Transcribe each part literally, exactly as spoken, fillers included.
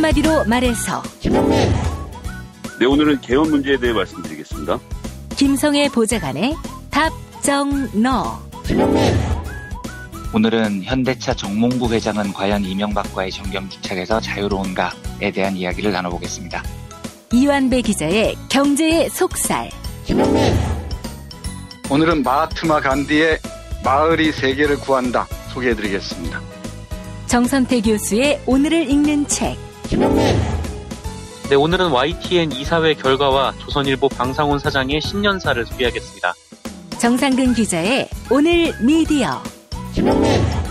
한마디로 말해서 김용민. 네, 오늘은 개헌 문제에 대해 말씀드리겠습니다. 김성애 보좌관의 답정너. 김용민. 오늘은 현대차 정몽구 회장은 과연 이명박과의 정경유착에서 자유로운가에 대한 이야기를 나눠보겠습니다. 이완배 기자의 경제의 속살. 김용민. 오늘은 마하트마 간디의 마을이 세계를 구한다 소개해드리겠습니다. 정선태 교수의 오늘을 읽는 책. 김용민. 네, 오늘은 와이티엔 이사회 결과와 조선일보 방상훈 사장의 신년사를 소개하겠습니다. 정상근 기자의 오늘 미디어. 김용민.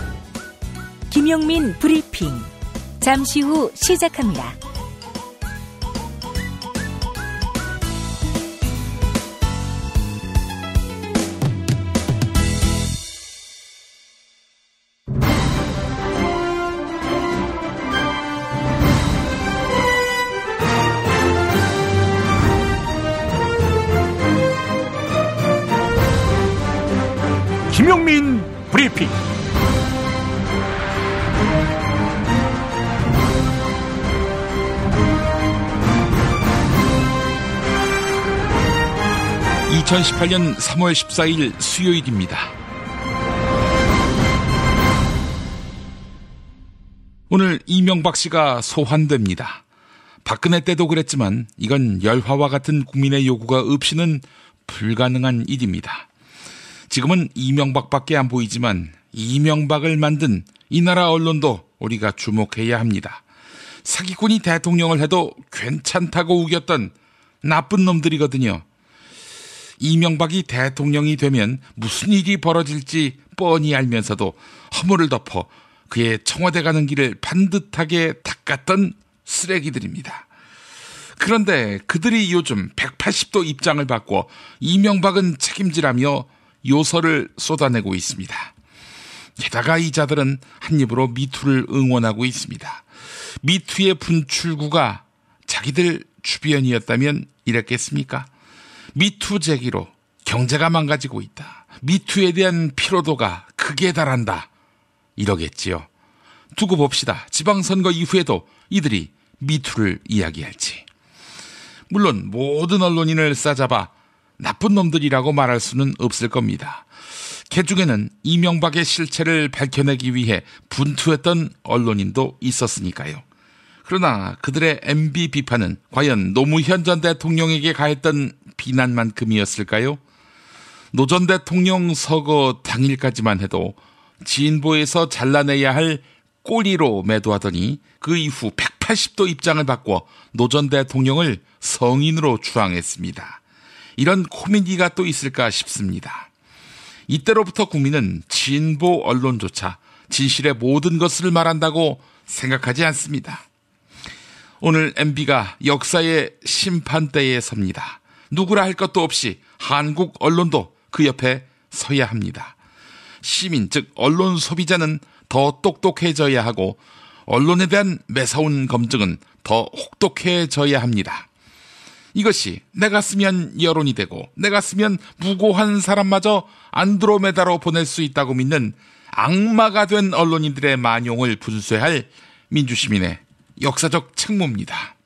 김용민 브리핑. 잠시 후 시작합니다. 김용민 브리핑. 이천십팔년 삼월 십사일 수요일입니다. 오늘 이명박 씨가 소환됩니다. 박근혜 때도 그랬지만 이건 열화와 같은 국민의 요구가 없이는 불가능한 일입니다. 지금은 이명박밖에 안 보이지만 이명박을 만든 이 나라 언론도 우리가 주목해야 합니다. 사기꾼이 대통령을 해도 괜찮다고 우겼던 나쁜 놈들이거든요. 이명박이 대통령이 되면 무슨 일이 벌어질지 뻔히 알면서도 허물을 덮어 그의 청와대 가는 길을 반듯하게 닦았던 쓰레기들입니다. 그런데 그들이 요즘 백팔십도 입장을 바꿔 이명박은 책임지라며 요설을 쏟아내고 있습니다. 게다가 이 자들은 한 입으로 미투를 응원하고 있습니다. 미투의 분출구가 자기들 주변이었다면 이랬겠습니까? 미투 제기로 경제가 망가지고 있다. 미투에 대한 피로도가 극에 달한다. 이러겠지요. 두고 봅시다. 지방선거 이후에도 이들이 미투를 이야기할지. 물론 모든 언론인을 싸잡아 나쁜 놈들이라고 말할 수는 없을 겁니다. 개중에는 이명박의 실체를 밝혀내기 위해 분투했던 언론인도 있었으니까요. 그러나 그들의 엠비 비판은 과연 노무현 전 대통령에게 가했던 비난만큼이었을까요? 노 전 대통령 서거 당일까지만 해도 진보에서 잘라내야 할 꼬리로 매도하더니 그 이후 백팔십도 입장을 바꿔 노 전 대통령을 성인으로 추앙했습니다. 이런 코미디가 또 있을까 싶습니다. 이때로부터 국민은 진보 언론조차 진실의 모든 것을 말한다고 생각하지 않습니다. 오늘 엠비가 역사의 심판대에 섭니다. 누구라 할 것도 없이 한국 언론도 그 옆에 서야 합니다. 시민, 즉 언론 소비자는 더 똑똑해져야 하고 언론에 대한 매서운 검증은 더 혹독해져야 합니다. 이것이 내가 쓰면 여론이 되고 내가 쓰면 무고한 사람마저 안드로메다로 보낼 수 있다고 믿는 악마가 된 언론인들의 만용을 분쇄할 민주시민의 역사적 책무입니다.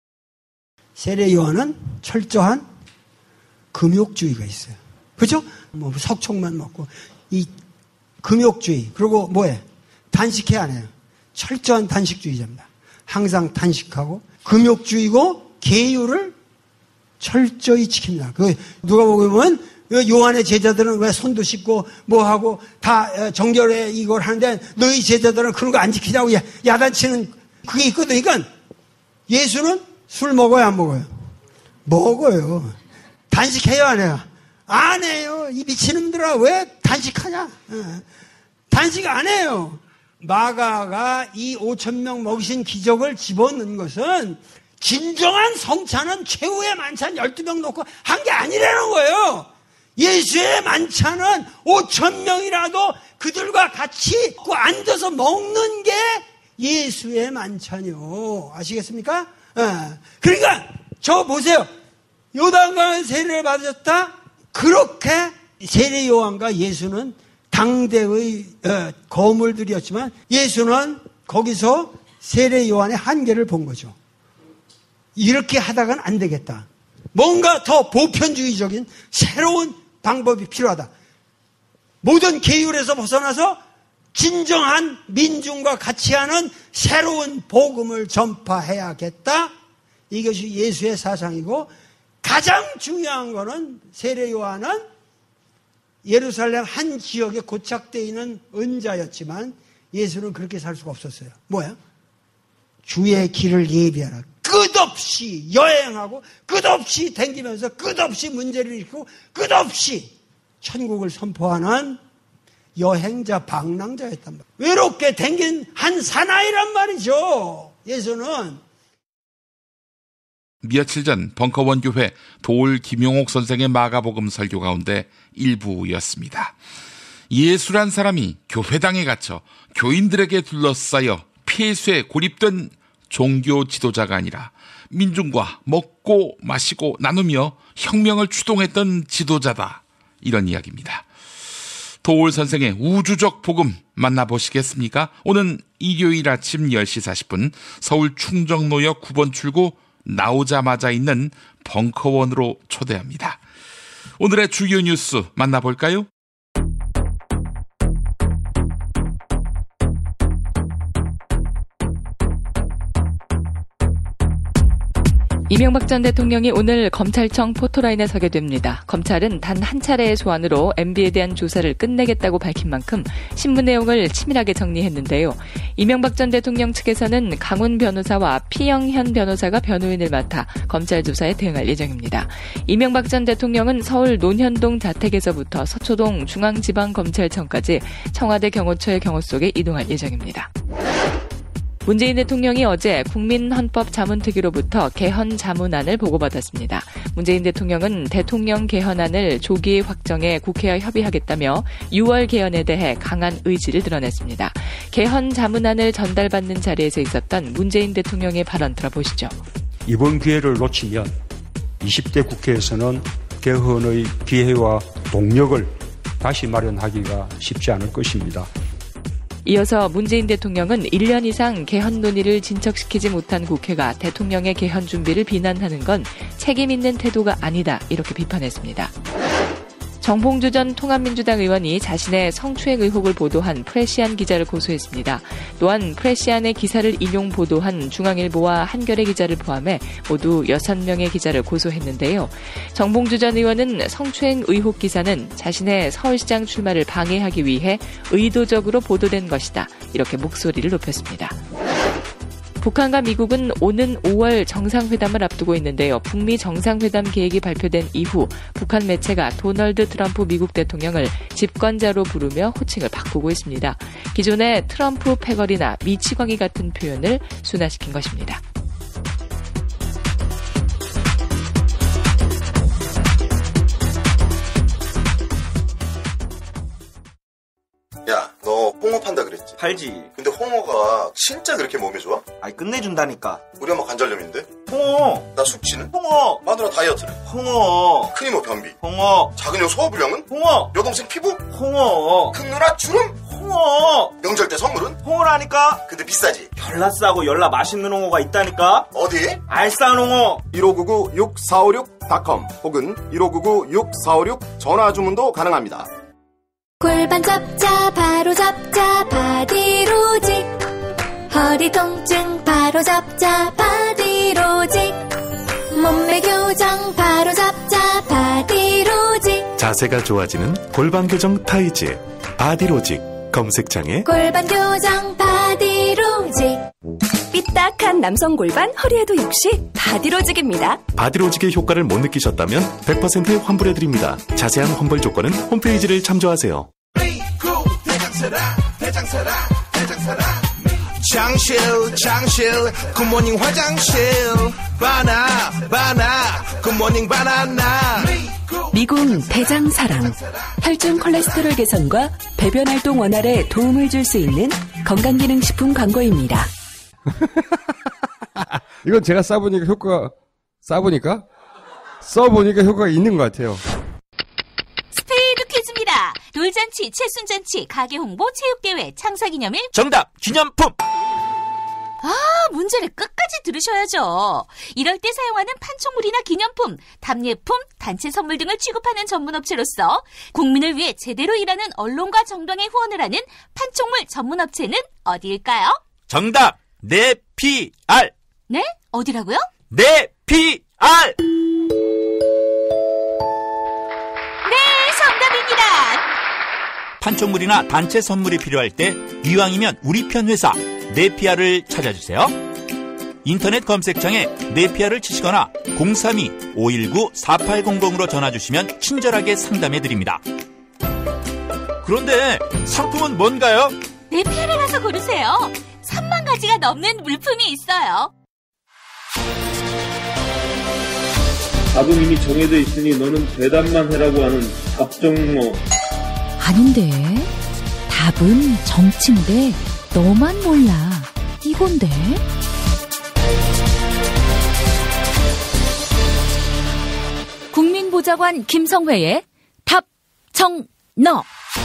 세례요한은 철저한 금욕주의가 있어요. 그죠? 뭐 석청만 먹고 이 금욕주의 그리고 뭐해? 단식해 안 해요. 철저한 단식주의자입니다. 항상 단식하고 금욕주의고 계율을 철저히 지킵니다. 그 누가 보면 요한의 제자들은 왜 손도 씻고 뭐 하고 다 정결에 이걸 하는데 너희 제자들은 그런 거 안 지키냐고 야, 야단치는 그게 있거든. 그러니까 예수는 술 먹어요, 안 먹어요? 먹어요. 단식해요, 안 해요? 안 해요. 이 미친놈들아 왜 단식하냐? 단식 안 해요. 마가가 이 오천 명 먹이신 기적을 집어넣은 것은 진정한 성찬은 최후의 만찬 열두 명 놓고 한 게 아니라는 거예요. 예수의 만찬은 오천 명이라도 그들과 같이 앉아서 먹는 게 예수의 만찬이요. 아시겠습니까? 예. 그러니까 저 보세요. 요단강에 세례를 받으셨다. 그렇게 세례 요한과 예수는 당대의 거물들이었지만 예수는 거기서 세례 요한의 한계를 본 거죠. 이렇게 하다가는 안 되겠다. 뭔가 더 보편주의적인 새로운 방법이 필요하다. 모든 계율에서 벗어나서 진정한 민중과 같이 하는 새로운 복음을 전파해야겠다. 이것이 예수의 사상이고, 가장 중요한 거는 세례 요한은 예루살렘 한 지역에 고착되어 있는 은자였지만 예수는 그렇게 살 수가 없었어요. 뭐야? 주의 길을 예비하라. 끝없이 여행하고 끝없이 댕기면서 끝없이 문제를 일으키고 끝없이 천국을 선포하는 여행자, 방랑자였단 말이에요. 외롭게 댕긴 한 사나이란 말이죠. 예수는. 며칠 전 벙커원 교회 도올 김용옥 선생의 마가복음 설교 가운데 일부였습니다. 예수란 사람이 교회당에 갇혀 교인들에게 둘러싸여 폐쇄에 고립된 종교 지도자가 아니라 민중과 먹고 마시고 나누며 혁명을 추동했던 지도자다. 이런 이야기입니다. 도올 선생의 우주적 복음 만나보시겠습니까? 오는 일요일 아침 열 시 사십 분 서울 충정로역 구 번 출구 나오자마자 있는 벙커원으로 초대합니다. 오늘의 주요 뉴스 만나볼까요? 이명박 전 대통령이 오늘 검찰청 포토라인에 서게 됩니다. 검찰은 단 한 차례의 소환으로 엠비에 대한 조사를 끝내겠다고 밝힌 만큼 신문 내용을 치밀하게 정리했는데요. 이명박 전 대통령 측에서는 강훈 변호사와 피영현 변호사가 변호인을 맡아 검찰 조사에 대응할 예정입니다. 이명박 전 대통령은 서울 논현동 자택에서부터 서초동 중앙지방검찰청까지 청와대 경호처의 경호 속에 이동할 예정입니다. 문재인 대통령이 어제 국민헌법자문특위로부터 개헌 자문안을 보고받았습니다. 문재인 대통령은 대통령 개헌안을 조기 확정해 국회와 협의하겠다며 유월 개헌에 대해 강한 의지를 드러냈습니다. 개헌 자문안을 전달받는 자리에서 있었던 문재인 대통령의 발언 들어보시죠. 이번 기회를 놓치면 이십 대 국회에서는 개헌의 기회와 동력을 다시 마련하기가 쉽지 않을 것입니다. 이어서 문재인 대통령은 일 년 이상 개헌 논의를 진척시키지 못한 국회가 대통령의 개헌 준비를 비난하는 건 책임 있는 태도가 아니다, 이렇게 비판했습니다. 정봉주 전 통합민주당 의원이 자신의 성추행 의혹을 보도한 프레시안 기자를 고소했습니다. 또한 프레시안의 기사를 인용 보도한 중앙일보와 한겨레 기자를 포함해 모두 여섯 명의 기자를 고소했는데요. 정봉주 전 의원은 성추행 의혹 기사는 자신의 서울시장 출마를 방해하기 위해 의도적으로 보도된 것이다, 이렇게 목소리를 높였습니다. 북한과 미국은 오는 오월 정상회담을 앞두고 있는데요. 북미 정상회담 계획이 발표된 이후 북한 매체가 도널드 트럼프 미국 대통령을 집권자로 부르며 호칭을 바꾸고 있습니다. 기존의 트럼프 패거리나 미치광이 같은 표현을 순화시킨 것입니다. 야, 너 홍어 판다 그랬지? 팔지. 근데 홍어가 진짜 그렇게 몸에 좋아? 아니, 끝내준다니까. 우리 엄마 관절염인데? 홍어. 나 숙취는? 홍어. 마누라 다이어트는? 홍어. 큰이모 변비? 홍어. 작은 형 소화불량은? 홍어. 여동생 피부? 홍어. 큰 누나 주름? 홍어. 명절 때 선물은? 홍어라니까. 근데 비싸지? 별나 싸고 열나 맛있는 홍어가 있다니까. 어디? 알싸한 홍어. 일오구구 육사오육 닷컴 혹은 일오구구 육사오육 전화 주문도 가능합니다. 골반 잡자 바로 잡자 바디로직, 허리 통증 바로 잡자 바디로직, 몸매 교정 바로 잡자 바디로직, 자세가 좋아지는 골반 교정 타이즈 바디로직. 검색창에 골반 교정 바디로직. 삐딱한 남성 골반, 허리에도 역시 바디로직입니다. 바디로직의 효과를 못 느끼셨다면 백 퍼센트 환불해드립니다. 자세한 환불 조건은 홈페이지를 참조하세요. 장실 장실 굿모닝 화장실 바나 바나 굿모닝 바나나. 미궁 대장사랑, 혈중 콜레스테롤 개선과 배변 활동 원활에 도움을 줄 수 있는 건강기능식품 광고입니다. 이건 제가 싸보니까 효과가 싸보니까 써보니까 효과가 있는 것 같아요. 스피드 퀴즈입니다. 돌잔치, 칠순잔치, 가게 홍보, 체육대회, 창사기념일. 정답! 기념품! 아, 문제를 끝까지 들으셔야죠. 이럴 때 사용하는 판촉물이나 기념품, 답례품, 단체 선물 등을 취급하는 전문업체로서 국민을 위해 제대로 일하는 언론과 정당에 후원을 하는 판촉물 전문업체는 어디일까요? 정답! 네피알! 네? 어디라고요? 네피알! 네, 정답입니다. 판촉물이나 단체 선물이 필요할 때 이왕이면 우리 편 회사 네피알을 찾아주세요. 인터넷 검색창에 네피알을 치시거나 공삼이 오일구 사팔공공으로 전화주시면 친절하게 상담해드립니다. 그런데 상품은 뭔가요? 네피알에 가서 고르세요. 삼만 가지가 넘는 물품이 있어요. 답은 이미 정해져 있으니 너는 대답만 해라고 하는 답정모. 아닌데. 답은 정치인데 너만 몰라. 이건데. 국민보좌관 김성회의 답정너.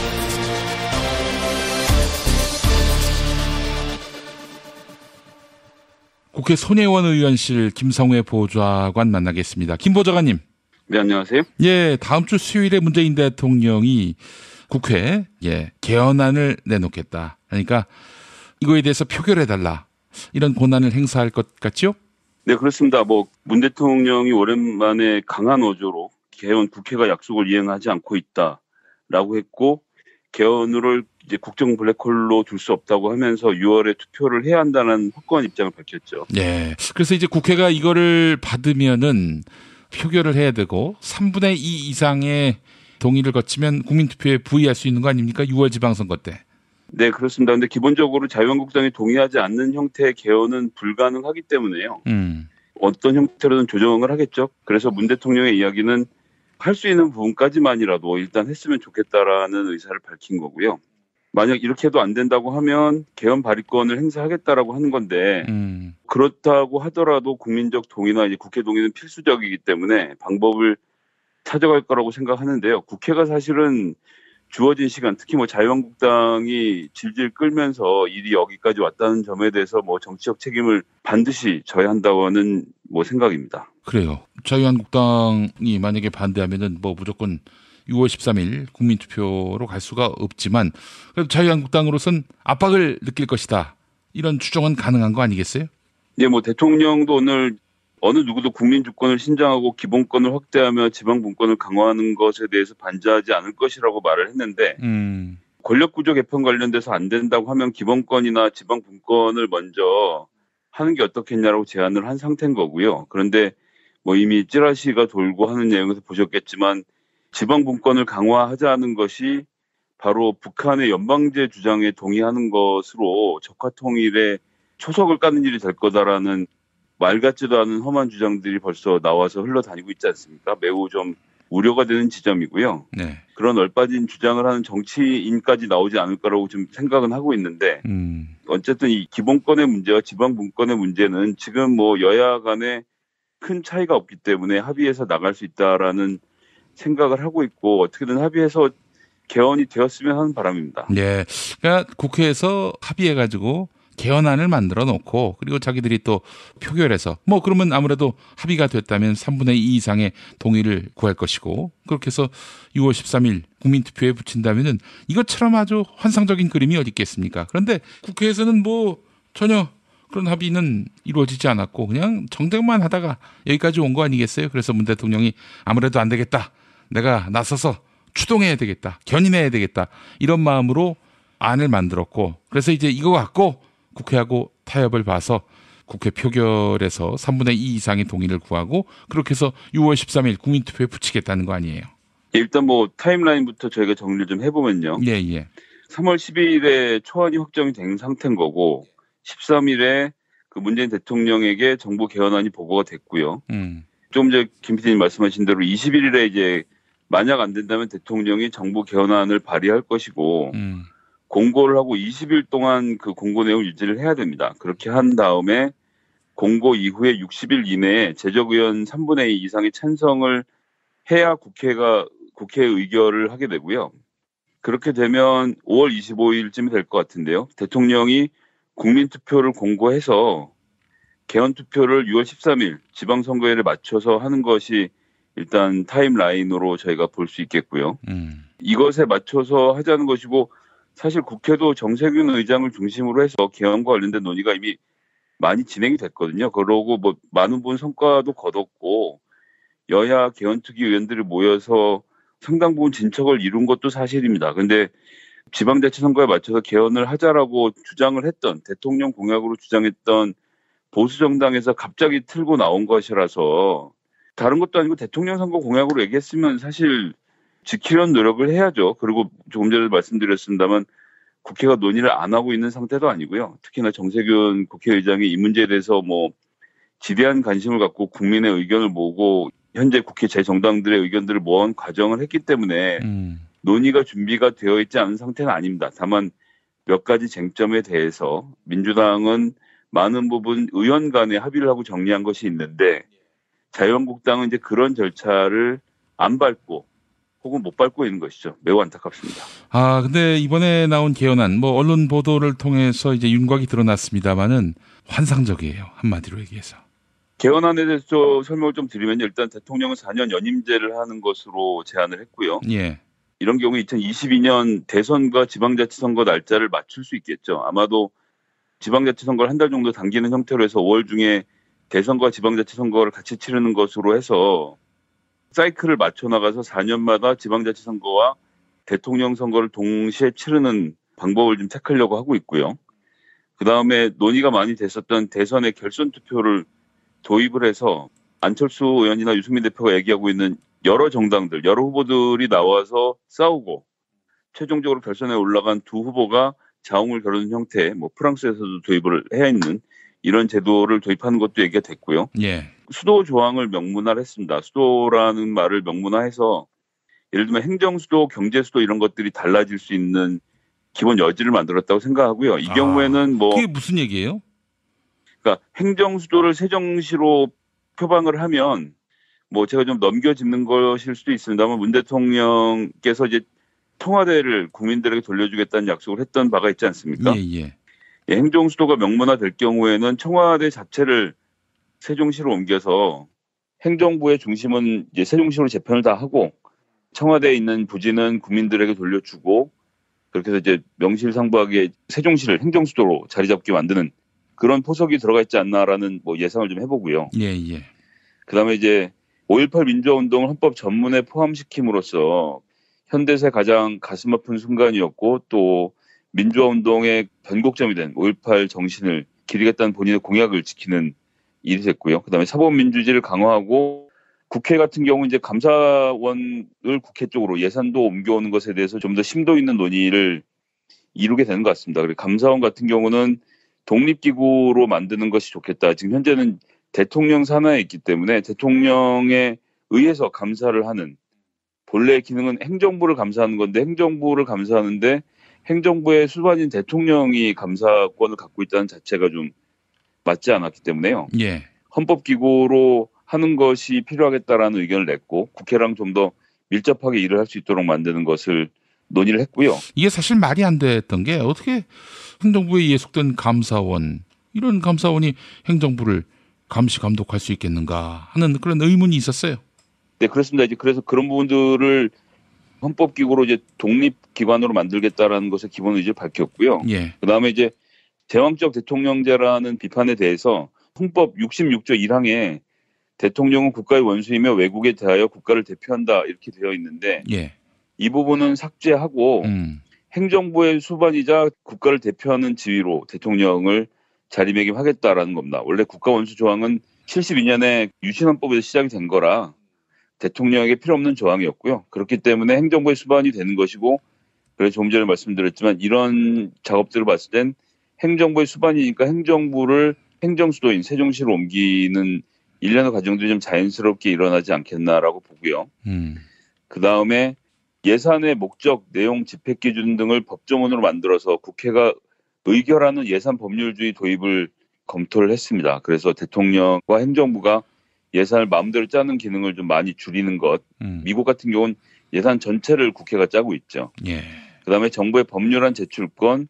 국회 손혜원 의원실 김성회 보좌관 만나겠습니다. 김 보좌관님. 네, 안녕하세요. 예, 다음 주 수요일에 문재인 대통령이 국회에 예, 개헌안을 내놓겠다. 그러니까 이거에 대해서 표결해달라. 이런 권한을 행사할 것 같죠? 네, 그렇습니다. 뭐 문 대통령이 오랜만에 강한 어조로 개헌 국회가 약속을 이행하지 않고 있다라고 했고 개헌을 이제 국정 블랙홀로 둘 수 없다고 하면서 유월에 투표를 해야 한다는 확고한 입장을 밝혔죠. 네. 그래서 이제 국회가 이거를 받으면은 표결을 해야 되고 삼분의 이 이상의 동의를 거치면 국민투표에 부의할 수 있는 거 아닙니까? 유월 지방선거 때. 네, 그렇습니다. 근데 기본적으로 자유한국당이 동의하지 않는 형태의 개헌은 불가능하기 때문에요. 음. 어떤 형태로든 조정을 하겠죠. 그래서 문 대통령의 이야기는 할 수 있는 부분까지만이라도 일단 했으면 좋겠다라는 의사를 밝힌 거고요. 만약 이렇게 해도 안 된다고 하면 개헌 발의권을 행사하겠다라고 하는 건데 음. 그렇다고 하더라도 국민적 동의나 이제 국회 동의는 필수적이기 때문에 방법을 찾아갈 거라고 생각하는데요. 국회가 사실은 주어진 시간, 특히 뭐 자유한국당이 질질 끌면서 일이 여기까지 왔다는 점에 대해서 뭐 정치적 책임을 반드시 져야 한다고 하는 뭐 생각입니다. 그래요. 자유한국당이 만약에 반대하면은 뭐 무조건 유월 십삼일 국민투표로 갈 수가 없지만 그래도 자유한국당으로선 압박을 느낄 것이다. 이런 추정은 가능한 거 아니겠어요? 예, 뭐 대통령도 오늘 어느 누구도 국민 주권을 신장하고 기본권을 확대하며 지방 분권을 강화하는 것에 대해서 반대하지 않을 것이라고 말을 했는데 음. 권력구조 개편 관련돼서 안 된다고 하면 기본권이나 지방 분권을 먼저 하는 게 어떻겠냐라고 제안을 한 상태인 거고요. 그런데 뭐 이미 찌라시가 돌고 하는 내용에서 보셨겠지만 지방 분권을 강화하자는 것이 바로 북한의 연방제 주장에 동의하는 것으로 적화 통일에 초석을 까는 일이 될 거다라는 말 같지도 않은 험한 주장들이 벌써 나와서 흘러다니고 있지 않습니까? 매우 좀 우려가 되는 지점이고요. 네. 그런 얼빠진 주장을 하는 정치인까지 나오지 않을 거라고 좀 생각은 하고 있는데 음. 어쨌든 이 기본권의 문제와 지방 분권의 문제는 지금 뭐 여야 간에 큰 차이가 없기 때문에 합의해서 나갈 수 있다라는 생각을 하고 있고 어떻게든 합의해서 개헌이 되었으면 하는 바람입니다. 네. 그러니까 국회에서 합의해가지고 개헌안을 만들어 놓고 그리고 자기들이 또 표결해서 뭐 그러면 아무래도 합의가 됐다면 삼분의 이 이상의 동의를 구할 것이고 그렇게 해서 유월 십삼일 국민투표에 붙인다면은 이것처럼 아주 환상적인 그림이 어디 있겠습니까? 그런데 국회에서는 뭐 전혀 그런 합의는 이루어지지 않았고 그냥 정쟁만 하다가 여기까지 온 거 아니겠어요? 그래서 문 대통령이 아무래도 안 되겠다. 내가 나서서 추동해야 되겠다. 견인해야 되겠다. 이런 마음으로 안을 만들었고 그래서 이제 이거 갖고 국회하고 타협을 봐서 국회 표결에서 삼분의 이 이상의 동의를 구하고 그렇게 해서 유월 십삼일 국민투표에 붙이겠다는 거 아니에요? 일단 뭐 타임라인부터 저희가 정리를 좀 해보면요. 예, 예. 삼월 십이일에 초안이 확정이 된 상태인 거고 십삼일에 그 문재인 대통령에게 정부 개헌안이 보고가 됐고요. 음. 좀 전에 김 피디님 말씀하신 대로 이십일에 이제 만약 안 된다면 대통령이 정부 개헌안을 발의할 것이고 음. 공고를 하고 이십 일 동안 그 공고 내용을 유지를 해야 됩니다. 그렇게 한 다음에 공고 이후에 육십 일 이내에 재적의원 삼분의 이 이상의 찬성을 해야 국회가 국회 의결을 하게 되고요. 그렇게 되면 오월 이십오일쯤이 될 것 같은데요. 대통령이 국민투표를 공고해서 개헌투표를 유월 십삼일 지방선거일에 맞춰서 하는 것이 일단 타임라인으로 저희가 볼 수 있겠고요. 음. 이것에 맞춰서 하자는 것이고 사실 국회도 정세균 의장을 중심으로 해서 개헌과 관련된 논의가 이미 많이 진행이 됐거든요. 그러고 뭐 많은 부분 성과도 거뒀고 여야 개헌특위 의원들이 모여서 상당 부분 진척을 이룬 것도 사실입니다. 그런데 지방자치선거에 맞춰서 개헌을 하자라고 주장을 했던 대통령 공약으로 주장했던 보수정당에서 갑자기 틀고 나온 것이라서 다른 것도 아니고 대통령 선거 공약으로 얘기했으면 사실 지키려는 노력을 해야죠. 그리고 조금 전에 말씀드렸습니다만 국회가 논의를 안 하고 있는 상태도 아니고요. 특히나 정세균 국회의장이 이 문제에 대해서 뭐 지대한 관심을 갖고 국민의 의견을 모으고 현재 국회 제정당들의 의견들을 모은 과정을 했기 때문에 음. 논의가 준비가 되어 있지 않은 상태는 아닙니다. 다만 몇 가지 쟁점에 대해서 민주당은 많은 부분 의원 간에 합의를 하고 정리한 것이 있는데 자유한국당은 이제 그런 절차를 안 밟고 혹은 못 밟고 있는 것이죠. 매우 안타깝습니다. 아, 근데 이번에 나온 개헌안, 뭐 언론 보도를 통해서 이제 윤곽이 드러났습니다만은 환상적이에요. 한마디로 얘기해서. 개헌안에 대해서 설명을 좀 드리면 일단 대통령은 사 년 연임제를 하는 것으로 제안을 했고요. 예. 이런 경우 이천이십이 년 대선과 지방자치선거 날짜를 맞출 수 있겠죠. 아마도 지방자치선거를 한 달 정도 당기는 형태로 해서 오월 중에 대선과 지방자치선거를 같이 치르는 것으로 해서 사이클을 맞춰 나가서 사 년마다 지방자치선거와 대통령 선거를 동시에 치르는 방법을 좀 택하려고 하고 있고요. 그다음에 논의가 많이 됐었던 대선의 결선 투표를 도입을 해서 안철수 의원이나 유승민 대표가 얘기하고 있는 여러 정당들, 여러 후보들이 나와서 싸우고 최종적으로 결선에 올라간 두 후보가 자웅을 겨루는 형태, 뭐 프랑스에서도 도입을 해야 있는 이런 제도를 도입하는 것도 얘기가 됐고요. 예. 수도 조항을 명문화를 했습니다. 수도라는 말을 명문화해서 예를 들면 행정수도, 경제수도 이런 것들이 달라질 수 있는 기본 여지를 만들었다고 생각하고요. 이 경우에는 뭐 그게 무슨 얘기예요? 그러니까 행정수도를 세종시로 표방을 하면 뭐 제가 좀 넘겨짚는 것일 수도 있습니다만 문 대통령께서 이제 청와대를 국민들에게 돌려주겠다는 약속을 했던 바가 있지 않습니까? 예, 예. 예, 행정수도가 명문화될 경우에는 청와대 자체를 세종시로 옮겨서 행정부의 중심은 이제 세종시로 재편을 다 하고 청와대에 있는 부지는 국민들에게 돌려주고 그렇게 해서 이제 명실상부하게 세종시를 행정수도로 자리 잡게 만드는 그런 포석이 들어가 있지 않나라는 뭐 예상을 좀 해보고요. 예, 예. 그다음에 이제 오일팔 민주화운동을 헌법 전문에 포함시킴으로써 현대사의 가장 가슴 아픈 순간이었고 또 민주화운동의 변곡점이 된 오일팔 정신을 기리겠다는 본인의 공약을 지키는 일이 됐고요. 그다음에 사법민주주의를 강화하고 국회 같은 경우 이제 감사원을 국회 쪽으로 예산도 옮겨오는 것에 대해서 좀 더 심도 있는 논의를 이루게 되는 것 같습니다. 그리고 감사원 같은 경우는 독립기구로 만드는 것이 좋겠다. 지금 현재는 대통령 산하에 있기 때문에 대통령에 의해서 감사를 하는 본래의 기능은 행정부를 감사하는 건데 행정부를 감사하는데 행정부의 수반인 대통령이 감사권을 갖고 있다는 자체가 좀 맞지 않았기 때문에요. 예. 헌법기구로 하는 것이 필요하겠다라는 의견을 냈고 국회랑 좀 더 밀접하게 일을 할 수 있도록 만드는 것을 논의를 했고요. 이게 사실 말이 안 됐던 게 어떻게 행정부에 예속된 감사원, 이런 감사원이 행정부를 감시 감독할 수 있겠는가 하는 그런 의문이 있었어요. 네, 그렇습니다. 이제 그래서 그런 부분들을 헌법기구로 이제 독립기관으로 만들겠다라는 것의 기본 의지를 밝혔고요. 예. 그 다음에 이제 제왕적 대통령제라는 비판에 대해서 헌법 육십육 조 일 항에 대통령은 국가의 원수이며 외국에 대하여 국가를 대표한다 이렇게 되어 있는데 예. 이 부분은 삭제하고 음. 행정부의 수반이자 국가를 대표하는 지위로 대통령을 자리매김하겠다라는 겁니다. 원래 국가원수 조항은 칠십이 년에 유신헌법에서 시작이 된 거라 대통령에게 필요 없는 조항이었고요. 그렇기 때문에 행정부의 수반이 되는 것이고 그래서 조금 전에 말씀드렸지만 이런 작업들을 봤을 땐 행정부의 수반이니까 행정부를 행정수도인 세종시로 옮기는 일련의 과정들이 좀 자연스럽게 일어나지 않겠나라고 보고요. 음. 그다음에 예산의 목적, 내용, 집행기준 등을 법조문으로 만들어서 국회가 의결하는 예산 법률주의 도입을 검토를 했습니다. 그래서 대통령과 행정부가 예산을 마음대로 짜는 기능을 좀 많이 줄이는 것. 음. 미국 같은 경우는 예산 전체를 국회가 짜고 있죠. 예. 그다음에 정부의 법률안 제출권,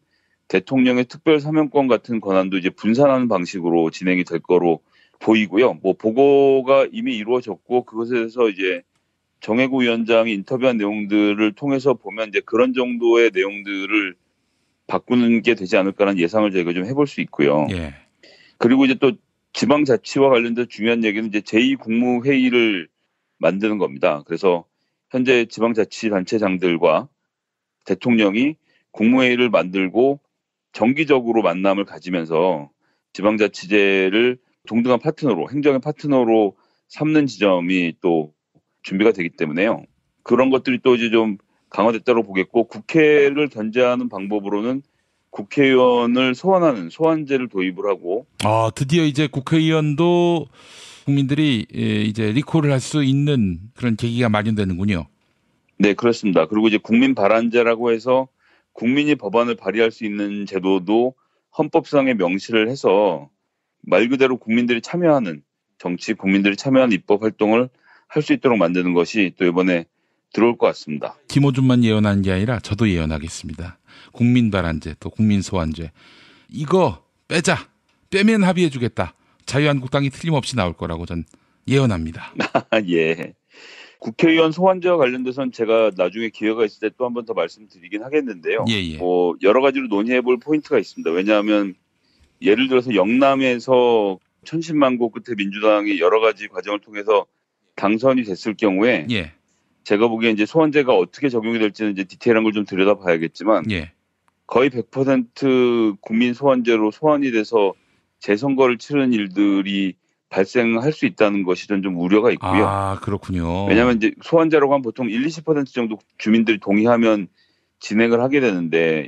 대통령의 특별 사면권 같은 권한도 이제 분산하는 방식으로 진행이 될 거로 보이고요. 뭐 보고가 이미 이루어졌고 그것에서 이제 정혜구 위원장이 인터뷰한 내용들을 통해서 보면 이제 그런 정도의 내용들을 바꾸는 게 되지 않을까라는 예상을 저희가 좀 해볼 수 있고요. 예. 그리고 이제 또 지방자치와 관련된 중요한 얘기는 이제 제이 국무회의를 만드는 겁니다. 그래서 현재 지방자치단체장들과 대통령이 국무회의를 만들고 정기적으로 만남을 가지면서 지방자치제를 동등한 파트너로, 행정의 파트너로 삼는 지점이 또 준비가 되기 때문에요. 그런 것들이 또 이제 좀 강화됐다고 보겠고, 국회를 견제하는 방법으로는 국회의원을 소환하는 소환제를 도입을 하고. 아, 드디어 이제 국회의원도 국민들이 이제 리콜을 할 수 있는 그런 계기가 마련되는군요. 네, 그렇습니다. 그리고 이제 국민 발안제라고 해서 국민이 법안을 발의할 수 있는 제도도 헌법상에 명시를 해서 말 그대로 국민들이 참여하는 정치, 국민들이 참여하는 입법 활동을 할 수 있도록 만드는 것이 또 이번에 들어올 것 같습니다. 김호준만 예언한 게 아니라 저도 예언하겠습니다. 국민 발안제 또 국민 소환제 이거 빼자. 빼면 합의해주겠다. 자유한국당이 틀림없이 나올 거라고 전 예언합니다. 예. 국회의원 소환제와 관련돼서는 제가 나중에 기회가 있을 때 또 한 번 더 말씀드리긴 하겠는데요. 예, 예. 뭐 여러 가지로 논의해볼 포인트가 있습니다. 왜냐하면 예를 들어서 영남에서 천신만고 끝에 민주당이 여러 가지 과정을 통해서 당선이 됐을 경우에 예. 제가 보기에 이제 소환제가 어떻게 적용이 될지는 이제 디테일한 걸 좀 들여다봐야겠지만 예. 거의 백 퍼센트 국민 소환제로 소환이 돼서 재선거를 치르는 일들이 발생할 수 있다는 것이 좀, 좀 우려가 있고요. 아, 그렇군요. 왜냐하면 이제 소환제라고 하면 보통 일, 이십 퍼센트 정도 주민들이 동의하면 진행을 하게 되는데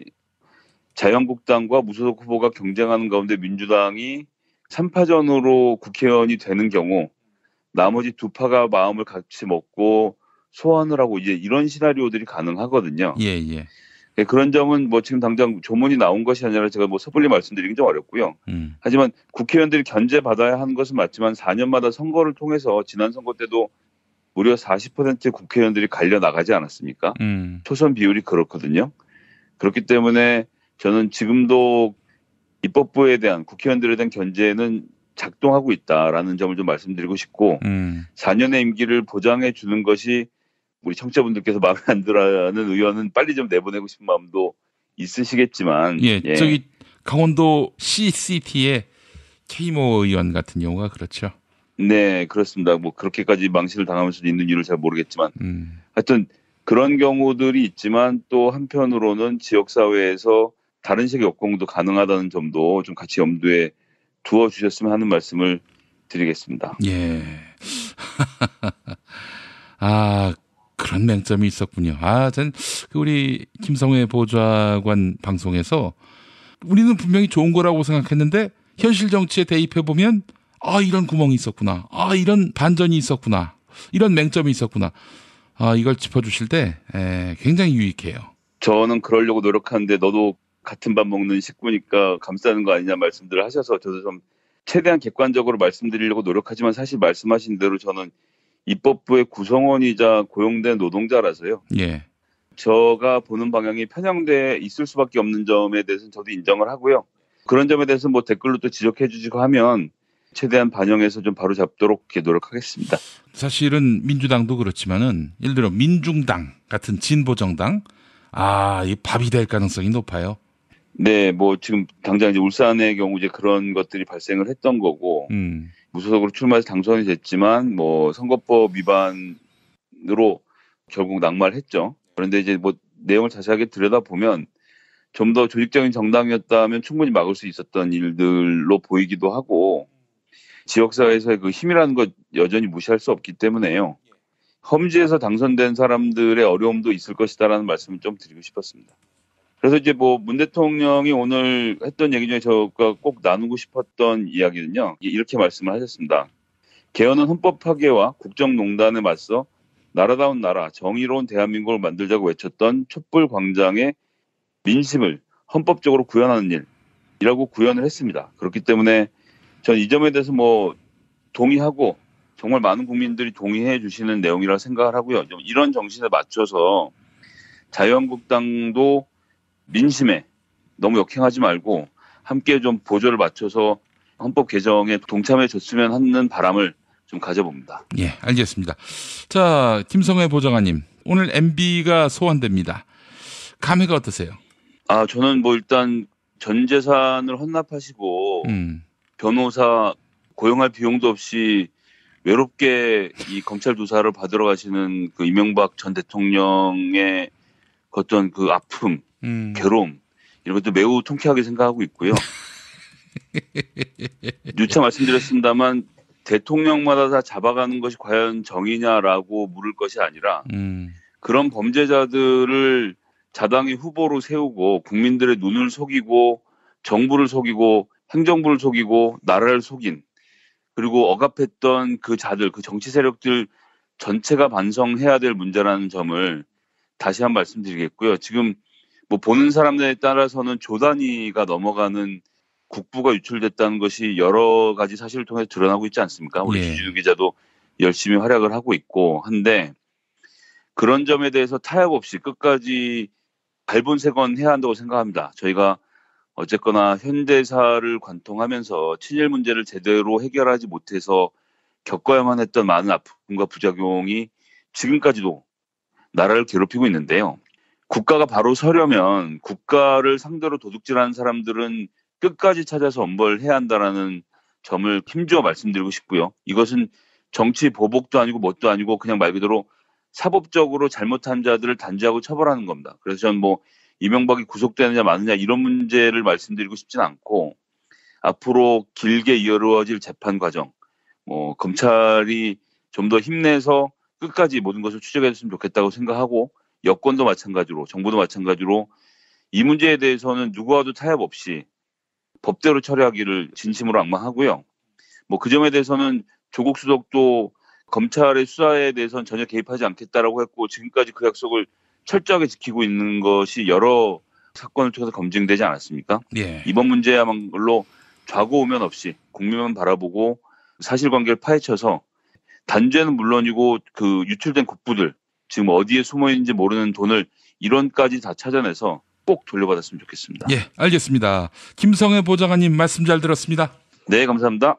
자유한국당과 무소속 후보가 경쟁하는 가운데 민주당이 삼 파전으로 국회의원이 되는 경우 나머지 두 파가 마음을 같이 먹고 소환을 하고 이제 이런 시나리오들이 가능하거든요. 예, 예. 네, 그런 점은 뭐 지금 당장 조문이 나온 것이 아니라 제가 뭐 섣불리 말씀드리긴 좀 어렵고요. 음. 하지만 국회의원들이 견제받아야 하는 것은 맞지만 사 년마다 선거를 통해서 지난 선거 때도 무려 사십 퍼센트 국회의원들이 갈려 나가지 않았습니까? 음. 초선 비율이 그렇거든요. 그렇기 때문에 저는 지금도 입법부에 대한 국회의원들에 대한 견제는 작동하고 있다라는 점을 좀 말씀드리고 싶고 음. 사 년의 임기를 보장해 주는 것이 우리 청취자분들께서 마음에 안 들어하는 의원은 빨리 좀 내보내고 싶은 마음도 있으시겠지만 예, 예. 저기 강원도 씨씨티의 K모 의원 같은 경우가 그렇죠. 네, 그렇습니다. 뭐 그렇게까지 망신을 당하면서 있는 이유를 잘 모르겠지만 음. 하여튼 그런 경우들이 있지만 또 한편으로는 지역사회에서 다른 식의 역공도 가능하다는 점도 좀 같이 염두에 두어 주셨으면 하는 말씀을 드리겠습니다. 예. 아, 그런 맹점이 있었군요. 아, 전 우리 김성회 보좌관 방송에서 우리는 분명히 좋은 거라고 생각했는데 현실 정치에 대입해 보면 아, 이런 구멍이 있었구나. 아, 이런 반전이 있었구나. 이런 맹점이 있었구나. 아, 이걸 짚어주실 때 에, 굉장히 유익해요. 저는 그러려고 노력하는데 너도 같은 밥 먹는 식구니까 감싸는 거 아니냐 말씀들을 하셔서 저도 좀 최대한 객관적으로 말씀드리려고 노력하지만 사실 말씀하신 대로 저는 입법부의 구성원이자 고용된 노동자라서요. 예. 제가 보는 방향이 편향돼 있을 수밖에 없는 점에 대해서는 저도 인정을 하고요. 그런 점에 대해서 뭐 댓글로 또 지적해 주시고 하면 최대한 반영해서 좀 바로 잡도록 노력하겠습니다. 사실은 민주당도 그렇지만은 예를 들어 민중당 같은 진보정당 아, 이 밥이 될 가능성이 높아요. 네, 뭐 지금 당장 이제 울산의 경우 이제 그런 것들이 발생을 했던 거고 음. 무소속으로 출마해서 당선이 됐지만 뭐 선거법 위반으로 결국 낙마했죠. 그런데 이제 뭐 내용을 자세하게 들여다보면 좀 더 조직적인 정당이었다면 충분히 막을 수 있었던 일들로 보이기도 하고 지역사회에서의 그 힘이라는 것 여전히 무시할 수 없기 때문에요. 험지에서 당선된 사람들의 어려움도 있을 것이다라는 말씀을 좀 드리고 싶었습니다. 그래서 이제 뭐 문 대통령이 오늘 했던 얘기 중에 제가 꼭 나누고 싶었던 이야기는요. 이렇게 말씀을 하셨습니다. 개헌은 헌법 파괴와 국정농단에 맞서 나라다운 나라, 정의로운 대한민국을 만들자고 외쳤던 촛불 광장의 민심을 헌법적으로 구현하는 일이라고 구현을 했습니다. 그렇기 때문에 전 이 점에 대해서 뭐 동의하고 정말 많은 국민들이 동의해 주시는 내용이라고 생각을 하고요. 좀 이런 정신에 맞춰서 자유한국당도 민심에 너무 역행하지 말고 함께 좀 보조를 맞춰서 헌법 개정에 동참해 줬으면 하는 바람을 좀 가져봅니다. 예, 알겠습니다. 자, 김성회 보좌관님, 오늘 엠비가 소환됩니다. 감회가 어떠세요? 아, 저는 뭐 일단 전 재산을 헌납하시고 음. 변호사 고용할 비용도 없이 외롭게 이 검찰 조사를 받으러 가시는 그 이명박 전 대통령의 어떤 그 아픔, 음. 괴로움 이런 것도 매우 통쾌하게 생각하고 있고요. 누차 말씀드렸습니다만 대통령마다 다 잡아가는 것이 과연 정의냐라고 물을 것이 아니라 음. 그런 범죄자들을 자당의 후보로 세우고 국민들의 눈을 속이고 정부를 속이고 행정부를 속이고 나라를 속인 그리고 억압했던 그 자들, 그 정치 세력들 전체가 반성해야 될 문제라는 점을 다시 한번 말씀드리겠고요. 지금 뭐 보는 사람들에 따라서는 조 단위가 넘어가는 국부가 유출됐다는 것이 여러 가지 사실을 통해서 드러나고 있지 않습니까? 우리 예. 주진우 기자도 열심히 활약을 하고 있고 한데 그런 점에 대해서 타협 없이 끝까지 발본색원 해야 한다고 생각합니다. 저희가 어쨌거나 현대사를 관통하면서 친일 문제를 제대로 해결하지 못해서 겪어야만 했던 많은 아픔과 부작용이 지금까지도 나라를 괴롭히고 있는데요. 국가가 바로 서려면 국가를 상대로 도둑질하는 사람들은 끝까지 찾아서 엄벌해야 한다는 점을 힘주어 말씀드리고 싶고요. 이것은 정치 보복도 아니고 뭣도 아니고 그냥 말 그대로 사법적으로 잘못한 자들을 단죄하고 처벌하는 겁니다. 그래서 저는 뭐 이명박이 구속되느냐 마느냐 이런 문제를 말씀드리고 싶지는 않고 앞으로 길게 이어루어질 재판 과정, 뭐 검찰이 좀 더 힘내서 끝까지 모든 것을 추적해줬으면 좋겠다고 생각하고 여권도 마찬가지로 정부도 마찬가지로 이 문제에 대해서는 누구와도 타협 없이 법대로 처리하기를 진심으로 악망하고요. 뭐 그 점에 대해서는 조국 수석도 검찰의 수사에 대해서는 전혀 개입하지 않겠다라고 했고 지금까지 그 약속을 철저하게 지키고 있는 것이 여러 사건을 통해서 검증되지 않았습니까? 예. 이번 문제야말로 좌고우면 없이 국민만 바라보고 사실관계를 파헤쳐서 단죄는 물론이고 그 유출된 국부들 지금 어디에 숨어 있는지 모르는 돈을 일원까지 다 찾아내서 꼭 돌려받았으면 좋겠습니다. 예, 알겠습니다. 김성회 보좌관님 말씀 잘 들었습니다. 네, 감사합니다.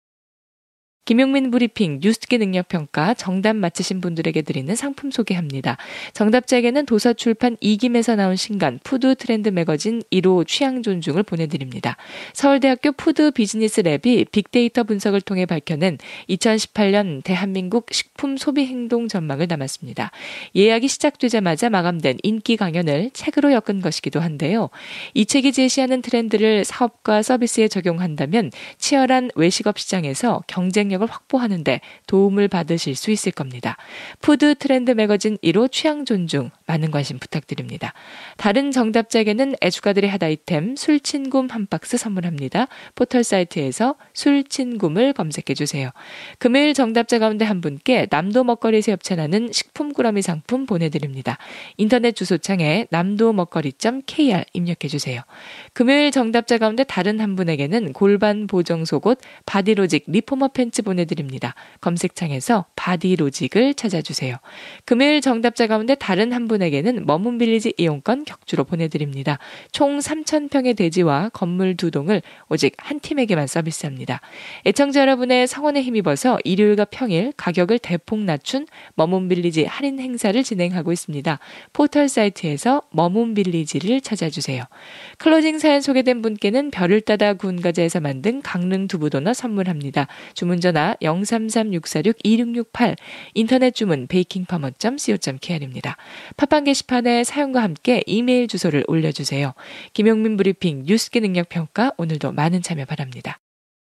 김용민 브리핑 뉴스기 능력평가 정답 맞히신 분들에게 드리는 상품 소개합니다. 정답자에게는 도서출판 이김에서 나온 신간 푸드 트렌드 매거진 일 호 취향 존중을 보내드립니다. 서울대학교 푸드 비즈니스 랩이 빅데이터 분석을 통해 밝혀낸 이천십팔 년 대한민국 식품 소비 행동 전망을 담았습니다. 예약이 시작되자마자 마감된 인기 강연을 책으로 엮은 것이기도 한데요. 이 책이 제시하는 트렌드를 사업과 서비스에 적용한다면 치열한 외식업 시장에서 경쟁력 을 확보하는 데 도움을 받으실 수 있을 겁니다. 푸드 트렌드 매거진 일 호 취향 존중 많은 관심 부탁드립니다. 다른 정답자에게는 애주가들의 핫 아이템 술친굼 한 박스 선물합니다. 포털 사이트에서 술친굼을 검색해 주세요. 금요일 정답자 가운데 한 분께 남도 먹거리에서 협찬하는 식품 꾸러미 상품 보내드립니다. 인터넷 주소창에 남도 먹거리 닷 케이알 입력해 주세요. 금요일 정답자 가운데 다른 한 분에게는 골반 보정 속옷 바디로직 리포머 팬츠 보내드립니다. 검색창에서 바디로직을 찾아주세요. 금요일 정답자 가운데 다른 한 분에게는 머문빌리지 이용권 격주로 보내드립니다. 총 삼천 평의 대지와 건물 두 동을 오직 한 팀에게만 서비스합니다. 애청자 여러분의 성원에 힘입어서 일요일과 평일 가격을 대폭 낮춘 머문빌리지 할인 행사를 진행하고 있습니다. 포털 사이트에서 머문빌리지를 찾아주세요. 클로징 사연 소개된 분께는 별을 따다 구운과자에서 만든 강릉 두부도넛 선물합니다. 주문 전화 영삼삼 육사육 이육육팔 인터넷 주문 베이킹파머 닷 씨오 닷 케이알입니다. 팟빵 게시판에 사연과 함께 이메일 주소를 올려주세요. 김용민 브리핑 뉴스기 능력평가 오늘도 많은 참여 바랍니다.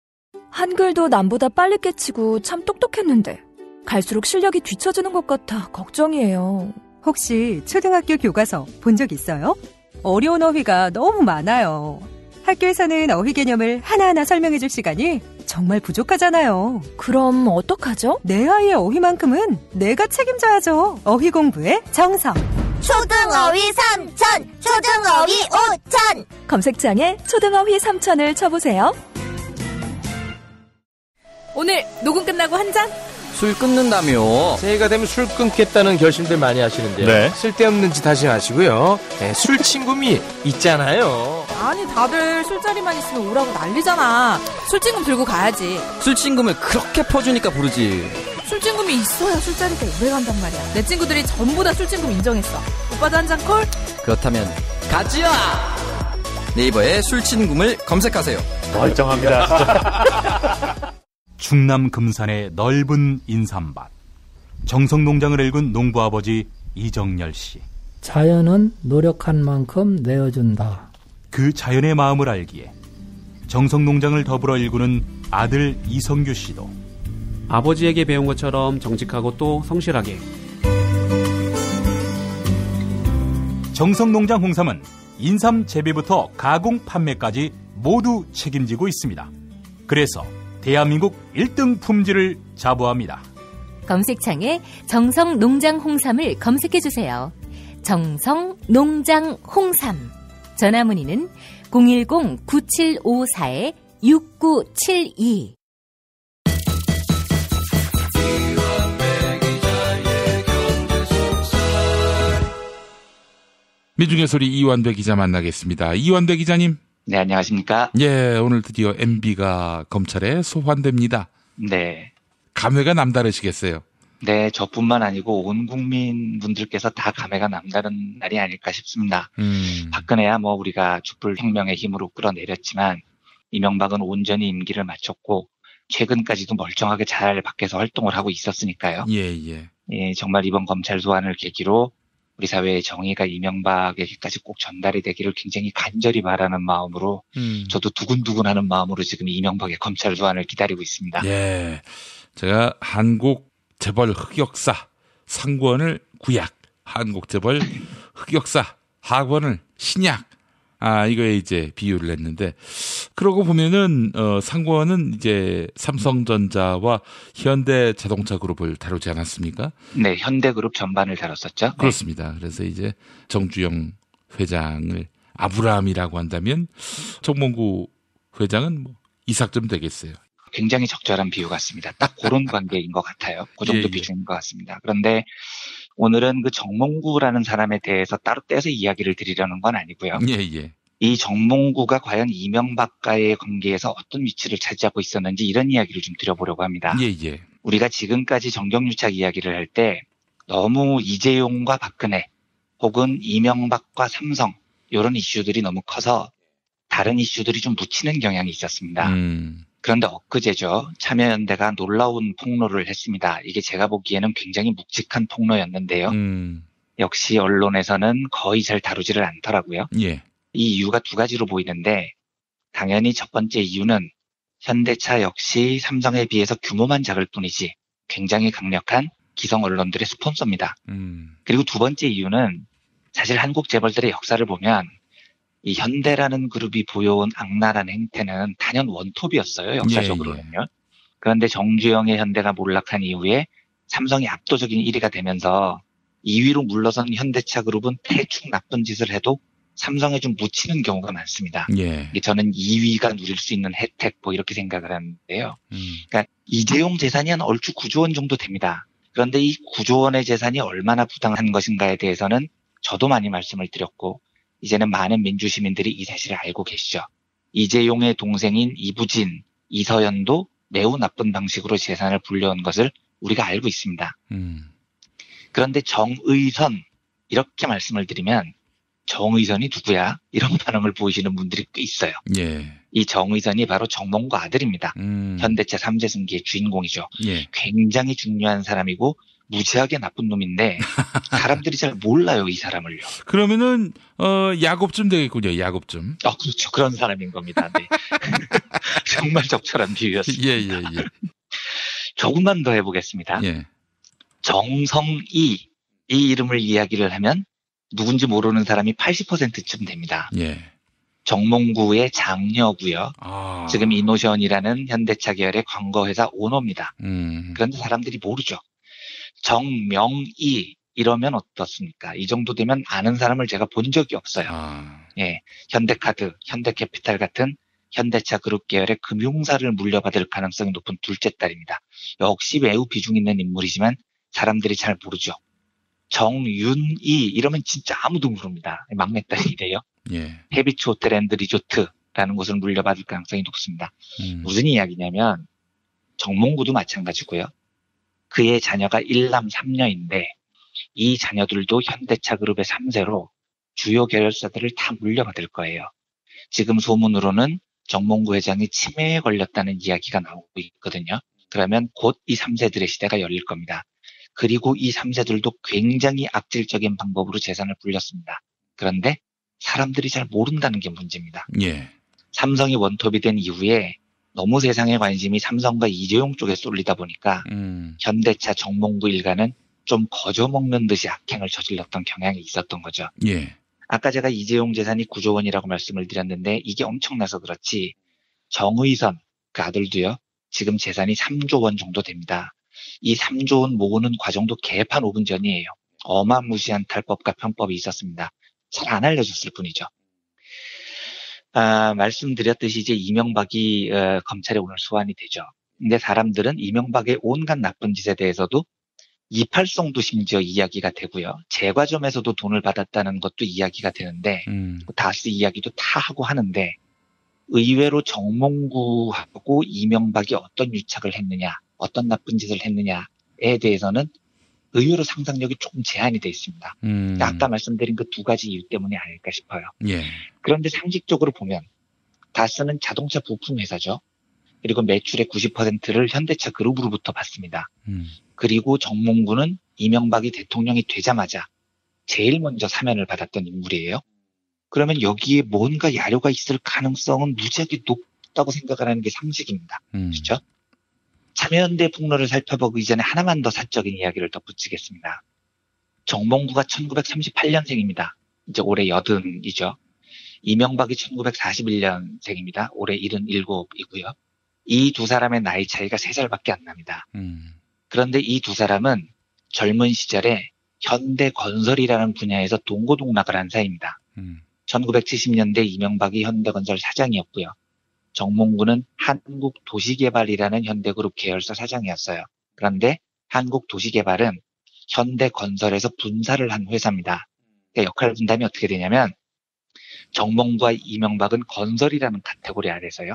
한글도 남보다 빨리 깨치고 참 똑똑했는데 갈수록 실력이 뒤처지는 것 같아 걱정이에요. 혹시 초등학교 교과서 본 적 있어요? 어려운 어휘가 너무 많아요. 학교에서는 어휘 개념을 하나하나 설명해줄 시간이 정말 부족하잖아요. 그럼 어떡하죠? 내 아이의 어휘만큼은 내가 책임져야죠. 어휘 공부의 정성. 초등어휘 삼천, 초등어휘 오천. 검색창에 초등어휘 삼천을 쳐보세요. 오늘 녹음 끝나고 한 잔? 술 끊는다며. 새해가 되면 술 끊겠다는 결심들 많이 하시는데요. 네. 쓸데없는 짓 하지 마시고요. 네, 술 친구미 있잖아요. 아니 다들 술자리만 있으면 오라고 난리잖아. 술친금 들고 가야지. 술친금을 그렇게 퍼주니까 부르지. 술친금이 있어야 술자리가 오래 간단 말이야. 내 친구들이 전부 다 술친금 인정했어. 오빠도 한 잔 콜? 그렇다면 가지야. 네이버에 술친금을 검색하세요. 멀쩡합니다. 충남 금산의 넓은 인삼밭. 정성농장을 일군 농부아버지 이정열 씨. 자연은 노력한 만큼 내어준다. 그 자연의 마음을 알기에 정성농장을 더불어 일구는 아들 이성규 씨도 아버지에게 배운 것처럼 정직하고 또 성실하게. 정성농장 홍삼은 인삼 재배부터 가공 판매까지 모두 책임지고 있습니다. 그래서 대한민국 일 등 품질을 자부합니다. 검색창에 정성농장 홍삼을 검색해주세요. 정성농장 홍삼. 전화문의는 공일공 구칠오사 육구칠이. 민중의 소리 이완배 기자 만나겠습니다. 이완배 기자님. 네, 안녕하십니까. 예, 오늘 드디어 엠비가 검찰에 소환됩니다. 네. 감회가 남다르시겠어요. 네, 저뿐만 아니고 온 국민 분들께서 다 감회가 남다른 날이 아닐까 싶습니다. 음. 박근혜야 뭐 우리가 촛불혁명의 힘으로 끌어내렸지만 이명박은 온전히 임기를 마쳤고 최근까지도 멀쩡하게 잘 밖에서 활동을 하고 있었으니까요. 예, 예. 예, 정말 이번 검찰 소환을 계기로 우리 사회의 정의가 이명박에게까지 꼭 전달이 되기를 굉장히 간절히 바라는 마음으로 음. 저도 두근두근하는 마음으로 지금 이명박의 검찰 소환을 기다리고 있습니다. 예, 제가 한국 재벌 흑역사 상권을 구약, 한국 재벌 흑역사 하권을 신약, 아 이거에 이제 비유를 했는데, 그러고 보면은 어, 상권은 이제 삼성전자와 현대자동차그룹을 다루지 않았습니까? 네, 현대그룹 전반을 다뤘었죠. 그렇습니다. 네. 그래서 이제 정주영 회장을 아브라함이라고 한다면 정몽구 회장은 뭐 이삭쯤 되겠어요. 굉장히 적절한 비유 같습니다. 딱 그런 관계인 것 같아요. 그 정도 예, 예. 비중인 것 같습니다. 그런데 오늘은 그 정몽구라는 사람에 대해서 따로 떼서 이야기를 드리려는 건 아니고요. 예, 예. 이 정몽구가 과연 이명박과의 관계에서 어떤 위치를 차지하고 있었는지 이런 이야기를 좀 드려보려고 합니다. 예, 예. 우리가 지금까지 정경유착 이야기를 할 때 너무 이재용과 박근혜 혹은 이명박과 삼성 이런 이슈들이 너무 커서 다른 이슈들이 좀 묻히는 경향이 있었습니다. 음. 그런데 엊그제죠. 참여연대가 놀라운 폭로를 했습니다. 이게 제가 보기에는 굉장히 묵직한 폭로였는데요. 음. 역시 언론에서는 거의 잘 다루지를 않더라고요. 예. 이 이유가 두 가지로 보이는데, 당연히 첫 번째 이유는 현대차 역시 삼성에 비해서 규모만 작을 뿐이지 굉장히 강력한 기성 언론들의 스폰서입니다. 음. 그리고 두 번째 이유는 사실 한국 재벌들의 역사를 보면 이 현대라는 그룹이 보여온 악랄한 행태는 단연 원톱이었어요. 역사적으로는요. 예, 예. 그런데 정주영의 현대가 몰락한 이후에 삼성이 압도적인 일 위가 되면서 이 위로 물러선 현대차 그룹은 대충 나쁜 짓을 해도 삼성에 좀 묻히는 경우가 많습니다. 예. 저는 이 위가 누릴 수 있는 혜택 뭐 이렇게 생각을 하는데요. 음. 그러니까 이재용 재산이 한 얼추 구조 원 정도 됩니다. 그런데 이 구조 원의 재산이 얼마나 부당한 것인가에 대해서는 저도 많이 말씀을 드렸고 이제는 많은 민주시민들이 이 사실을 알고 계시죠. 이재용의 동생인 이부진, 이서연도 매우 나쁜 방식으로 재산을 불려온 것을 우리가 알고 있습니다. 음. 그런데 정의선 이렇게 말씀을 드리면 정의선이 누구야? 이런 반응을 보이시는 분들이 꽤 있어요. 예. 이 정의선이 바로 정몽구 아들입니다. 음. 현대차 삼 대 승기의 주인공이죠. 예. 굉장히 중요한 사람이고 무지하게 나쁜 놈인데 사람들이 잘 몰라요, 이 사람을요. 그러면은 어 야곱쯤 되겠군요. 야곱쯤. 아, 그렇죠. 그런 사람인 겁니다. 네. 정말 적절한 비유였습니다. 예, 예, 예. 조금만 더 해보겠습니다. 예. 정성이 이 이름을 이야기를 하면 누군지 모르는 사람이 팔십 퍼센트쯤 됩니다. 예. 정몽구의 장녀고요. 아. 지금 이노션이라는 현대차 계열의 광고회사 오너입니다. 음. 그런데 사람들이 모르죠. 정명이 이러면 어떻습니까? 이 정도 되면 아는 사람을 제가 본 적이 없어요. 아. 예, 현대카드, 현대캐피탈 같은 현대차 그룹 계열의 금융사를 물려받을 가능성이 높은 둘째 딸입니다. 역시 매우 비중 있는 인물이지만 사람들이 잘 모르죠. 정윤이 이러면 진짜 아무도 모릅니다. 막내딸이래요. 예. 헤비츠 호텔 앤드 리조트라는 곳을 물려받을 가능성이 높습니다. 음. 무슨 이야기냐면 정몽구도 마찬가지고요. 그의 자녀가 일남 삼녀인데 이 자녀들도 현대차 그룹의 삼 세로 주요 계열사들을 다 물려받을 거예요. 지금 소문으로는 정몽구 회장이 치매에 걸렸다는 이야기가 나오고 있거든요. 그러면 곧 이 삼 세들의 시대가 열릴 겁니다. 그리고 이 삼 세들도 굉장히 악질적인 방법으로 재산을 불렸습니다. 그런데 사람들이 잘 모른다는 게 문제입니다. 예. 삼성이 원톱이 된 이후에 너무 세상의 관심이 삼성과 이재용 쪽에 쏠리다 보니까 음. 현대차 정몽구 일가는 좀 거저먹는 듯이 악행을 저질렀던 경향이 있었던 거죠. 예. 아까 제가 이재용 재산이 구조 원이라고 말씀을 드렸는데 이게 엄청나서 그렇지 정의선 그 아들도요. 지금 재산이 삼조 원 정도 됩니다. 이 삼조 원 모으는 과정도 개판 오 분 전이에요. 어마무시한 탈법과 편법이 있었습니다. 잘 안 알려졌을 뿐이죠. 아, 말씀드렸듯이 이제 이명박이 어, 검찰에 오늘 소환이 되죠. 근데 사람들은 이명박의 온갖 나쁜 짓에 대해서도 이팔성도 심지어 이야기가 되고요. 제과점에서도 돈을 받았다는 것도 이야기가 되는데 음. 다스 이야기도 다 하고 하는데 의외로 정몽구하고 이명박이 어떤 유착을 했느냐, 어떤 나쁜 짓을 했느냐에 대해서는 의외로 상상력이 조금 제한이 돼 있습니다. 음. 아까 말씀드린 그 두 가지 이유 때문이 아닐까 싶어요. 예. 그런데 상식적으로 보면 다스는 자동차 부품 회사죠. 그리고 매출의 구십 퍼센트를 현대차 그룹으로부터 받습니다. 음. 그리고 정몽구는 이명박이 대통령이 되자마자 제일 먼저 사면을 받았던 인물이에요. 그러면 여기에 뭔가 야료가 있을 가능성은 무지하게 높다고 생각을 하는 게 상식입니다. 음. 그렇죠? 참여연대 폭로를 살펴보기 전에 하나만 더 사적인 이야기를 덧붙이겠습니다. 정몽구가 천구백삼십팔 년생입니다. 이제 올해 여든이죠. 이명박이 천구백사십일 년생입니다. 올해 일흔일곱이고요. 이 두 사람의 나이 차이가 세 살밖에 안 납니다. 음. 그런데 이 두 사람은 젊은 시절에 현대건설이라는 분야에서 동고동락을 한 사이입니다. 음. 천구백칠십 년대 이명박이 현대건설 사장이었고요. 정몽구는 한국도시개발이라는 현대그룹 계열사 사장이었어요. 그런데 한국도시개발은 현대건설에서 분사를 한 회사입니다. 그러니까 역할 분담이 어떻게 되냐면 정몽구와 이명박은 건설이라는 카테고리 아래서요.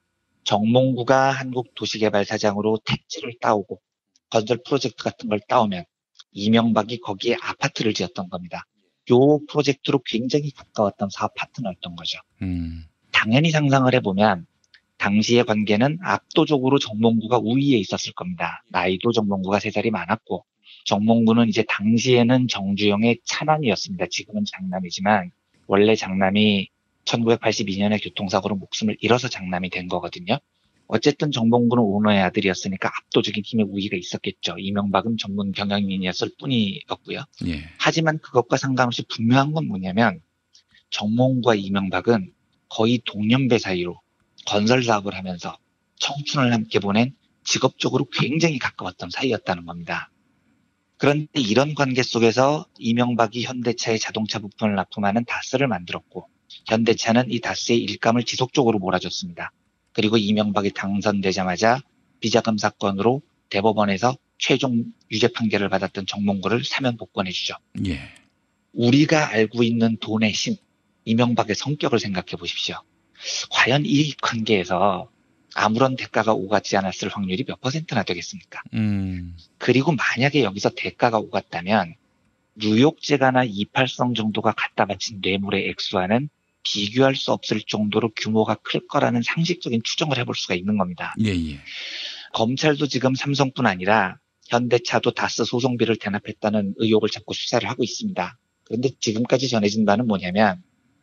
정몽구가 한국도시개발 사장으로 택지를 따오고 건설 프로젝트 같은 걸 따오면 이명박이 거기에 아파트를 지었던 겁니다. 요 프로젝트로 굉장히 가까웠던 사업 파트너였던 거죠. 음. 당연히 상상을 해보면 당시의 관계는 압도적으로 정몽구가 우위에 있었을 겁니다. 나이도 정몽구가 세 살이 많았고 정몽구는 이제 당시에는 정주영의 차남이었습니다. 지금은 장남이지만 원래 장남이 천구백팔십이 년에 교통사고로 목숨을 잃어서 장남이 된 거거든요. 어쨌든 정몽구는 오너의 아들이었으니까 압도적인 힘의 우위가 있었겠죠. 이명박은 전문 경영인이었을 뿐이었고요. 예. 하지만 그것과 상관없이 분명한 건 뭐냐면 정몽구와 이명박은 거의 동년배 사이로 건설 사업을 하면서 청춘을 함께 보낸 직업적으로 굉장히 가까웠던 사이였다는 겁니다. 그런데 이런 관계 속에서 이명박이 현대차의 자동차 부품을 납품하는 다스를 만들었고 현대차는 이 다스의 일감을 지속적으로 몰아줬습니다. 그리고 이명박이 당선되자마자 비자금 사건으로 대법원에서 최종 유죄 판결을 받았던 정몽구를 사면 복권해주죠. 예. 우리가 알고 있는 돈의 신, 이명박의 성격을 생각해 보십시오. 과연 이 관계에서 아무런 대가가 오가지 않았을 확률이 몇 퍼센트나 되겠습니까? 음. 그리고 만약에 여기서 대가가 오갔다면 뉴욕제가나 이팔성 정도가 갖다 바친 뇌물의 액수와는 비교할 수 없을 정도로 규모가 클 거라는 상식적인 추정을 해볼 수가 있는 겁니다. 예, 예. 검찰도 지금 삼성뿐 아니라 현대차도 다스 소송비를 대납했다는 의혹을 잡고 수사를 하고 있습니다. 그런데 지금까지 전해진 바는 뭐냐면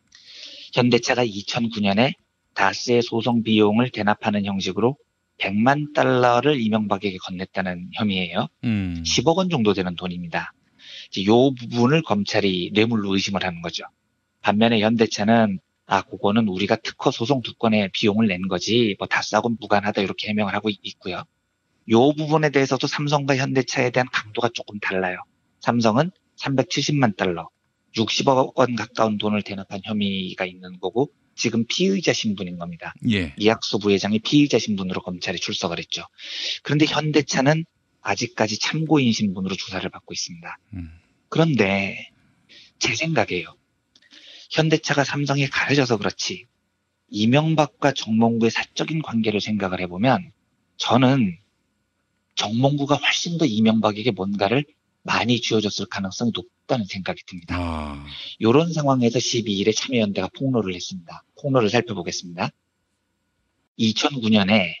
현대차가 이천구 년에 다스의 소송 비용을 대납하는 형식으로 백만 달러를 이명박에게 건넸다는 혐의예요. 음. 십억 원 정도 되는 돈입니다. 이 부분을 검찰이 뇌물로 의심을 하는 거죠. 반면에 현대차는 아, 그거는 우리가 특허 소송 두 건의 비용을 낸 거지 뭐 다스하고는 무관하다 이렇게 해명을 하고 있고요. 이 부분에 대해서도 삼성과 현대차에 대한 강도가 조금 달라요. 삼성은 삼백칠십만 달러, 육십억 원 가까운 돈을 대납한 혐의가 있는 거고 지금 피의자 신분인 겁니다. 예. 이학수 부회장이 피의자 신분으로 검찰에 출석을 했죠. 그런데 현대차는 아직까지 참고인 신분으로 조사를 받고 있습니다. 음. 그런데 제 생각에요. 현대차가 삼성에 가려져서 그렇지 이명박과 정몽구의 사적인 관계를 생각을 해보면 저는 정몽구가 훨씬 더 이명박에게 뭔가를 많이 쥐어줬을 가능성이 높다는 생각이 듭니다. 아. 이런 상황에서 십이 일에 참여연대가 폭로를 했습니다. 폭로를 살펴보겠습니다. 이천구 년에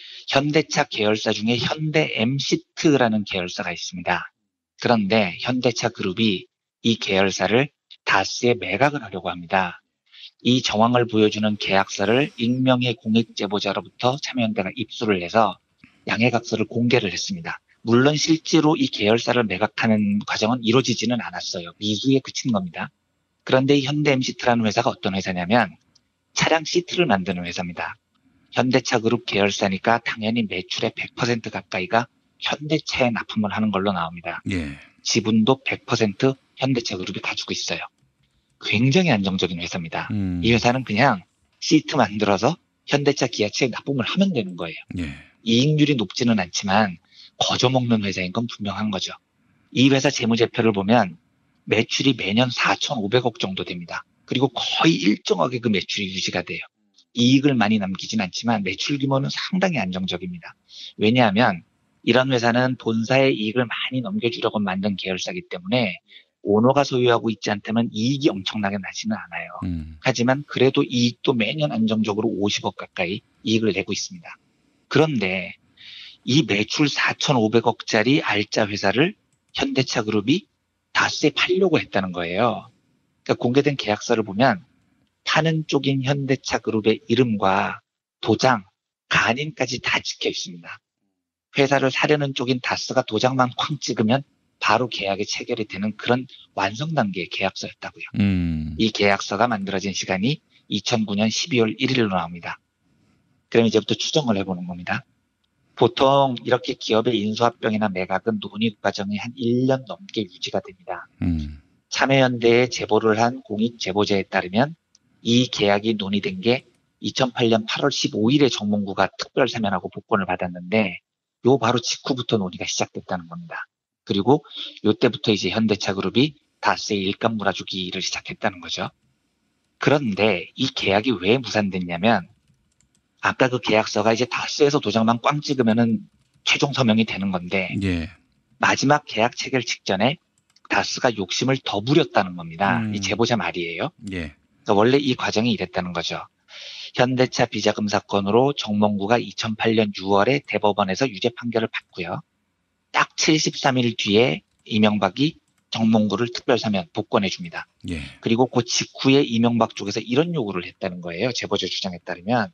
현대차 계열사 중에 현대 엠시트라는 계열사가 있습니다. 그런데 현대차 그룹이 이 계열사를 다스에 매각을 하려고 합니다. 이 정황을 보여주는 계약서를 익명의 공익제보자로부터 참여연대가 입수를 해서 양해각서를 공개를 했습니다. 물론 실제로 이 계열사를 매각하는 과정은 이루어지지는 않았어요. 미수에 그친 겁니다. 그런데 이 현대 엠시트라는 회사가 어떤 회사냐면 차량 시트를 만드는 회사입니다. 현대차 그룹 계열사니까 당연히 매출의 백 퍼센트 가까이가 현대차에 납품을 하는 걸로 나옵니다. 예. 지분도 백 퍼센트 현대차 그룹이 가지고 있어요. 굉장히 안정적인 회사입니다. 음. 이 회사는 그냥 시트 만들어서 현대차 기아차에 납품을 하면 되는 거예요. 예. 이익률이 높지는 않지만 거저먹는 회사인 건 분명한 거죠. 이 회사 재무제표를 보면 매출이 매년 사천오백억 정도 됩니다. 그리고 거의 일정하게 그 매출이 유지가 돼요. 이익을 많이 남기진 않지만 매출 규모는 상당히 안정적입니다. 왜냐하면 이런 회사는 본사의 이익을 많이 넘겨주려고 만든 계열사이기 때문에 오너가 소유하고 있지 않다면 이익이 엄청나게 나지는 않아요. 음. 하지만 그래도 이익도 매년 안정적으로 오십억 가까이 이익을 내고 있습니다. 그런데 이 매출 사천오백억짜리 알짜 회사를 현대차 그룹이 다스에 팔려고 했다는 거예요. 그러니까 공개된 계약서를 보면 파는 쪽인 현대차 그룹의 이름과 도장, 간인까지 다 찍혀 있습니다. 회사를 사려는 쪽인 다스가 도장만 쾅 찍으면 바로 계약이 체결이 되는 그런 완성 단계의 계약서였다고요. 음. 이 계약서가 만들어진 시간이 이천구 년 십이월 일일로 나옵니다. 그럼 이제부터 추정을 해보는 겁니다. 보통 이렇게 기업의 인수합병이나 매각은 논의 과정이 한 일 년 넘게 유지가 됩니다. 음. 참여연대에 제보를 한 공익제보자에 따르면 이 계약이 논의된 게 이천팔 년 팔월 십오일에 정몽구가 특별 사면하고 복권을 받았는데 요 바로 직후부터 논의가 시작됐다는 겁니다. 그리고 요때부터 이제 현대차 그룹이 다스에 일감 몰아주기를 시작했다는 거죠. 그런데 이 계약이 왜 무산됐냐면 아까 그 계약서가 이제 다스에서 도장만 꽝 찍으면은 최종 서명이 되는 건데 예. 마지막 계약 체결 직전에 다스가 욕심을 더 부렸다는 겁니다. 음. 이 제보자 말이에요. 예. 그러니까 원래 이 과정이 이랬다는 거죠. 현대차 비자금 사건으로 정몽구가 이천팔 년 유월에 대법원에서 유죄 판결을 받고요. 딱 칠십삼 일 뒤에 이명박이 정몽구를 특별사면 복권해 줍니다. 예. 그리고 그 직후에 이명박 쪽에서 이런 요구를 했다는 거예요. 제보자 주장에 따르면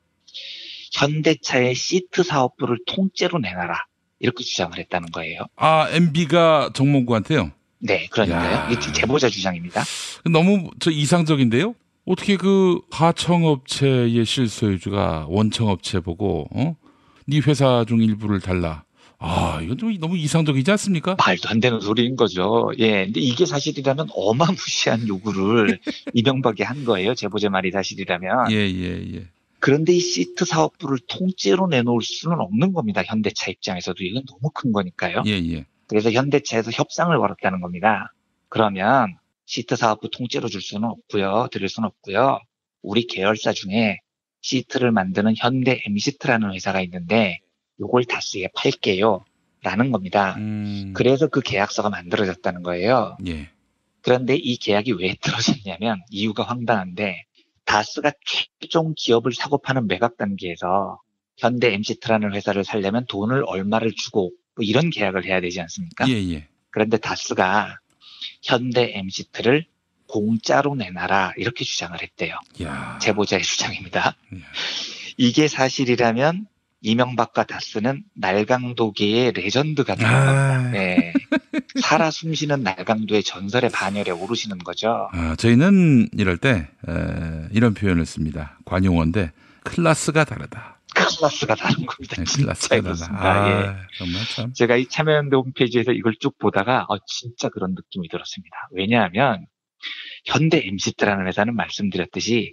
현대차의 시트 사업부를 통째로 내놔라. 이렇게 주장을 했다는 거예요. 아, 엠비가 정몽구한테요? 네, 그러니까요. 이게 제보자 주장입니다. 너무 저 이상적인데요? 어떻게 그 하청업체의 실소유주가 원청업체 보고 어? 네 회사 중 일부를 달라. 아, 이건 좀 너무 이상적이지 않습니까? 말도 안 되는 소리인 거죠. 예, 근데 이게 사실이라면 어마무시한 요구를 이명박이 한 거예요. 제보자 말이 사실이라면. 예, 예, 예. 그런데 이 시트 사업부를 통째로 내놓을 수는 없는 겁니다. 현대차 입장에서도 이건 너무 큰 거니까요. 예, 예. 그래서 현대차에서 협상을 걸었다는 겁니다. 그러면 시트 사업부 통째로 줄 수는 없고요. 드릴 수는 없고요. 우리 계열사 중에 시트를 만드는 현대 엠시트라는 회사가 있는데 요걸 다스에 팔게요. 라는 겁니다. 음. 그래서 그 계약서가 만들어졌다는 거예요. 예. 그런데 이 계약이 왜 떨어졌냐면 이유가 황당한데 다스가 최종 기업을 사고 파는 매각 단계에서 현대 엠시트라는 회사를 살려면 돈을 얼마를 주고 뭐 이런 계약을 해야 되지 않습니까? 예, 예. 그런데 다스가 현대 엠시트를 공짜로 내놔라 이렇게 주장을 했대요. 야. 제보자의 주장입니다. 야. 이게 사실이라면 이명박과 다스는 날강도계의 레전드가 되는 아. 겁니다. 네. 살아 숨쉬는 날강도의 전설의 반열에 오르시는 거죠. 아, 저희는 이럴 때 에, 이런 표현을 씁니다. 관용어인데 클래스가 다르다. 클래스가 다른 겁니다. 네, 진짜 클래스가 그렇습니다. 다르다. 아, 예. 정말 참. 제가 이 참여연대 홈페이지에서 이걸 쭉 보다가 어, 진짜 그런 느낌이 들었습니다. 왜냐하면 현대 엠시트라는 회사는 말씀드렸듯이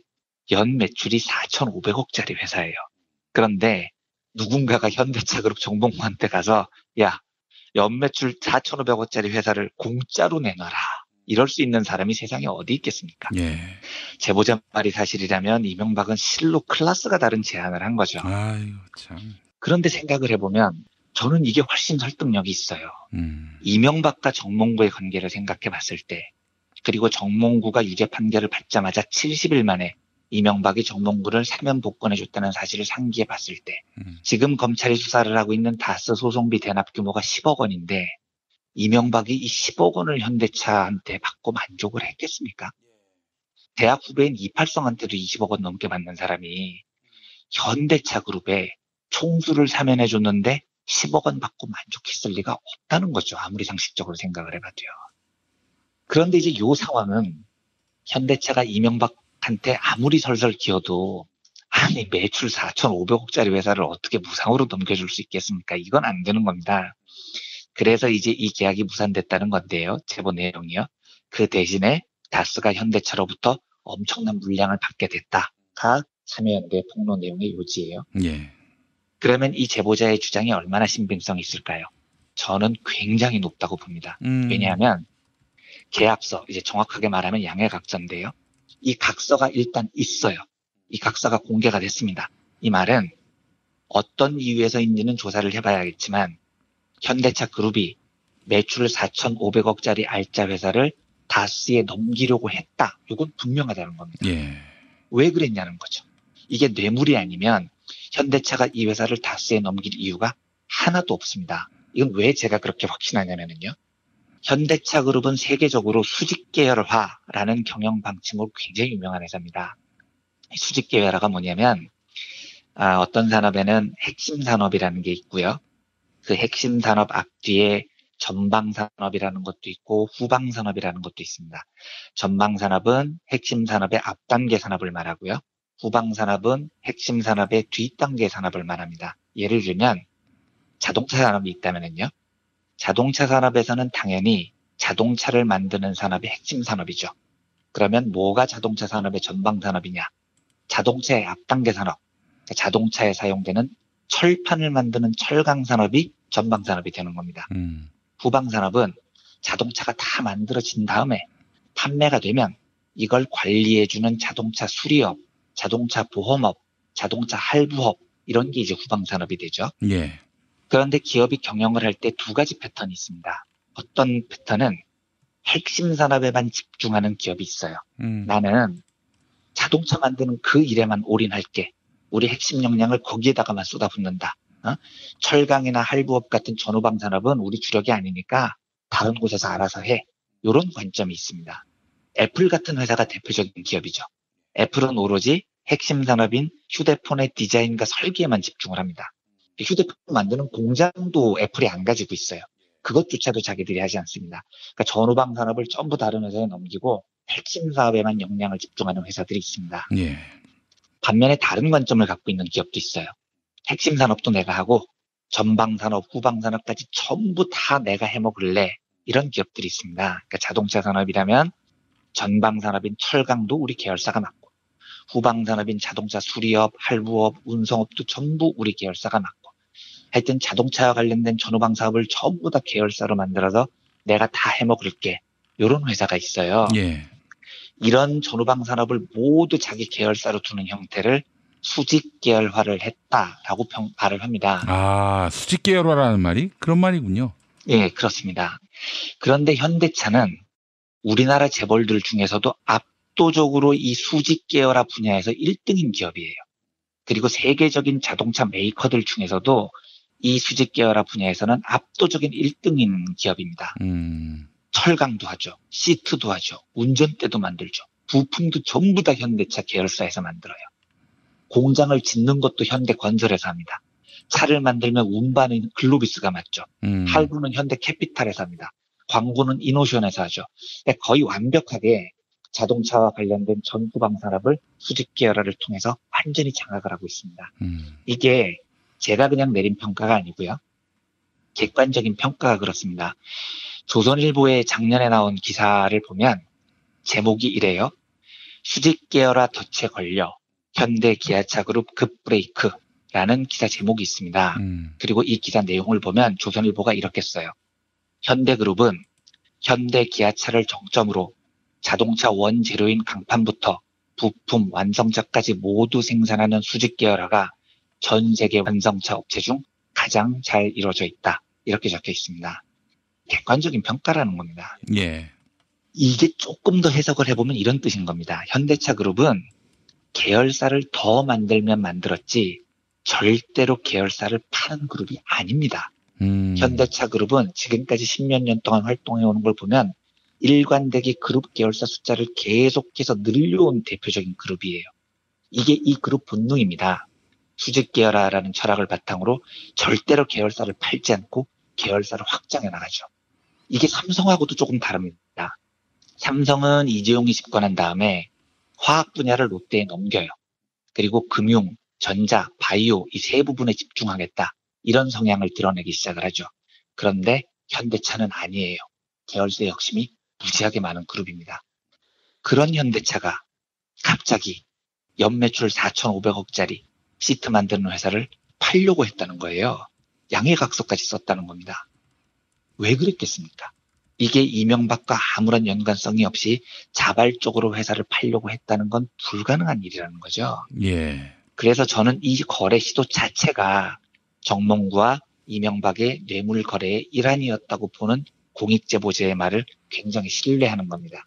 연 매출이 사천오백억짜리 회사예요. 그런데 누군가가 현대차그룹 정봉구한테 가서 야, 연 매출 사천오백억짜리 회사를 공짜로 내놔라. 이럴 수 있는 사람이 세상에 어디 있겠습니까? 예. 제보자 말이 사실이라면 이명박은 실로 클래스가 다른 제안을 한 거죠. 아유, 참. 그런데 생각을 해보면 저는 이게 훨씬 설득력이 있어요. 음. 이명박과 정몽구의 관계를 생각해 봤을 때, 그리고 정몽구가 유죄 판결을 받자마자 칠십 일 만에 이명박이 정몽구를 사면 복권해줬다는 사실을 상기해 봤을 때, 음. 지금 검찰이 수사를 하고 있는 다스 소송비 대납 규모가 십억 원인데 이명박이 이 십억 원을 현대차한테 받고 만족을 했겠습니까? 대학 후배인 이팔성한테도 이십억 원 넘게 받는 사람이 현대차 그룹에 총수를 사면해줬는데 십억 원 받고 만족했을 리가 없다는 거죠. 아무리 상식적으로 생각을 해봐도요. 그런데 이제 요 상황은 현대차가 이명박한테 아무리 설설 기어도 아니 매출 사천오백억짜리 회사를 어떻게 무상으로 넘겨줄 수 있겠습니까? 이건 안 되는 겁니다. 그래서 이제 이 계약이 무산됐다는 건데요. 제보 내용이요. 그 대신에 다스가 현대차로부터 엄청난 물량을 받게 됐다가 참여연대 폭로 내용의 요지예요. 예. 그러면 이 제보자의 주장이 얼마나 신빙성이 있을까요? 저는 굉장히 높다고 봅니다. 음. 왜냐하면 계약서, 이제 정확하게 말하면 양해각서인데요. 이 각서가 일단 있어요. 이 각서가 공개가 됐습니다. 이 말은 어떤 이유에서인지는 조사를 해봐야겠지만 현대차 그룹이 매출 사천오백억짜리 알짜 회사를 다스에 넘기려고 했다. 이건 분명하다는 겁니다. 예. 왜 그랬냐는 거죠. 이게 뇌물이 아니면 현대차가 이 회사를 다스에 넘길 이유가 하나도 없습니다. 이건 왜 제가 그렇게 확신하냐면요. 현대차 그룹은 세계적으로 수직 계열화라는 경영 방침으로 굉장히 유명한 회사입니다. 수직 계열화가 뭐냐면 아, 어떤 산업에는 핵심 산업이라는 게 있고요. 그 핵심 산업 앞뒤에 전방 산업이라는 것도 있고 후방 산업이라는 것도 있습니다. 전방 산업은 핵심 산업의 앞단계 산업을 말하고요. 후방 산업은 핵심 산업의 뒷단계 산업을 말합니다. 예를 들면 자동차 산업이 있다면요. 자동차 산업에서는 당연히 자동차를 만드는 산업이 핵심 산업이죠. 그러면 뭐가 자동차 산업의 전방 산업이냐? 자동차의 앞단계 산업, 자동차에 사용되는 철판을 만드는 철강 산업이 전방 산업이 되는 겁니다. 음. 후방 산업은 자동차가 다 만들어진 다음에 판매가 되면 이걸 관리해주는 자동차 수리업, 자동차 보험업, 자동차 할부업 이런 게 이제 후방 산업이 되죠. 예. 그런데 기업이 경영을 할 때 두 가지 패턴이 있습니다. 어떤 패턴은 핵심 산업에만 집중하는 기업이 있어요. 음. 나는 자동차 만드는 그 일에만 올인할게. 우리 핵심 역량을 거기에다가만 쏟아붓는다. 어? 철강이나 할부업 같은 전후방 산업은 우리 주력이 아니니까 다른 곳에서 알아서 해. 이런 관점이 있습니다. 애플 같은 회사가 대표적인 기업이죠. 애플은 오로지 핵심 산업인 휴대폰의 디자인과 설계에만 집중을 합니다. 휴대폰 만드는 공장도 애플이 안 가지고 있어요. 그것조차도 자기들이 하지 않습니다. 그러니까 전후방 산업을 전부 다른 회사에 넘기고 핵심 사업에만 역량을 집중하는 회사들이 있습니다. 예. 반면에 다른 관점을 갖고 있는 기업도 있어요. 핵심 산업도 내가 하고 전방 산업, 후방 산업까지 전부 다 내가 해먹을래. 이런 기업들이 있습니다. 그러니까 자동차 산업이라면 전방 산업인 철강도 우리 계열사가 맡고 후방 산업인 자동차 수리업, 할부업, 운송업도 전부 우리 계열사가 맡고 하여튼 자동차와 관련된 전후방 사업을 전부 다 계열사로 만들어서 내가 다 해먹을게. 이런 회사가 있어요. 예. 이런 전후방 산업을 모두 자기 계열사로 두는 형태를 수직 계열화를 했다라고 평, 말을 합니다. 아, 수직 계열화라는 말이 그런 말이군요. 예, 그렇습니다. 그런데 현대차는 우리나라 재벌들 중에서도 압도적으로 이 수직 계열화 분야에서 일 등인 기업이에요. 그리고 세계적인 자동차 메이커들 중에서도 이 수직 계열화 분야에서는 압도적인 일 등인 기업입니다. 음. 철강도 하죠. 시트도 하죠. 운전대도 만들죠. 부품도 전부 다 현대차 계열사에서 만들어요. 공장을 짓는 것도 현대건설에서 합니다. 차를 만들면 운반은 글로비스가 맡죠. 음. 할부는 현대캐피탈에서 합니다. 광고는 이노션에서 하죠. 거의 완벽하게 자동차와 관련된 전후방 산업을 수직 계열화를 통해서 완전히 장악을 하고 있습니다. 음. 이게 제가 그냥 내린 평가가 아니고요. 객관적인 평가가 그렇습니다. 조선일보에 작년에 나온 기사를 보면 제목이 이래요. 수직 계열화 덫에 걸려 현대 기아차 그룹 급브레이크라는 기사 제목이 있습니다. 음. 그리고 이 기사 내용을 보면 조선일보가 이렇게 써요. 현대그룹은 현대 기아차를 정점으로 자동차 원재료인 강판부터 부품, 완성차까지 모두 생산하는 수직 계열화가 전 세계 완성차 업체 중 가장 잘 이루어져 있다. 이렇게 적혀 있습니다. 객관적인 평가라는 겁니다. 예. 이게 조금 더 해석을 해보면 이런 뜻인 겁니다. 현대차 그룹은 계열사를 더 만들면 만들었지 절대로 계열사를 파는 그룹이 아닙니다. 음. 현대차 그룹은 지금까지 십몇 년 동안 활동해오는 걸 보면 일관되게 그룹 계열사 숫자를 계속해서 늘려온 대표적인 그룹이에요. 이게 이 그룹 본능입니다. 수직 계열화라는 철학을 바탕으로 절대로 계열사를 팔지 않고 계열사를 확장해 나가죠. 이게 삼성하고도 조금 다릅니다. 삼성은 이재용이 집권한 다음에 화학 분야를 롯데에 넘겨요. 그리고 금융, 전자, 바이오 이 세 부분에 집중하겠다. 이런 성향을 드러내기 시작을 하죠. 그런데 현대차는 아니에요. 계열사의 혁신이 무지하게 많은 그룹입니다. 그런 현대차가 갑자기 연매출 사천오백억짜리 시트 만드는 회사를 팔려고 했다는 거예요. 양해각서까지 썼다는 겁니다. 왜 그랬겠습니까? 이게 이명박과 아무런 연관성이 없이 자발적으로 회사를 팔려고 했다는 건 불가능한 일이라는 거죠. 예. 그래서 저는 이 거래 시도 자체가 정몽구와 이명박의 뇌물 거래의 일환이었다고 보는 공익제보자의 말을 굉장히 신뢰하는 겁니다.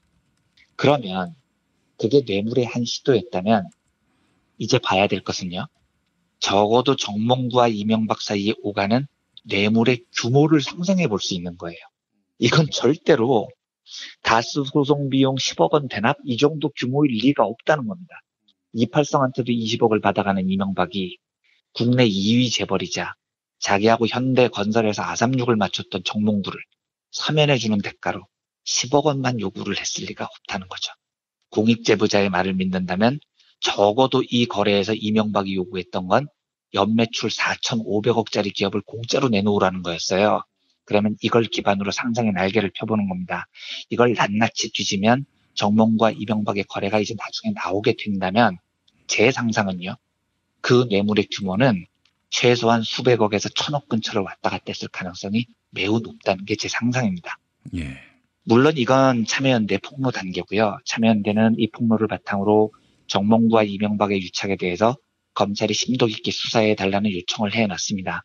그러면 그게 뇌물의 한 시도였다면 이제 봐야 될 것은요. 적어도 정몽구와 이명박 사이에 오가는 뇌물의 규모를 상상해 볼 수 있는 거예요. 이건 절대로 다스 소송 비용 십억 원 대납 이 정도 규모일 리가 없다는 겁니다. 이팔성한테도 이십억을 받아가는 이명박이 국내 이 위 재벌이자 자기하고 현대건설에서 아삼육을 맞췄던 정몽구를 사면해주는 대가로 십억 원만 요구를 했을 리가 없다는 거죠. 공익제보자의 말을 믿는다면 적어도 이 거래에서 이명박이 요구했던 건 연매출 사천오백억짜리 기업을 공짜로 내놓으라는 거였어요. 그러면 이걸 기반으로 상상의 날개를 펴보는 겁니다. 이걸 낱낱이 뒤지면 정몽구와 이명박의 거래가 이제 나중에 나오게 된다면 제 상상은요. 그 뇌물의 규모는 최소한 수백억에서 천억 근처를 왔다 갔다 했을 가능성이 매우 높다는 게 제 상상입니다. 예. 물론 이건 참여연대 폭로 단계고요. 참여연대는 이 폭로를 바탕으로 정몽구와 이명박의 유착에 대해서 검찰이 심도 깊게 수사해달라는 요청을 해놨습니다.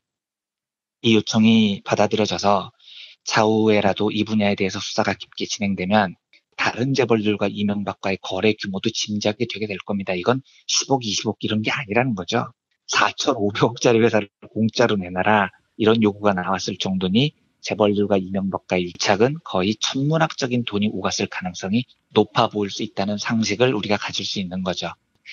이 요청이 받아들여져서 차후에라도 이 분야에 대해서 수사가 깊게 진행되면 다른 재벌들과 이명박과의 거래 규모도 짐작이 되게 될 겁니다. 이건 십억, 이십억 이런 게 아니라는 거죠. 사천오백억짜리 회사를 공짜로 내놔라 이런 요구가 나왔을 정도니 재벌들과 이명박과의 유착은 거의 천문학적인 돈이 오갔을 가능성이 높아 보일 수 있다는 상식을 우리가 가질 수 있는 거죠.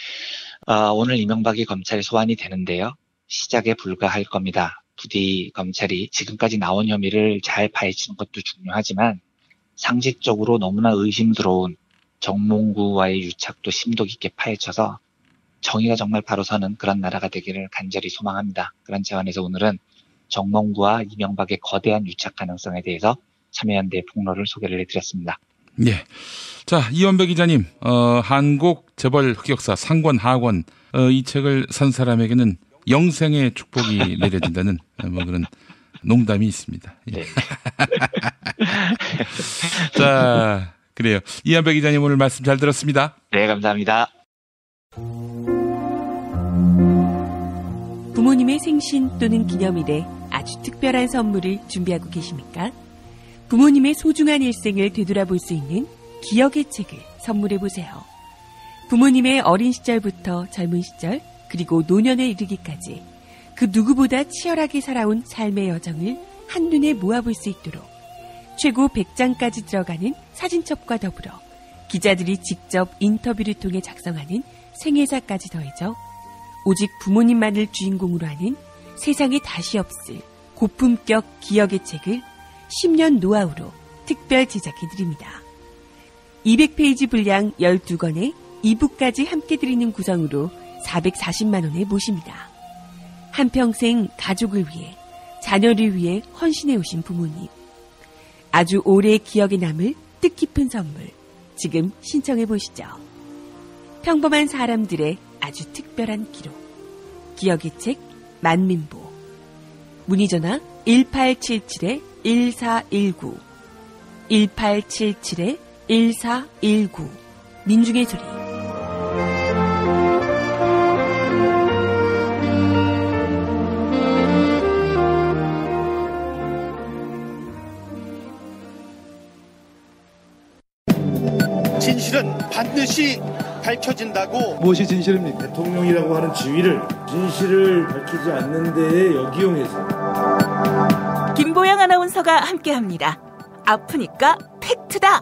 어, 오늘 이명박이 검찰에 소환이 되는데요. 시작에 불과할 겁니다. 부디 검찰이 지금까지 나온 혐의를 잘 파헤치는 것도 중요하지만 상식적으로 너무나 의심스러운 정몽구와의 유착도 심도 깊게 파헤쳐서 정의가 정말 바로 서는 그런 나라가 되기를 간절히 소망합니다. 그런 차원에서 오늘은 정몽구와 이명박의 거대한 유착 가능성에 대해서 참여연대의 폭로를 소개를 해드렸습니다. 예. 자, 이원배 기자님, 어, 한국 재벌 흑역사 상권 하권, 어, 이 책을 산 사람에게는 영생의 축복이 내려진다는 뭐 그런 농담이 있습니다. 예. 네. 자, 그래요. 이원배 기자님 오늘 말씀 잘 들었습니다. 네, 감사합니다. 부모님의 생신 또는 기념일에 아주 특별한 선물을 준비하고 계십니까? 부모님의 소중한 일생을 되돌아볼 수 있는 기억의 책을 선물해보세요. 부모님의 어린 시절부터 젊은 시절 그리고 노년에 이르기까지 그 누구보다 치열하게 살아온 삶의 여정을 한눈에 모아볼 수 있도록 최고 백 장까지 들어가는 사진첩과 더불어 기자들이 직접 인터뷰를 통해 작성하는 생애사까지 더해져 오직 부모님만을 주인공으로 하는 세상에 다시 없을 고품격 기억의 책을 십 년 노하우로 특별 제작해드립니다. 이백 페이지 분량 열두 권에 이북까지 함께 드리는 구성으로 사백사십만 원에 모십니다. 한평생 가족을 위해, 자녀를 위해 헌신해 오신 부모님. 아주 오래 기억에 남을 뜻깊은 선물. 지금 신청해 보시죠. 평범한 사람들의 아주 특별한 기록. 기억의 책 만민보. 문의전화 일팔칠칠 일사일구 일팔칠칠 일사일구. 민중의 소리. 진실은 반드시 밝혀진다고. 무엇이 진실입니까? 대통령이라고 하는 지위를 진실을 밝히지 않는 데에 역이용해서. 김보영 아나운서가 함께합니다. 아프니까 팩트다.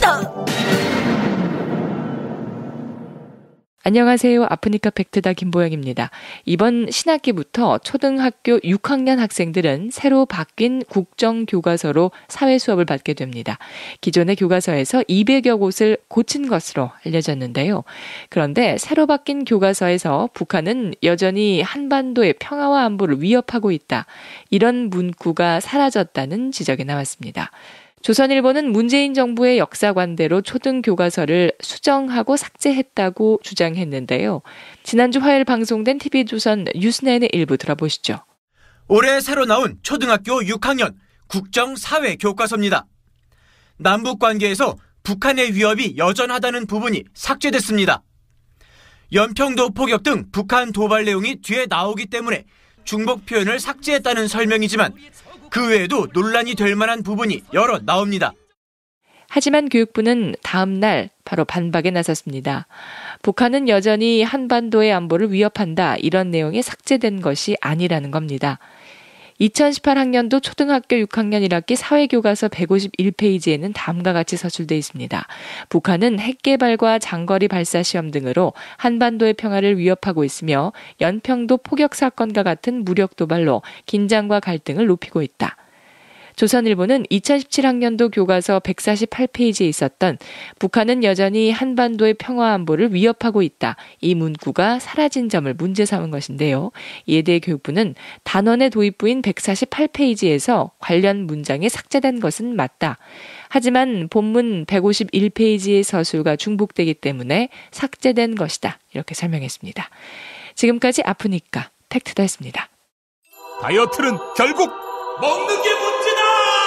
안녕하세요. 아프니까 팩트다 김보영입니다. 이번 신학기부터 초등학교 육 학년 학생들은 새로 바뀐 국정교과서로 사회수업을 받게 됩니다. 기존의 교과서에서 이백여 곳을 고친 것으로 알려졌는데요. 그런데 새로 바뀐 교과서에서 북한은 여전히 한반도의 평화와 안보를 위협하고 있다. 이런 문구가 사라졌다는 지적이 나왔습니다. 조선일보는 문재인 정부의 역사관대로 초등교과서를 수정하고 삭제했다고 주장했는데요. 지난주 화요일 방송된 티비조선 뉴스나인의 일부 들어보시죠. 올해 새로 나온 초등학교 육 학년 국정사회교과서입니다. 남북관계에서 북한의 위협이 여전하다는 부분이 삭제됐습니다. 연평도 포격 등 북한 도발 내용이 뒤에 나오기 때문에 중복 표현을 삭제했다는 설명이지만 그 외에도 논란이 될 만한 부분이 여러 나옵니다. 하지만 교육부는 다음 날 바로 반박에 나섰습니다. 북한은 여전히 한반도의 안보를 위협한다. 이런 내용이 삭제된 것이 아니라는 겁니다. 이천십팔 학년도 초등학교 육 학년 일 학기 사회교과서 백오십일 페이지에는 다음과 같이 서술되어 있습니다. 북한은 핵개발과 장거리 발사시험 등으로 한반도의 평화를 위협하고 있으며 연평도 포격 사건과 같은 무력 도발로 긴장과 갈등을 높이고 있다. 조선일보는 이천십칠 학년도 교과서 백사십팔 페이지에 있었던 북한은 여전히 한반도의 평화 안보를 위협하고 있다. 이 문구가 사라진 점을 문제 삼은 것인데요. 이에 대해 교육부는 단원의 도입부인 백사십팔 페이지에서 관련 문장이 삭제된 것은 맞다. 하지만 본문 백오십일 페이지의 서술과 중복되기 때문에 삭제된 것이다. 이렇게 설명했습니다. 지금까지 아프니까 팩트다였습니다. 다이어트는 결국 먹는 게 문제다!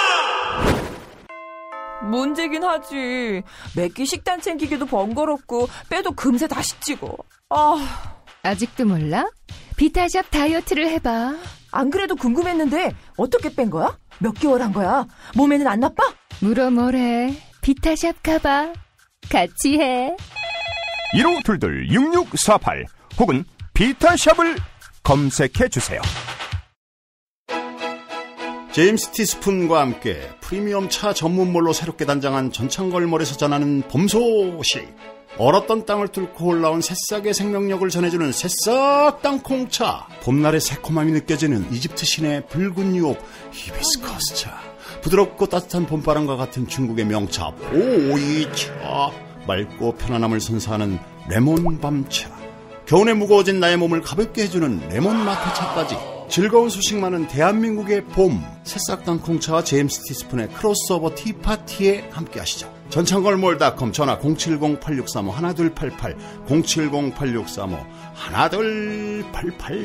문제긴 하지. 매끼 식단 챙기기도 번거롭고 빼도 금세 다시 찌고. 아, 아직도 몰라? 비타샵 다이어트를 해봐. 안 그래도 궁금했는데 어떻게 뺀 거야? 몇 개월 한 거야? 몸에는 안 나빠? 물어 뭐래. 비타샵 가봐. 같이 해. 일오이이 육육사팔 혹은 비타샵을 검색해주세요. 제임스 티스푼과 함께 프리미엄 차 전문몰로 새롭게 단장한 전창걸몰에서 전하는 봄 소식. 얼었던 땅을 뚫고 올라온 새싹의 생명력을 전해주는 새싹 땅콩차. 봄날의 새콤함이 느껴지는 이집트 신의 붉은 유혹 히비스커스차. 부드럽고 따뜻한 봄바람과 같은 중국의 명차 보이차. 맑고 편안함을 선사하는 레몬밤차. 겨울에 무거워진 나의 몸을 가볍게 해주는 레몬 마트차까지. 즐거운 소식 많은 대한민국의 봄. 새싹 땅콩차와 제임스 티스푼의 크로스오버 티파티에 함께 하시죠. 전창걸몰닷컴 전화 공칠공 팔육삼오 일이팔팔 공칠공 팔육삼오 일이팔팔.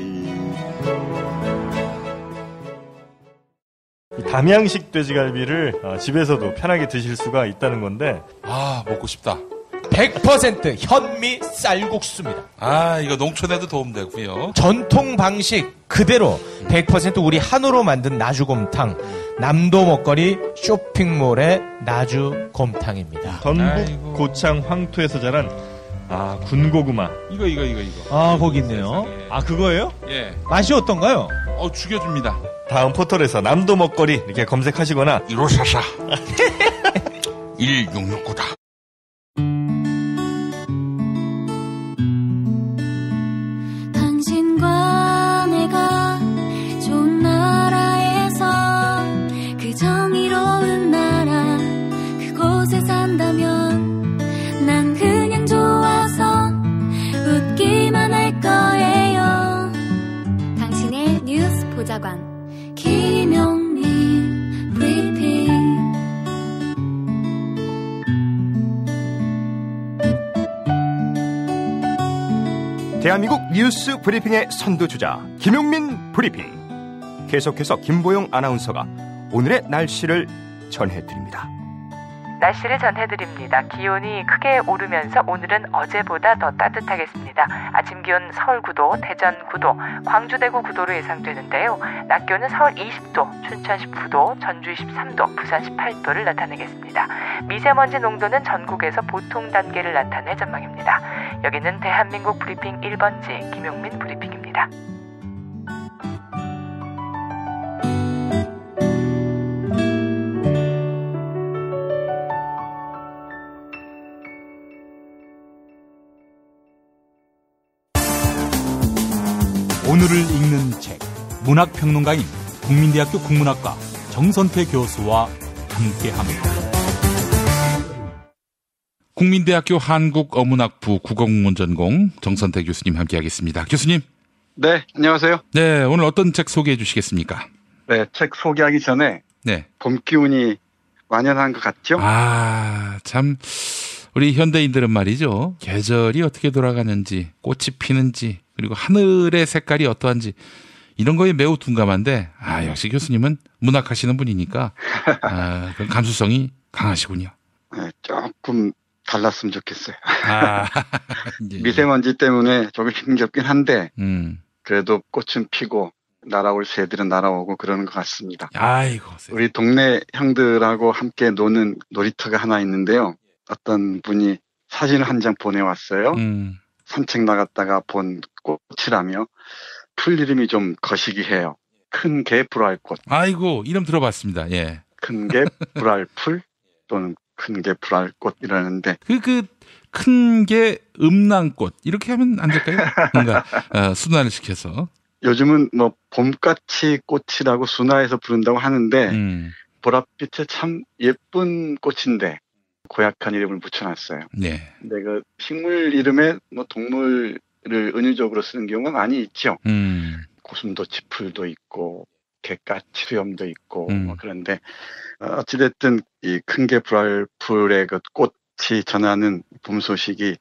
담양식 돼지갈비를 집에서도 편하게 드실 수가 있다는 건데, 아, 먹고 싶다. 백 퍼센트 현미 쌀국수입니다. 아, 이거 농촌에도 도움되고요. 전통 방식 그대로 백 퍼센트 우리 한우로 만든 나주곰탕. 남도 먹거리 쇼핑몰의 나주곰탕입니다. 전북 아이고. 고창 황토에서 자란 아 군고구마. 이거 이거 이거 이거. 아, 거기 있네요. 아, 그거예요? 예. 맛이 어떤가요? 어, 죽여줍니다. 다음 포털에서 남도 먹거리 이렇게 검색하시거나 일오사사 일육육구다. 당신과 내가 좋은 나라에서 그 정의로운 나라 그곳에 산다면 난 그냥 좋아서 웃기만 할 거예요. 당신의 뉴스 보좌관 김용민 브리핑. 대한민국 뉴스 브리핑의 선두주자 김용민 브리핑. 계속해서 김보영 아나운서가 오늘의 날씨를 전해드립니다. 날씨를 전해드립니다. 기온이 크게 오르면서 오늘은 어제보다 더 따뜻하겠습니다. 아침 기온 서울 구 도, 대전 구 도, 광주 대구 구 도로 예상되는데요. 낮 기온은 서울 이십 도, 춘천 십구 도, 전주 이십삼 도, 부산 십팔 도를 나타내겠습니다. 미세먼지 농도는 전국에서 보통 단계를 나타낼 전망입니다. 여기는 대한민국 브리핑 일 번지 김용민 브리핑입니다. 오늘을 읽는 책, 문학평론가인 국민대학교 국문학과 정선태 교수와 함께합니다. 국민대학교 한국어문학부 국어국문 전공 정선태 교수님 함께하겠습니다. 교수님. 네, 안녕하세요. 네, 오늘 어떤 책 소개해 주시겠습니까? 네, 책 소개하기 전에 네. 봄 기운이 완연한 것 같죠? 아, 참 우리 현대인들은 말이죠. 계절이 어떻게 돌아가는지, 꽃이 피는지, 그리고 하늘의 색깔이 어떠한지 이런 거에 매우 둔감한데, 아, 역시 교수님은 문학하시는 분이니까 아, 그런 감수성이 강하시군요. 네, 조금 달랐으면 좋겠어요. 아, 미세먼지 때문에 조금 힘겹긴 한데 음. 그래도 꽃은 피고 날아올 새들은 날아오고 그러는 것 같습니다. 아이고, 우리 동네 형들하고 함께 노는 놀이터가 하나 있는데요. 어떤 분이 사진을 한 장 보내왔어요. 음. 산책 나갔다가 본 꽃이라며 풀 이름이 좀 거시기해요. 큰 개 불알꽃. 아이고, 이름 들어봤습니다. 예. 큰 개 불알풀 또는 큰 개 불알꽃 이러는데 그 그 큰 게 음란꽃 이렇게 하면 안 될까요? 뭔가 어, 순환을 시켜서. 요즘은 뭐 봄까치 꽃이라고 순화해서 부른다고 하는데 음. 보랏빛에 참 예쁜 꽃인데 고약한 이름을 붙여놨어요. 네. 근데 그 식물 이름에 뭐 동물을 은유적으로 쓰는 경우가 많이 있죠. 음. 고슴도치 풀도 있고 개까치 수염도 있고 음. 뭐 그런데 어찌됐든 이 큰 개 불알풀의 그 꽃이 전하는 봄 소식이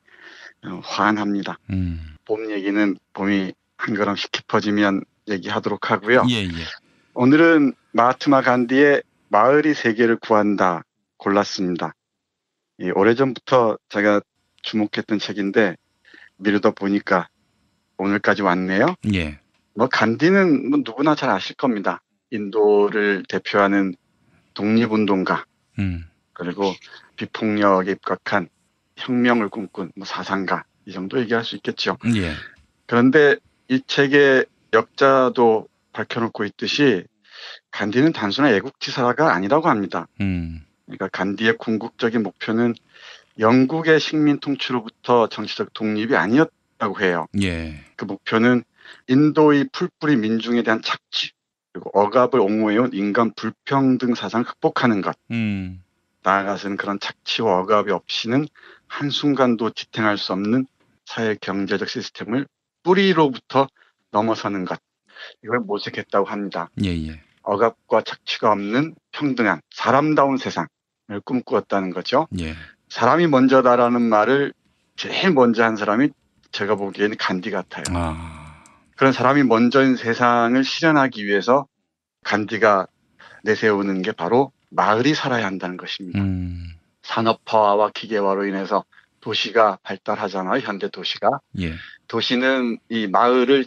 환합니다. 음. 봄 얘기는 봄이 한 걸음씩 깊어지면 얘기하도록 하고요. 예, 예. 오늘은 마하트마 간디의 마을이 세계를 구한다 골랐습니다. 예, 오래전부터 제가 주목했던 책인데 미루다 보니까 오늘까지 왔네요. 예. 뭐 간디는 뭐 누구나 잘 아실 겁니다. 인도를 대표하는 독립운동가, 음. 그리고 비폭력에 입각한 혁명을 꿈꾼 뭐 사상가 이 정도 얘기할 수 있겠죠. 예. 그런데 이 책의 역자도 밝혀놓고 있듯이 간디는 단순한 애국지사가 아니라고 합니다. 음. 그러니까 간디의 궁극적인 목표는 영국의 식민 통치로부터 정치적 독립이 아니었다고 해요. 예. 그 목표는 인도의 풀뿌리 민중에 대한 착취, 그리고 억압을 옹호해온 인간 불평등 사상을 극복하는 것. 음. 나아가서는 그런 착취와 억압이 없이는 한순간도 지탱할 수 없는 사회 경제적 시스템을 뿌리로부터 넘어서는 것. 이걸 모색했다고 합니다. 예, 예. 억압과 착취가 없는 평등한 사람다운 세상을 꿈꾸었다는 거죠. 예. 사람이 먼저다라는 말을 제일 먼저 한 사람이 제가 보기에는 간디 같아요. 아. 그런 사람이 먼저인 세상을 실현하기 위해서 간디가 내세우는 게 바로 마을이 살아야 한다는 것입니다. 음. 산업화와 기계화로 인해서 도시가 발달하잖아요. 현대 도시가. 예. 도시는 이 마을을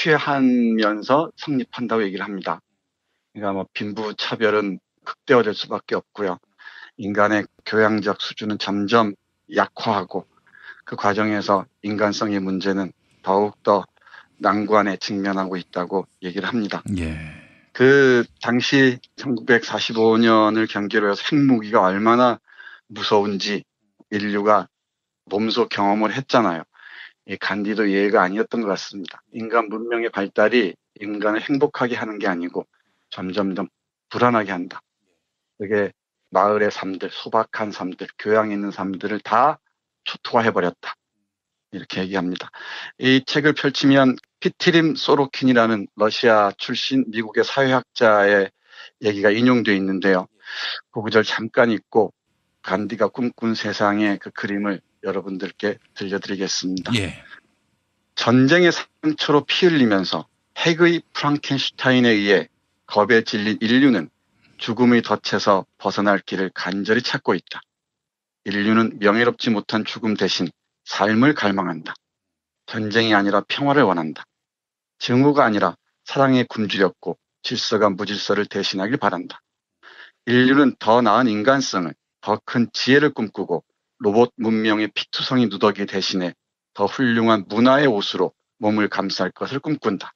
착취하면서 성립한다고 얘기를 합니다. 그러니까 뭐 빈부 차별은 극대화될 수밖에 없고요. 인간의 교양적 수준은 점점 약화하고 그 과정에서 인간성의 문제는 더욱더 난관에 직면하고 있다고 얘기를 합니다. 예. 그 당시 천구백사십오 년을 경계로 해서 핵무기가 얼마나 무서운지 인류가 몸소 경험을 했잖아요. 이 간디도 예외가 아니었던 것 같습니다. 인간 문명의 발달이 인간을 행복하게 하는 게 아니고 점점 더 불안하게 한다. 그게 마을의 삶들, 소박한 삶들, 교양 있는 삶들을 다 초토화해버렸다. 이렇게 얘기합니다. 이 책을 펼치면 피트림 소로킨이라는 러시아 출신 미국의 사회학자의 얘기가 인용되어 있는데요. 그 구절 잠깐 읽고 간디가 꿈꾼 세상의 그 그림을 여러분들께 들려드리겠습니다. 예. 전쟁의 상처로 피 흘리면서 핵의 프랑켄슈타인에 의해 겁에 질린 인류는 죽음의 덫에서 벗어날 길을 간절히 찾고 있다. 인류는 명예롭지 못한 죽음 대신 삶을 갈망한다. 전쟁이 아니라 평화를 원한다. 증오가 아니라 사랑에 굶주렸고 질서가 무질서를 대신하길 바란다. 인류는 더 나은 인간성을, 더 큰 지혜를 꿈꾸고 로봇 문명의 피투성이 누더기 대신에 더 훌륭한 문화의 옷으로 몸을 감쌀 것을 꿈꾼다.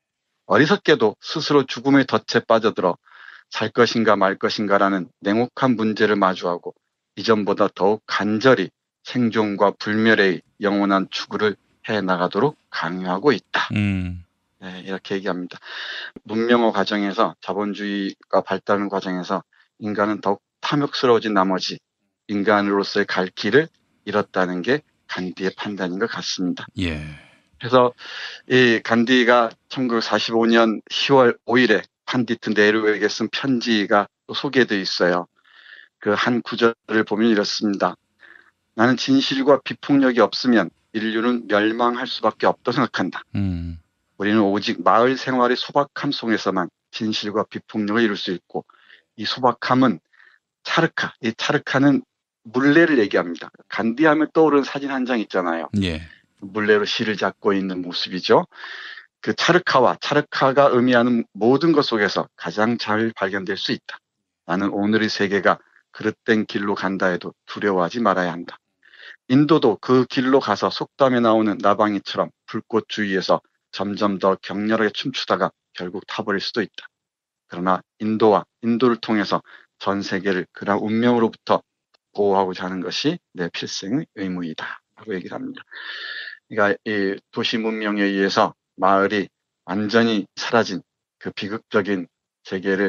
어리석게도 스스로 죽음의 덫에 빠져들어 살 것인가 말 것인가라는 냉혹한 문제를 마주하고 이전보다 더욱 간절히 생존과 불멸의 영원한 추구를 해나가도록 강요하고 있다. 음. 네, 이렇게 얘기합니다. 문명화 과정에서 자본주의가 발달하는 과정에서 인간은 더욱 탐욕스러워진 나머지 인간으로서의 갈 길을 잃었다는 게 간디의 판단인 것 같습니다. 예. 그래서 이 간디가 천구백사십오 년 시월 오일에 판디트 네루에게 쓴 편지가 또 소개되어 있어요. 그 한 구절을 보면 이렇습니다. 나는 진실과 비폭력이 없으면 인류는 멸망할 수밖에 없다고 생각한다. 음. 우리는 오직 마을 생활의 소박함 속에서만 진실과 비폭력을 이룰 수 있고 이 소박함은 차르카, 이 차르카는 물레를 얘기합니다. 간디하면 떠오르는 사진 한 장 있잖아요. 예. 물레로 실을 잡고 있는 모습이죠. 그 차르카와 차르카가 의미하는 모든 것 속에서 가장 잘 발견될 수 있다. 나는 오늘의 세계가 그릇된 길로 간다 해도 두려워하지 말아야 한다. 인도도 그 길로 가서 속담에 나오는 나방이처럼 불꽃 주위에서 점점 더 격렬하게 춤추다가 결국 타버릴 수도 있다. 그러나 인도와 인도를 통해서 전 세계를 그런 운명으로부터 보호하고자 하는 것이 내 필생의 의무이다. 라고 얘기를 합니다. 그러니까 이 도시 문명에 의해서 마을이 완전히 사라진 그 비극적인 세계를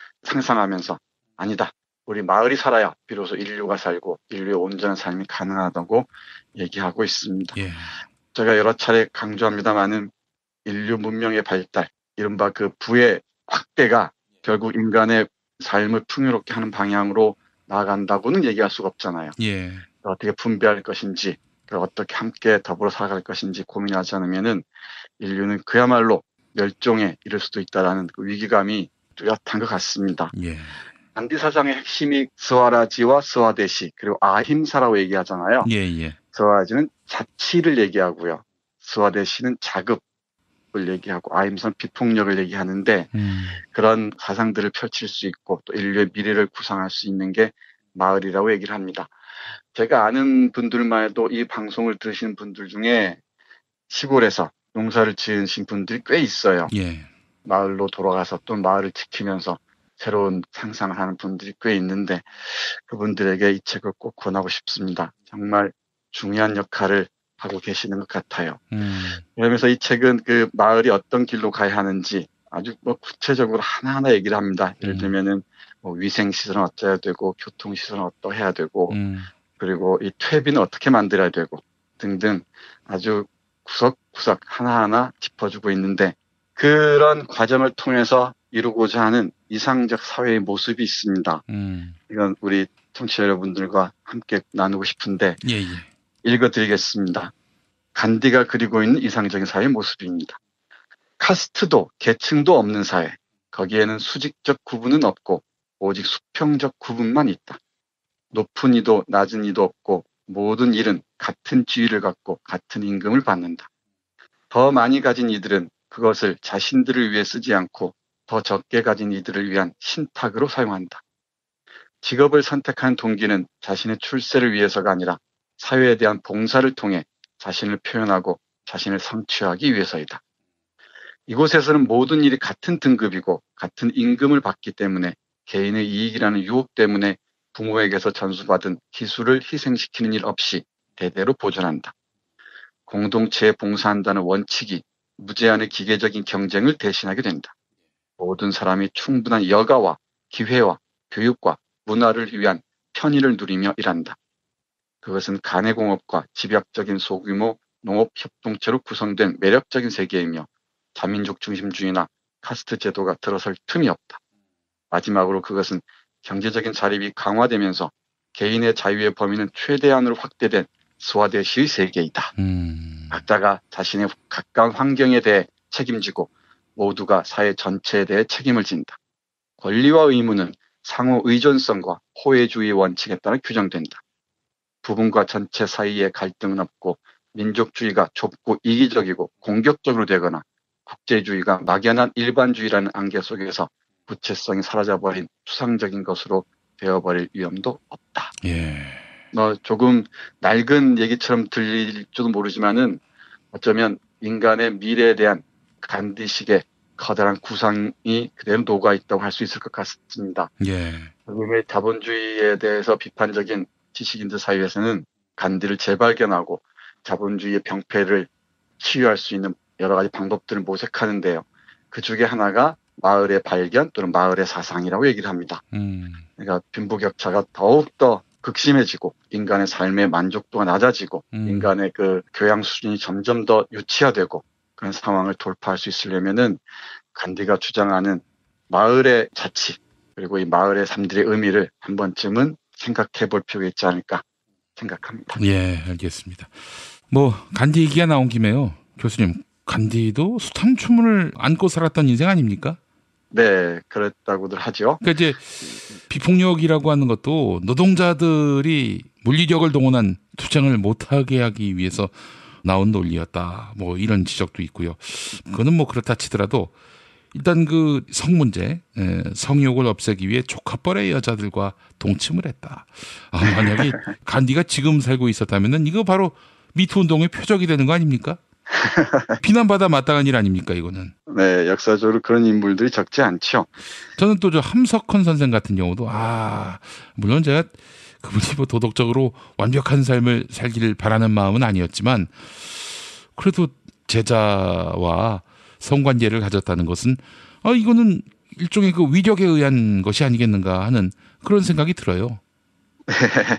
상상하면서 아니다. 우리 마을이 살아야 비로소 인류가 살고 인류의 온전한 삶이 가능하다고 얘기하고 있습니다. 예. 제가 여러 차례 강조합니다마는 인류 문명의 발달, 이른바 그 부의 확대가 결국 인간의 삶을 풍요롭게 하는 방향으로 나아간다고는 얘기할 수가 없잖아요. 예. 어떻게 분배할 것인지, 어떻게 함께 더불어 살아갈 것인지 고민하지 않으면은 인류는 그야말로 멸종에 이를 수도 있다라는 그 위기감이 뚜렷한 것 같습니다. 예. 간디 사상의 핵심이 스와라지와 스와데시 그리고 아힘사라고 얘기하잖아요. 예, 예. 스와라지는 자치를 얘기하고요. 스와데시는 자급을 얘기하고 아힘사는 비폭력을 얘기하는데 음. 그런 사상들을 펼칠 수 있고 또 인류의 미래를 구상할 수 있는 게 마을이라고 얘기를 합니다. 제가 아는 분들만 해도 이 방송을 들으시는 분들 중에 시골에서 농사를 지으신 분들이 꽤 있어요. 예. 마을로 돌아가서 또 마을을 지키면서 새로운 상상을 하는 분들이 꽤 있는데 그분들에게 이 책을 꼭 권하고 싶습니다. 정말 중요한 역할을 하고 계시는 것 같아요. 음. 그러면서 이 책은 그 마을이 어떤 길로 가야 하는지 아주 뭐 구체적으로 하나하나 얘기를 합니다. 예를 들면은 뭐 위생시설은 어쩌야 되고 교통시설은 어떠해야 되고 음. 그리고 이 퇴비는 어떻게 만들어야 되고 등등 아주 구석구석 하나하나 짚어주고 있는데 그런 과정을 통해서 이루고자 하는 이상적 사회의 모습이 있습니다. 음. 이건 우리 청취자 여러분들과 함께 나누고 싶은데 예, 예. 읽어드리겠습니다. 간디가 그리고 있는 이상적인 사회의 모습입니다. 카스트도 계층도 없는 사회, 거기에는 수직적 구분은 없고 오직 수평적 구분만 있다. 높은 이도 낮은 이도 없고 모든 일은 같은 지위를 갖고 같은 임금을 받는다. 더 많이 가진 이들은 그것을 자신들을 위해 쓰지 않고 더 적게 가진 이들을 위한 신탁으로 사용한다. 직업을 선택한 동기는 자신의 출세를 위해서가 아니라 사회에 대한 봉사를 통해 자신을 표현하고 자신을 성취하기 위해서이다. 이곳에서는 모든 일이 같은 등급이고 같은 임금을 받기 때문에 개인의 이익이라는 유혹 때문에 부모에게서 전수받은 기술을 희생시키는 일 없이 대대로 보존한다. 공동체에 봉사한다는 원칙이 무제한의 기계적인 경쟁을 대신하게 된다. 모든 사람이 충분한 여가와 기회와 교육과 문화를 위한 편의를 누리며 일한다. 그것은 가내공업과 집약적인 소규모 농업협동체로 구성된 매력적인 세계이며 자민족 중심주의나 카스트 제도가 들어설 틈이 없다. 마지막으로 그것은 경제적인 자립이 강화되면서 개인의 자유의 범위는 최대한으로 확대된 스와데시의 세계이다. 음. 각자가 자신의 가까운 환경에 대해 책임지고 모두가 사회 전체에 대해 책임을 진다. 권리와 의무는 상호 의존성과 호혜주의 원칙에 따라 규정된다. 부분과 전체 사이에 갈등은 없고 민족주의가 좁고 이기적이고 공격적으로 되거나 국제주의가 막연한 일반주의라는 안개 속에서 구체성이 사라져버린 추상적인 것으로 되어버릴 위험도 없다. 예. 뭐 조금 낡은 얘기처럼 들릴지도 모르지만은 어쩌면 인간의 미래에 대한 간디식의 커다란 구상이 그대로 녹아 있다고 할 수 있을 것 같습니다. 예. 지금의 자본주의에 대해서 비판적인 지식인들 사이에서는 간디를 재발견하고 자본주의의 병폐를 치유할 수 있는 여러 가지 방법들을 모색하는데요. 그 중에 하나가 마을의 발견 또는 마을의 사상이라고 얘기를 합니다. 음. 그러니까 빈부격차가 더욱더 극심해지고 인간의 삶의 만족도가 낮아지고 음. 인간의 그 교양 수준이 점점 더 유치화되고 그런 상황을 돌파할 수 있으려면은 간디가 주장하는 마을의 자치 그리고 이 마을의 삶들의 의미를 한 번쯤은 생각해 볼 필요가 있지 않을까 생각합니다. 예, 알겠습니다. 뭐 간디 얘기가 나온 김에요. 교수님, 간디도 숱한 안고 살았던 인생 아닙니까? 네, 그랬다고들 하죠. 그러니까 이제 비폭력이라고 하는 것도 노동자들이 물리력을 동원한 투쟁을 못하게 하기 위해서 나온 논리였다. 뭐 이런 지적도 있고요. 그거는 뭐 그렇다 치더라도 일단 그 성 문제, 성욕을 없애기 위해 조카뻘의 여자들과 동침을 했다. 아, 만약에 간디가 지금 살고 있었다면은 이거 바로 미투 운동의 표적이 되는 거 아닙니까? 비난받아 마땅한 일 아닙니까, 이거는? 네, 역사적으로 그런 인물들이 적지 않죠. 저는 또 저 함석헌 선생 같은 경우도, 아, 물론 제가 그분이 뭐 도덕적으로 완벽한 삶을 살기를 바라는 마음은 아니었지만, 그래도 제자와 성관계를 가졌다는 것은, 아, 이거는 일종의 그 위력에 의한 것이 아니겠는가 하는 그런 생각이 들어요. 네,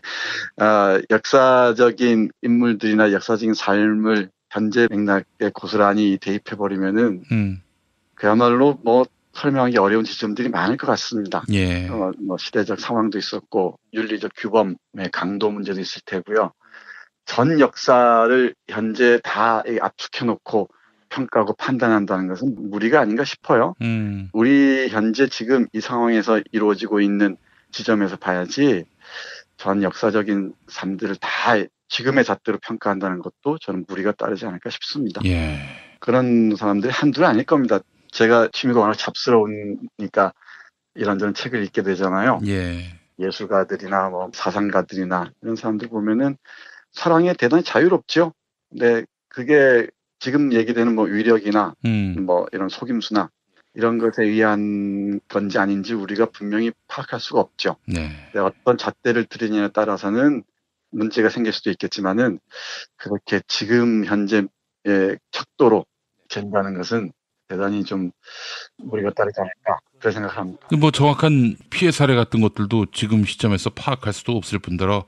아, 역사적인 인물들이나 역사적인 삶을 현재 맥락에 고스란히 대입해버리면은, 음. 그야말로 뭐 설명하기 어려운 지점들이 많을 것 같습니다. 예. 어, 뭐 시대적 상황도 있었고, 윤리적 규범의 강도 문제도 있을 테고요. 전 역사를 현재 다 압축해놓고 평가하고 판단한다는 것은 무리가 아닌가 싶어요. 음. 우리 현재 지금 이 상황에서 이루어지고 있는 지점에서 봐야지 전 역사적인 삶들을 다 지금의 잣대로 평가한다는 것도 저는 무리가 따르지 않을까 싶습니다. 예. 그런 사람들이 한둘은 아닐 겁니다. 제가 취미가 워낙 잡스러우니까 이런저런 책을 읽게 되잖아요. 예. 예술가들이나 뭐 사상가들이나 이런 사람들 보면은 사랑에 대단히 자유롭죠. 근데 그게 지금 얘기되는 뭐 위력이나 음. 뭐 이런 속임수나 이런 것에 의한 건지 아닌지 우리가 분명히 파악할 수가 없죠. 네. 어떤 잣대를 들이냐에 따라서는 문제가 생길 수도 있겠지만은 그렇게 지금 현재의 척도로 된다는 것은 대단히 좀 무리가 따르지 않을까 그런 생각을 합니다. 뭐 정확한 피해 사례 같은 것들도 지금 시점에서 파악할 수도 없을 뿐더러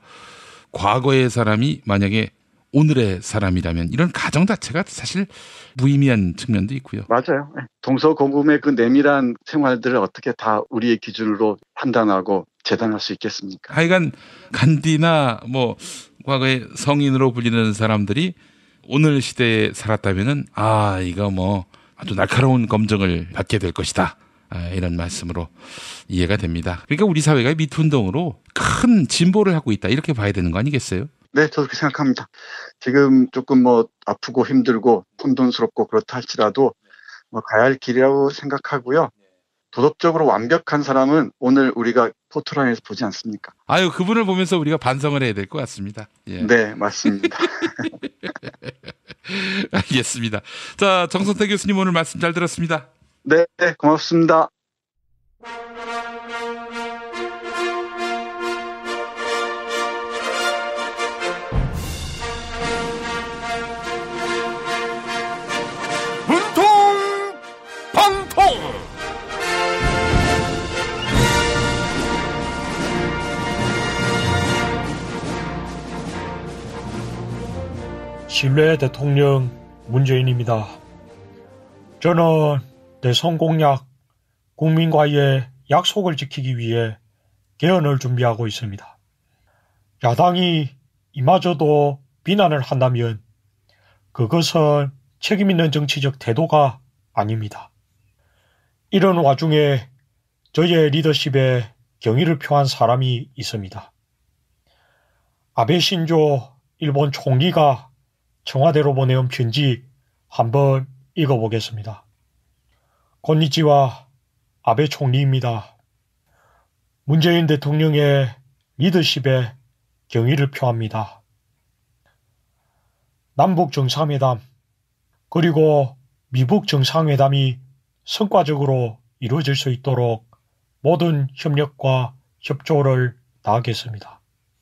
과거의 사람이 만약에 오늘의 사람이라면 이런 가정 자체가 사실 무의미한 측면도 있고요. 맞아요. 동서고금의 그 내밀한 생활들을 어떻게 다 우리의 기준으로 판단하고 재단할 수 있겠습니까? 하여간 간디나 뭐 과거의 성인으로 불리는 사람들이 오늘 시대에 살았다면은 아 이거 뭐 아주 날카로운 검증을 받게 될 것이다. 아, 이런 말씀으로 이해가 됩니다. 그러니까 우리 사회가 미투 운동으로 큰 진보를 하고 있다 이렇게 봐야 되는 거 아니겠어요? 네, 저도 그렇게 생각합니다. 지금 조금 뭐 아프고 힘들고 혼돈스럽고 그렇다 할지라도 뭐 가야 할 길이라고 생각하고요. 도덕적으로 완벽한 사람은 오늘 우리가 포토라인에서 보지 않습니까? 아유, 그분을 보면서 우리가 반성을 해야 될 것 같습니다. 예. 네, 맞습니다. 알겠습니다. 자, 정선태 교수님 오늘 말씀 잘 들었습니다. 네, 네 고맙습니다. 신뢰의 대통령 문재인입니다. 저는 대선 공약, 국민과의 약속을 지키기 위해 개헌을 준비하고 있습니다. 야당이 이마저도 비난을 한다면 그것은 책임있는 정치적 태도가 아닙니다. 이런 와중에 저의 리더십에 경의를 표한 사람이 있습니다. 아베 신조 일본 총리가 청와대로 보내온 편지 한번 읽어보겠습니다. 곤니치와 아베 총리입니다. 문재인 대통령의 리더십에 경의를 표합니다. 남북 정상회담 그리고 미북 정상회담이 성과적으로 이루어질 수 있도록 모든 협력과 협조를 다하겠습니다.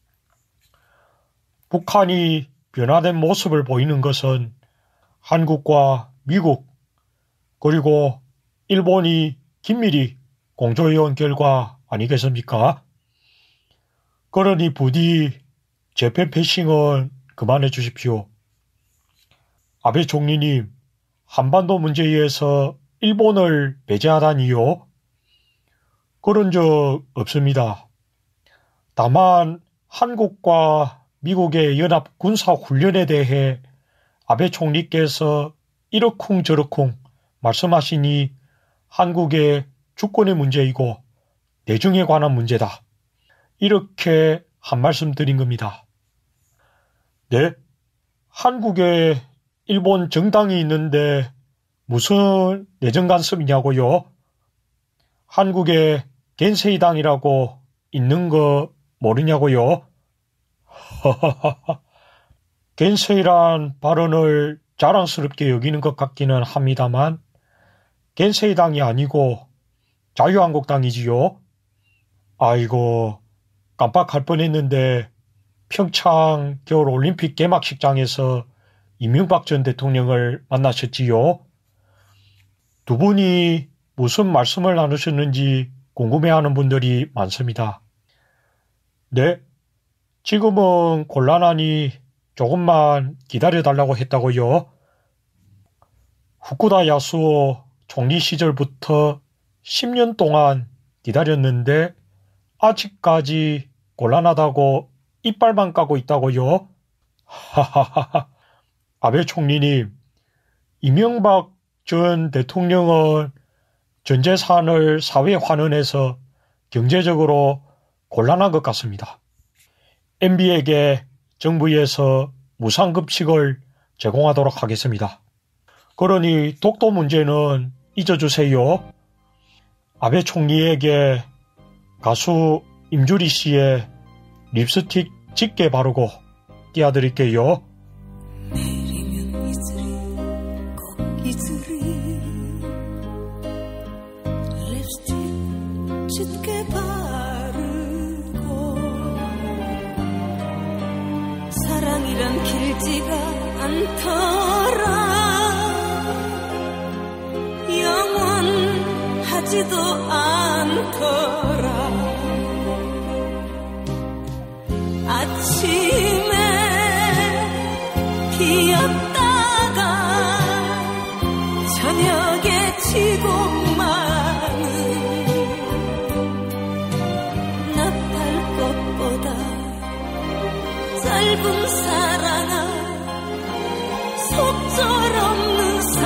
북한이 변화된 모습을 보이는 것은 한국과 미국 그리고 일본이 긴밀히 공조해온 결과 아니겠습니까? 그러니 부디 재팬 패싱은 그만해 주십시오. 아베 총리님, 한반도 문제에서 일본을 배제하다니요? 그런 적 없습니다. 다만 한국과 미국의 연합 군사훈련에 대해 아베 총리께서 이러쿵 저러쿵 말씀하시니 한국의 주권의 문제이고 내정에 관한 문제다. 이렇게 한 말씀 드린 겁니다. 네? 한국에 일본 정당이 있는데 무슨 내정 간섭이냐고요? 한국에 겐세이당이라고 있는 거 모르냐고요? 하하하하. 겐세이란 발언을 자랑스럽게 여기는 것 같기는 합니다만 겐세이당이 아니고 자유한국당이지요. 아이고 깜빡할 뻔했는데 평창 겨울올림픽 개막식장에서 이명박 전 대통령을 만나셨지요. 두 분이 무슨 말씀을 나누셨는지 궁금해하는 분들이 많습니다. 네, 지금은 곤란하니 조금만 기다려달라고 했다고요. 후쿠다 야수오 총리 시절부터 십 년 동안 기다렸는데 아직까지 곤란하다고 이빨만 까고 있다고요. 하하하하. 아베 총리님, 이명박 전 대통령은 전재산을 사회 환원해서 경제적으로 곤란한 것 같습니다. 엠비에게 정부에서 무상급식을 제공하도록 하겠습니다. 그러니 독도 문제는 잊어주세요. 아베 총리에게 가수 임주리 씨의 립스틱 짙게 바르고 띄워드릴게요. 내리면 이슬이 꼭 이슬이 립스틱 짙게 바르고 사랑이란 길지가 않더라 영원하지도 않더라 아침에 피었다가 저녁에 지고 마는 나팔꽃보다 짧은 사랑아 속절없는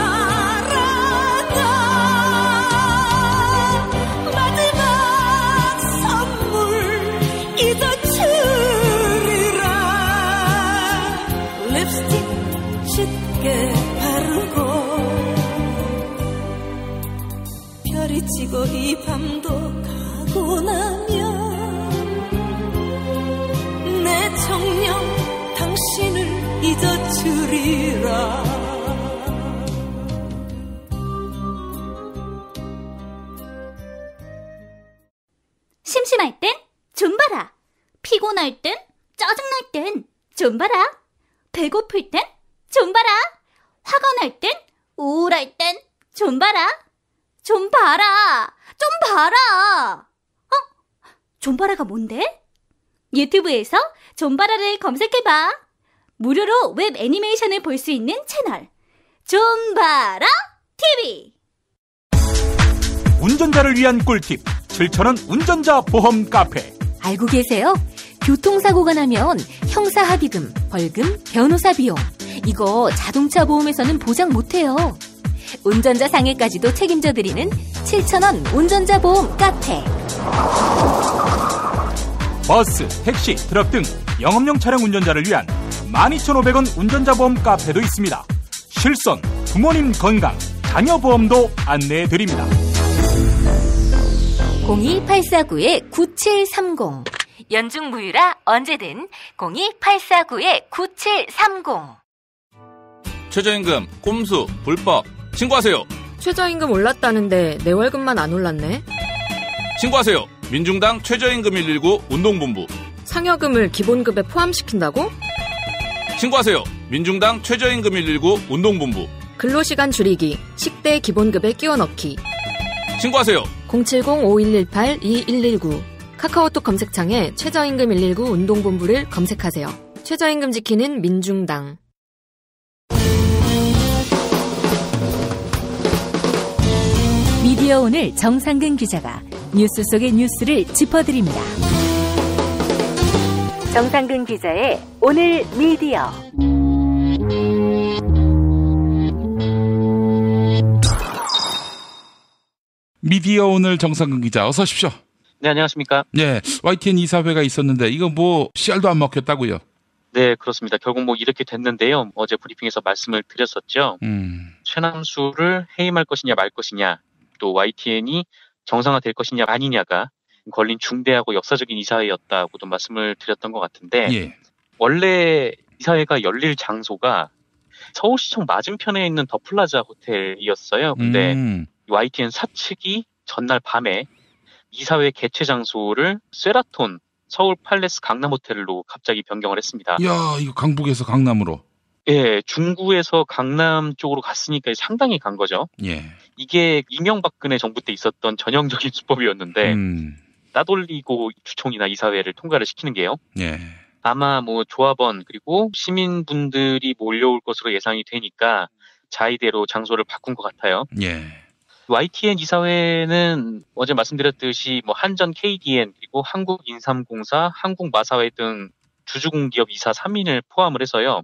사랑아 마지막 선물 잊어주리라 립스틱 짙게 바르고 별이 지고 이 밤도 가고 나면 내 정녕 당신을 잊어주리라 심심할 땐 좀 봐라. 피곤할 땐 짜증날 땐 좀 봐라. 배고플 땐 좀 봐라. 화가 날 땐 우울할 땐 좀 봐라. 좀 봐라. 좀 봐라. 어? 좀 봐라가 뭔데? 유튜브에서 좀 봐라를 검색해봐. 무료로 웹 애니메이션을 볼 수 있는 채널 좀 봐라 티비. 운전자를 위한 꿀팁 칠천 원 운전자 보험 카페. 알고 계세요? 교통사고가 나면 형사합의금, 벌금, 변호사 비용. 이거 자동차 보험에서는 보장 못해요. 운전자 상해까지도 책임져 드리는 칠천 원 운전자 보험 카페. 버스, 택시, 트럭 등 영업용 차량 운전자를 위한 만 이천오백 원 운전자 보험 카페도 있습니다. 실손, 부모님 건강, 자녀 보험도 안내해 드립니다. 공이 팔사구 구칠삼공. 연중 무휴라 언제든 공이 팔사구 구칠삼공. 최저임금, 꼼수, 불법 신고하세요. 최저임금 올랐다는데 내 월급만 안 올랐네. 신고하세요. 민중당 최저임금 일일구 운동본부. 상여금을 기본급에 포함시킨다고? 신고하세요. 민중당 최저임금 일일구 운동본부. 근로시간 줄이기, 식대 기본급에 끼워 넣기. 신고하세요. 공칠공 오일일팔 이일일구. 카카오톡 검색창에 최저임금 일일구 운동본부를 검색하세요. 최저임금 지키는 민중당. 미디어 오늘 정상근 기자가 뉴스 속의 뉴스를 짚어드립니다. 정상근 기자의 오늘 미디어. 미디어 오늘 정상근 기자 어서 오십시오. 네, 안녕하십니까. 네, 와이티엔 이사회가 있었는데 이거 뭐 씨알도 안 먹혔다고요? 네, 그렇습니다. 결국 뭐 이렇게 됐는데요. 어제 브리핑에서 말씀을 드렸었죠. 음. 최남수를 해임할 것이냐 말 것이냐, 또 와이티엔이 정상화될 것이냐 아니냐가 걸린 중대하고 역사적인 이사회였다고도 말씀을 드렸던 것 같은데 예. 원래 이사회가 열릴 장소가 서울시청 맞은편에 있는 더 플라자 호텔이었어요. 근데 음. 와이티엔 사측이 전날 밤에 이사회 개최 장소를 세라톤 서울 팔레스 강남 호텔로 갑자기 변경을 했습니다. 야, 이거 강북에서 강남으로. 예, 중구에서 강남 쪽으로 갔으니까 상당히 간 거죠. 예. 이게 이명박근혜 정부 때 있었던 전형적인 수법이었는데 음. 따돌리고 주총이나 이사회를 통과를 시키는 게요. 예. 아마 뭐 조합원 그리고 시민분들이 몰려올 것으로 예상이 되니까 자의대로 장소를 바꾼 것 같아요. 예. 와이티엔 이사회는 어제 말씀드렸듯이 뭐 한전 케이디엔 그리고 한국인삼공사, 한국마사회 등 주주공기업 이사 삼 인을 포함을 해서요.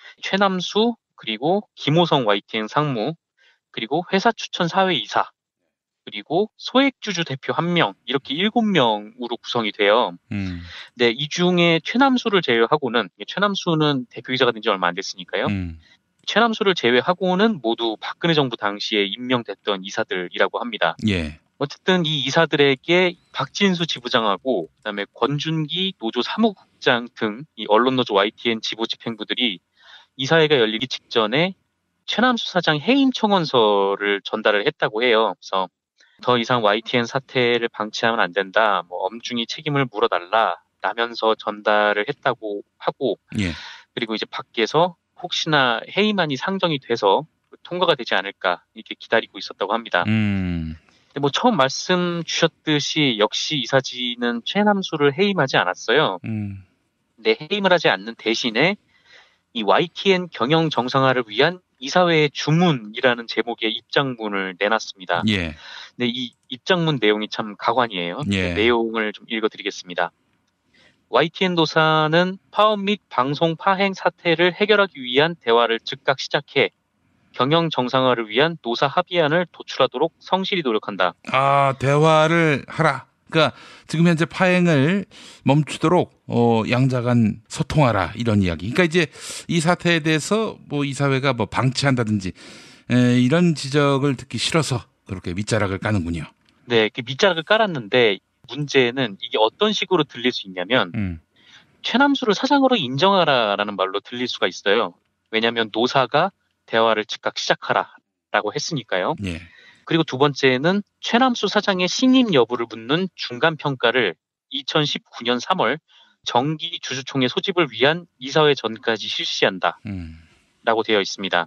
최남수 그리고 김호성 와이티엔 상무 그리고 회사 추천 사회 이사 그리고 소액주주 대표 한 명 이렇게 일곱 명으로 구성이 돼요. 음. 네, 이 중에 최남수를 제외하고는 최남수는 대표이사가 된 지 얼마 안 됐으니까요. 음. 최남수를 제외하고는 모두 박근혜 정부 당시에 임명됐던 이사들이라고 합니다. 예. 어쨌든 이 이사들에게 박진수 지부장하고 그다음에 권준기 노조 사무국장 등 이 언론노조 와이티엔 지부 집행부들이 이사회가 열리기 직전에 최남수 사장 해임 청원서를 전달을 했다고 해요. 그래서 더 이상 와이티엔 사태를 방치하면 안 된다. 뭐 엄중히 책임을 물어달라. 라면서 전달을 했다고 하고 예. 그리고 이제 밖에서 혹시나 해임안이 상정이 돼서 통과가 되지 않을까 이렇게 기다리고 있었다고 합니다. 음. 근데 뭐 처음 말씀 주셨듯이 역시 이사진은 최남수를 해임하지 않았어요. 음. 근데 해임을 하지 않는 대신에 이 와이티엔 경영 정상화를 위한 이사회의 주문이라는 제목의 입장문을 내놨습니다. 예. 근데 이 입장문 내용이 참 가관이에요. 예. 내용을 좀 읽어드리겠습니다. 와이티엔 노사는 파업 및 방송 파행 사태를 해결하기 위한 대화를 즉각 시작해 경영 정상화를 위한 노사 합의안을 도출하도록 성실히 노력한다. 아, 대화를 하라. 그러니까 지금 현재 파행을 멈추도록 어, 양자간 소통하라 이런 이야기. 그러니까 이제 이 사태에 대해서 뭐 이사회가 뭐 방치한다든지 에, 이런 지적을 듣기 싫어서 그렇게 밑자락을 까는군요. 네, 그 밑자락을 깔았는데 문제는 이게 어떤 식으로 들릴 수 있냐면 음. 최남수를 사장으로 인정하라라는 말로 들릴 수가 있어요. 왜냐하면 노사가 대화를 즉각 시작하라라고 했으니까요. 예. 그리고 두 번째는 최남수 사장의 신임 여부를 묻는 중간평가를 이천십구 년 삼월 정기 주주총회 소집을 위한 이사회 전까지 실시한다. 음. 라고 되어 있습니다.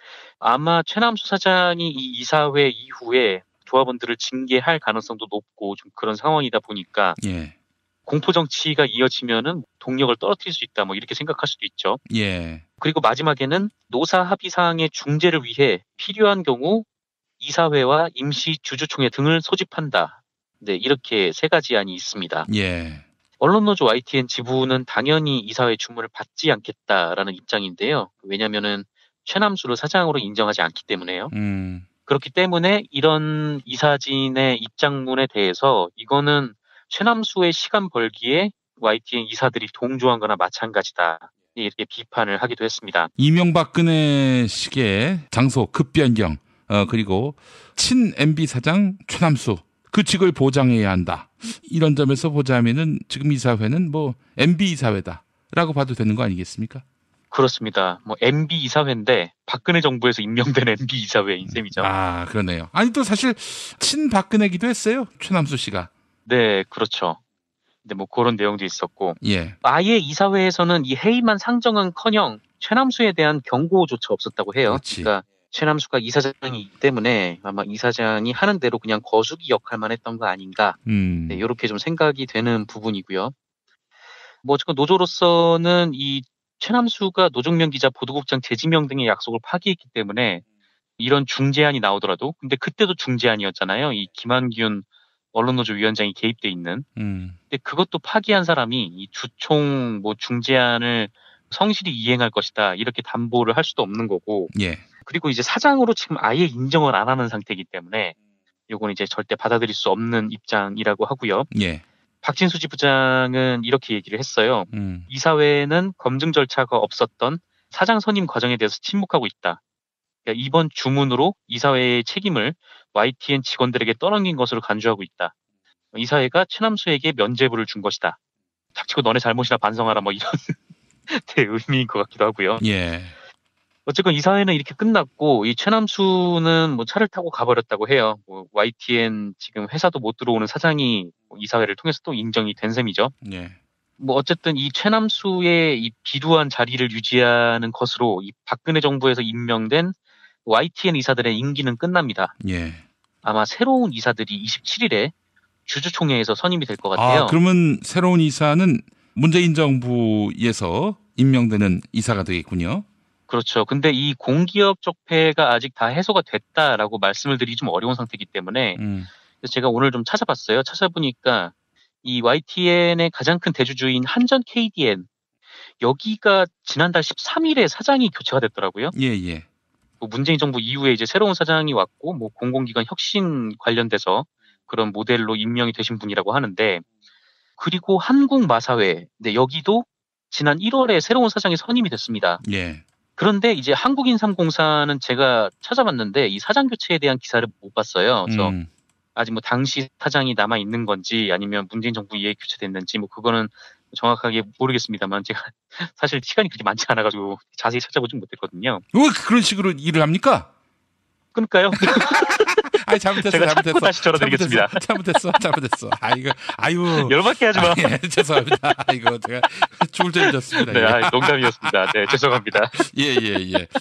아마 최남수 사장이 이 이사회 이후에 조합원들을 징계할 가능성도 높고 좀 그런 상황이다 보니까 예. 공포 정치가 이어지면은 동력을 떨어뜨릴 수 있다. 뭐 이렇게 생각할 수도 있죠. 예. 그리고 마지막에는 노사 합의 사항의 중재를 위해 필요한 경우 이사회와 임시 주주총회 등을 소집한다. 네, 이렇게 세 가지 안이 있습니다. 예. 언론노조 와이티엔 지부는 당연히 이사회 주문을 받지 않겠다라는 입장인데요. 왜냐면은 최남수를 사장으로 인정하지 않기 때문에요. 음. 그렇기 때문에 이런 이사진의 입장문에 대해서 이거는 최남수의 시간 벌기에 와이티엔 이사들이 동조한 거나 마찬가지다. 이렇게 비판을 하기도 했습니다. 이명박근혜 식의 장소 급변경, 어, 그리고 친 엠비 사장 최남수 그 직을 보장해야 한다. 이런 점에서 보자면은 지금 이사회는 뭐 엠비 이사회다라고 봐도 되는 거 아니겠습니까? 그렇습니다. 뭐 엠비 이사회인데 박근혜 정부에서 임명된 엠비 이사회인 셈이죠. 아, 그러네요. 아니 또 사실 친 박근혜기도 했어요. 최남수 씨가. 네, 그렇죠. 근데 뭐 그런 내용도 있었고. 예. 아예 이사회에서는 이 해임만 상정은커녕 최남수에 대한 경고조차 없었다고 해요. 그렇지. 그러니까 최남수가 이사장이기 때문에 아마 이사장이 하는 대로 그냥 거수기 역할만 했던 거 아닌가. 음. 네, 이렇게 좀 생각이 되는 부분이고요. 뭐 어쨌건 노조로서는 이 최남수가 노종면 기자 보도국장 재지명 등의 약속을 파기했기 때문에 이런 중재안이 나오더라도, 근데 그때도 중재안이었잖아요. 이 김한균 언론노조 위원장이 개입돼 있는. 음. 근데 그것도 파기한 사람이 이 주총 뭐 중재안을 성실히 이행할 것이다 이렇게 담보를 할 수도 없는 거고. 예. 그리고 이제 사장으로 지금 아예 인정을 안 하는 상태이기 때문에 요건 이제 절대 받아들일 수 없는 입장이라고 하고요. 예. 박진수 지부장은 이렇게 얘기를 했어요. 음. 이사회는 검증 절차가 없었던 사장 선임 과정에 대해서 침묵하고 있다. 그러니까 이번 주문으로 이사회의 책임을 와이티엔 직원들에게 떠넘긴 것으로 간주하고 있다. 이사회가 최남수에게 면죄부를 준 것이다. 닥치고 너네 잘못이나 반성하라 뭐 이런 의미인 것 같기도 하고요. 예. 어쨌건 이사회는 이렇게 끝났고 이 최남수는 뭐 차를 타고 가버렸다고 해요. 뭐 와이티엔 지금 회사도 못 들어오는 사장이 이사회를 통해서 또 인정이 된 셈이죠. 예. 뭐 어쨌든 이 최남수의 이 비루한 자리를 유지하는 것으로 이 박근혜 정부에서 임명된 와이티엔 이사들의 임기는 끝납니다. 예. 아마 새로운 이사들이 이십칠일에 주주총회에서 선임이 될 것 같아요. 아, 그러면 새로운 이사는 문재인 정부에서 임명되는 이사가 되겠군요. 그렇죠. 근데 이 공기업 적폐가 아직 다 해소가 됐다라고 말씀을 드리기 좀 어려운 상태이기 때문에 음. 그래서 제가 오늘 좀 찾아봤어요. 찾아보니까 이 와이티엔의 가장 큰 대주주인 한전 케이디엔 여기가 지난달 십삼일에 사장이 교체가 됐더라고요. 예, 예. 뭐 문재인 정부 이후에 이제 새로운 사장이 왔고 뭐 공공기관 혁신 관련돼서 그런 모델로 임명이 되신 분이라고 하는데, 그리고 한국마사회, 네, 여기도 지난 일월에 새로운 사장이 선임이 됐습니다. 예. 그런데 이제 한국인삼공사는 제가 찾아봤는데 이 사장 교체에 대한 기사를 못 봤어요. 그래서 음. 아직 뭐 당시 사장이 남아 있는 건지 아니면 문재인 정부 이후에 교체됐는지 뭐 그거는 정확하게 모르겠습니다만 제가 사실 시간이 그렇게 많지 않아가지고 자세히 찾아보진 못했거든요. 왜 그런 식으로 일을 합니까? 끊을까요? 아이, 잘못했어, 제가 잘못했어. 찾고 다시 전화드리겠습니다. 잘못했어, 잘못했어. 아이고, 아유. 열받게 하지 마. 예, 죄송합니다. 아이고, 제가 죽을 죄를 졌습니다. 네, 예. 아, 농담이었습니다. 네, 죄송합니다. 예, 예, 예. 예.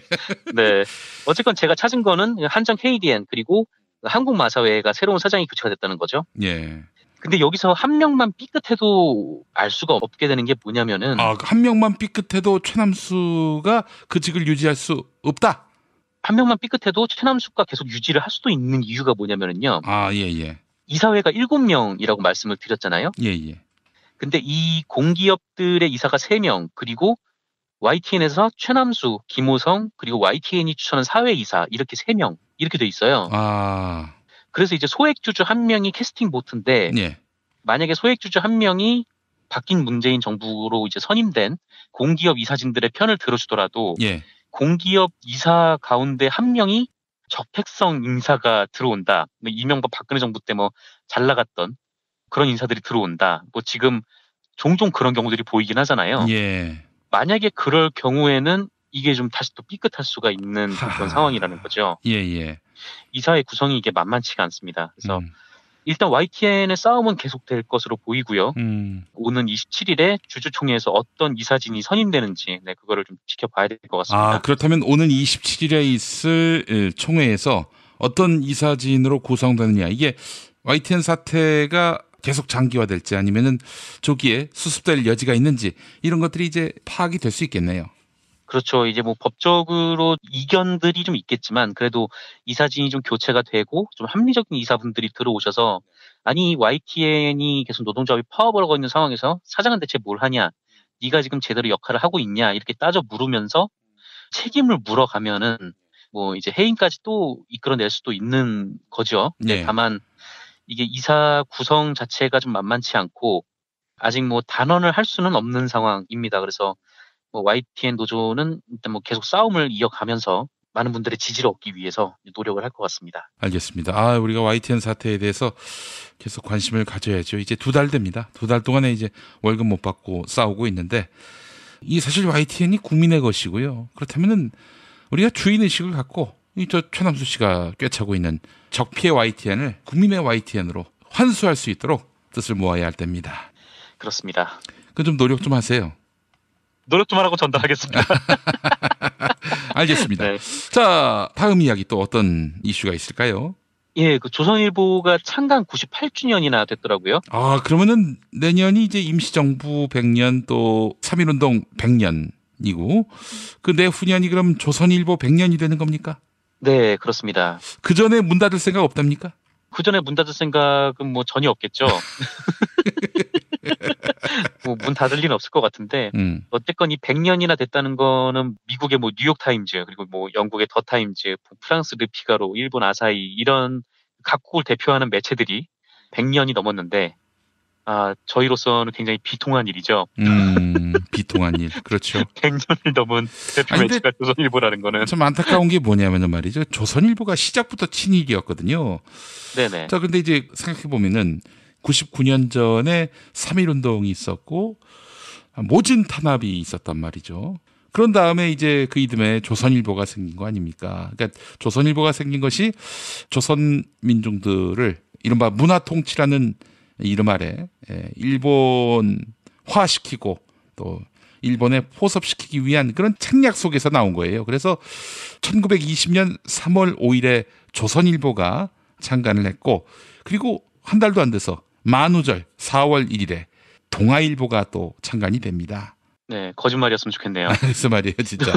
네. 어쨌건 제가 찾은 거는 한전 케이디엔 그리고 한국마사회가 새로운 사장이 교체가 됐다는 거죠. 예. 근데 여기서 한 명만 삐끗해도 알 수가 없게 되는 게 뭐냐면은. 아, 한 명만 삐끗해도 최남수가 그 직을 유지할 수 없다? 한 명만 삐끗해도 최남수가 계속 유지를 할 수도 있는 이유가 뭐냐면은요. 아, 예, 예. 이사회가 일곱 명이라고 말씀을 드렸잖아요. 예, 예. 근데 이 공기업들의 이사가 세 명, 그리고 와이티엔에서 최남수, 김호성, 그리고 와이티엔이 추천한 사회이사, 이렇게 세 명, 이렇게 돼 있어요. 아. 그래서 이제 소액주주 한 명이 캐스팅 보트인데, 예. 만약에 소액주주 한 명이 바뀐 문재인 정부로 이제 선임된 공기업 이사진들의 편을 들어주더라도, 예. 공기업 이사 가운데 한 명이 적폐성 인사가 들어온다. 뭐 이명박 박근혜 정부 때 뭐 잘 나갔던 그런 인사들이 들어온다. 뭐 지금 종종 그런 경우들이 보이긴 하잖아요. 예. 만약에 그럴 경우에는 이게 좀 다시 또 삐끗할 수가 있는 그런 상황이라는 거죠. 예, 예. 이사의 구성이 이게 만만치가 않습니다. 그래서 음. 일단 와이티엔의 싸움은 계속될 것으로 보이고요. 음. 오는 이십칠일에 주주총회에서 어떤 이사진이 선임되는지, 네, 그거를 좀 지켜봐야 될 것 같습니다. 아, 그렇다면 오는 이십칠일에 있을 총회에서 어떤 이사진으로 구성되느냐, 이게 와이티엔 사태가 계속 장기화될지 아니면은 조기에 수습될 여지가 있는지 이런 것들이 이제 파악이 될 수 있겠네요. 그렇죠. 이제 뭐 법적으로 이견들이 좀 있겠지만 그래도 이사진이 좀 교체가 되고 좀 합리적인 이사분들이 들어오셔서 아니 와이티엔이 계속 노동조합이 파업을 있는 상황에서 사장은 대체 뭘 하냐? 네가 지금 제대로 역할을 하고 있냐? 이렇게 따져 물으면서 책임을 물어가면은 뭐 이제 해임까지 또 이끌어낼 수도 있는 거죠. 네. 다만 이게 이사 구성 자체가 좀 만만치 않고 아직 뭐 단언을 할 수는 없는 상황입니다. 그래서 뭐 와이티엔 노조는 일단 뭐 계속 싸움을 이어가면서 많은 분들의 지지를 얻기 위해서 노력을 할 것 같습니다. 알겠습니다. 아, 우리가 와이티엔 사태에 대해서 계속 관심을 가져야죠. 이제 두 달 됩니다. 두 달 동안에 이제 월급 못 받고 싸우고 있는데 이 사실 와이티엔이 국민의 것이고요. 그렇다면은 우리가 주인의식을 갖고 이 저 최남수 씨가 꿰차고 있는 적폐 와이티엔을 국민의 와이티엔으로 환수할 수 있도록 뜻을 모아야 할 때입니다. 그렇습니다. 그 좀 노력 좀 하세요. 노력 좀 하라고 전달하겠습니다. 알겠습니다. 네. 자, 다음 이야기 또 어떤 이슈가 있을까요? 예, 그 조선일보가 창간 구십팔 주년이나 됐더라고요. 아, 그러면은 내년이 이제 임시정부 백 년 또 삼일운동 백 년이고 그 내후년이 그럼 조선일보 백 년이 되는 겁니까? 네, 그렇습니다. 그 전에 문 닫을 생각 없답니까? 그 전에 문 닫을 생각은 뭐 전혀 없겠죠. 뭐 문 닫을 리는 없을 것 같은데 음. 어쨌건 이 백 년이나 됐다는 거는 미국의 뭐 뉴욕 타임즈 그리고 뭐 영국의 더 타임즈, 프랑스 르 피가로, 일본 아사히 이런 각국을 대표하는 매체들이 백 년이 넘었는데 아 저희로서는 굉장히 비통한 일이죠. 음, 비통한 일. 그렇죠. 백 년을 넘은 대표 아니, 매체가 조선일보라는 거는 참 안타까운 게 뭐냐면은 말이죠. 조선일보가 시작부터 친일이었거든요. 네네. 자, 근데 이제 생각해 보면은 구십구 년 전에 삼일운동이 있었고 모진 탄압이 있었단 말이죠. 그런 다음에 이제 그 이듬해 조선일보가 생긴 거 아닙니까? 그러니까 조선일보가 생긴 것이 조선 민중들을 이른바 문화통치라는 이름 아래 일본화시키고 또 일본에 포섭시키기 위한 그런 책략 속에서 나온 거예요. 그래서 천구백이십 년 삼월 오일에 조선일보가 창간을 했고 그리고 한 달도 안 돼서 만우절 사월 일일에 동아일보가 또 창간이 됩니다. 네, 거짓말이었으면 좋겠네요. 그래서 말이에요, 진짜.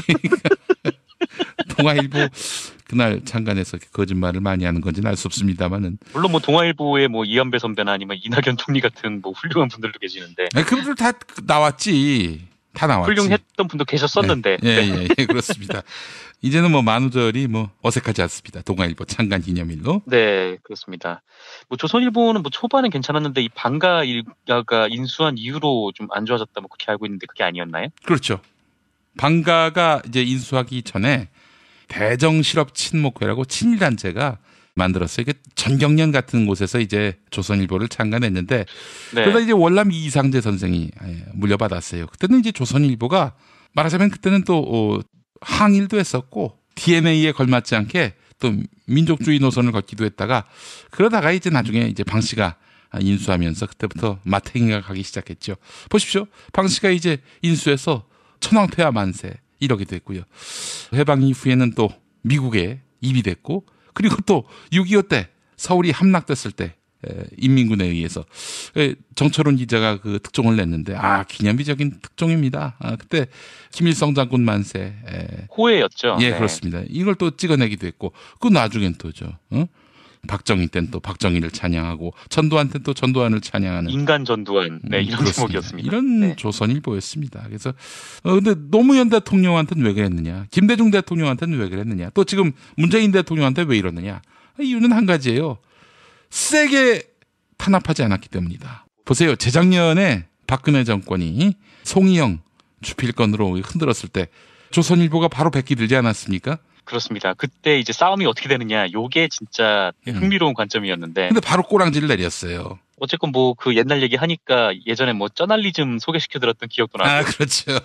동아일보 그날 창간해서 거짓말을 많이 하는 건지는 알 수 없습니다만은. 물론 뭐 동아일보에 뭐 이현배 선배나 아니면 이낙연 총리 같은 뭐 훌륭한 분들도 계시는데. 네, 그분들 다 나왔지. 다 나왔지. 훌륭했던 분도 계셨었는데. 예, 예, 예, 예, 그렇습니다. 이제는 뭐 만우절이 뭐 어색하지 않습니다. 동아일보 창간 기념일로. 네, 그렇습니다. 뭐 조선일보는 뭐 초반엔 괜찮았는데 이 방가 일가가 인수한 이후로 좀 안 좋아졌다 뭐 그렇게 알고 있는데 그게 아니었나요? 그렇죠. 방가가 이제 인수하기 전에 대정실업 친목회라고 친일단체가 만들었어요. 이게 전경련 같은 곳에서 이제 조선일보를 창간했는데 네. 그러다 이제 월남 이상재 선생이 물려받았어요. 그때는 이제 조선일보가 말하자면 그때는 또 항일도 했었고 디엔에이에 걸맞지 않게 또 민족주의 노선을 걷기도 했다가 그러다가 이제 나중에 이제 방 씨가 인수하면서 그때부터 마탱이가 가기 시작했죠. 보십시오. 방 씨가 이제 인수해서 천황폐하 만세 이러게 됐고요. 해방 이후에는 또 미국에 입이 됐고 그리고 또 육이오 때 서울이 함락됐을 때 인민군에 의해서 정철훈 기자가 그 특종을 냈는데 아 기념비적인 특종입니다. 아, 그때 김일성 장군 만세 호해였죠. 예, 네. 그렇습니다. 이걸 또 찍어내기도 했고 그 나중엔 또죠. 어? 박정희 때는 또 박정희를 찬양하고 전두환 때는 또 전두환을 찬양하는 인간 전두환 네, 이런 음, 제목이었습니다. 이런 네. 조선일보였습니다. 그래서 어, 근데 노무현 대통령한테는 왜 그랬느냐? 김대중 대통령한테는 왜 그랬느냐? 또 지금 문재인 대통령한테 왜 이러느냐? 이유는 한 가지예요. 세게 탄압하지 않았기 때문이다. 보세요. 재작년에 박근혜 정권이 송이영 주필건으로 흔들었을 때 조선일보가 바로 백기 들지 않았습니까? 그렇습니다. 그때 이제 싸움이 어떻게 되느냐, 요게 진짜 흥미로운 음. 관점이었는데. 근데 바로 꼬랑지를 내렸어요. 어쨌건 뭐 그 옛날 얘기 하니까 예전에 뭐 저널리즘 소개시켜드렸던 기억도 나고. 아, 그렇죠.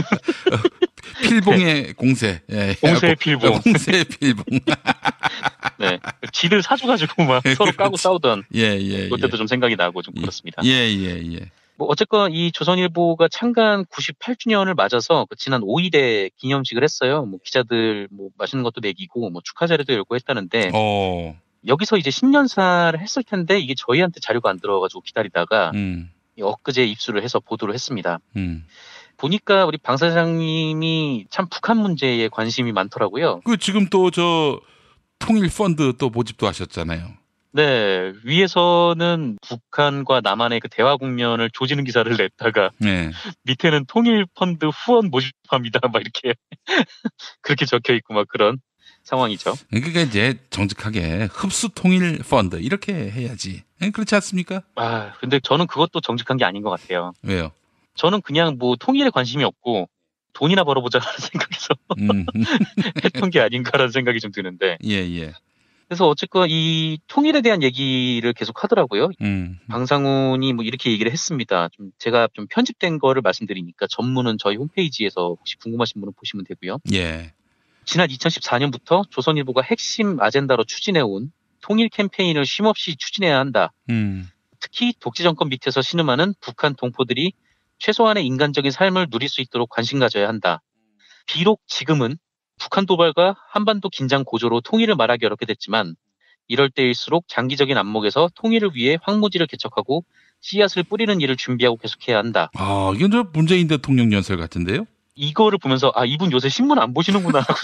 필봉의 네. 공세. 예. 공세의 필봉. 공세의 필봉. 네. 지들 사줘가지고 막 서로 까고 싸우던. 예, 예. 그때도 예. 좀 생각이 나고 좀 그렇습니다. 예, 예, 예. 뭐 어쨌건 이 조선일보가 창간 구십팔 주년을 맞아서 그 지난 오일에 기념식을 했어요. 뭐 기자들 뭐 맛있는 것도 먹이고 뭐 축하 자료도 열고 했다는데 어. 여기서 이제 신년사를 했을 텐데 이게 저희한테 자료가 안 들어가지고 기다리다가 음. 엊그제 입수를 해서 보도를 했습니다. 음. 보니까 우리 방 사장님이 참 북한 문제에 관심이 많더라고요. 그 지금 또 저 통일 펀드 또 모집도 하셨잖아요. 네, 위에서는 북한과 남한의 그 대화 국면을 조지는 기사를 냈다가 네. 밑에는 통일 펀드 후원 모집합니다. 막 이렇게 그렇게 적혀 있고 막 그런 상황이죠. 그러니까 이제 정직하게 흡수 통일 펀드 이렇게 해야지. 그렇지 않습니까? 아, 근데 저는 그것도 정직한 게 아닌 것 같아요. 왜요? 저는 그냥 뭐 통일에 관심이 없고 돈이나 벌어보자라는 생각에서 음. 했던 게 아닌가라는 생각이 좀 드는데. 예, 예. 그래서 어쨌건 이 통일에 대한 얘기를 계속 하더라고요. 음. 방상훈이 뭐 이렇게 얘기를 했습니다. 좀 제가 좀 편집된 거를 말씀드리니까 전문은 저희 홈페이지에서 혹시 궁금하신 분은 보시면 되고요. 예. 지난 이천십사 년부터 조선일보가 핵심 아젠다로 추진해온 통일 캠페인을 쉼없이 추진해야 한다. 음. 특히 독재 정권 밑에서 신음하는 북한 동포들이 최소한의 인간적인 삶을 누릴 수 있도록 관심 가져야 한다. 비록 지금은 북한 도발과 한반도 긴장 고조로 통일을 말하기 어렵게 됐지만 이럴 때일수록 장기적인 안목에서 통일을 위해 황무지를 개척하고 씨앗을 뿌리는 일을 준비하고 계속해야 한다. 아, 이건 저 문재인 대통령 연설 같은데요? 이거를 보면서 아, 이분 요새 신문 안 보시는구나 라고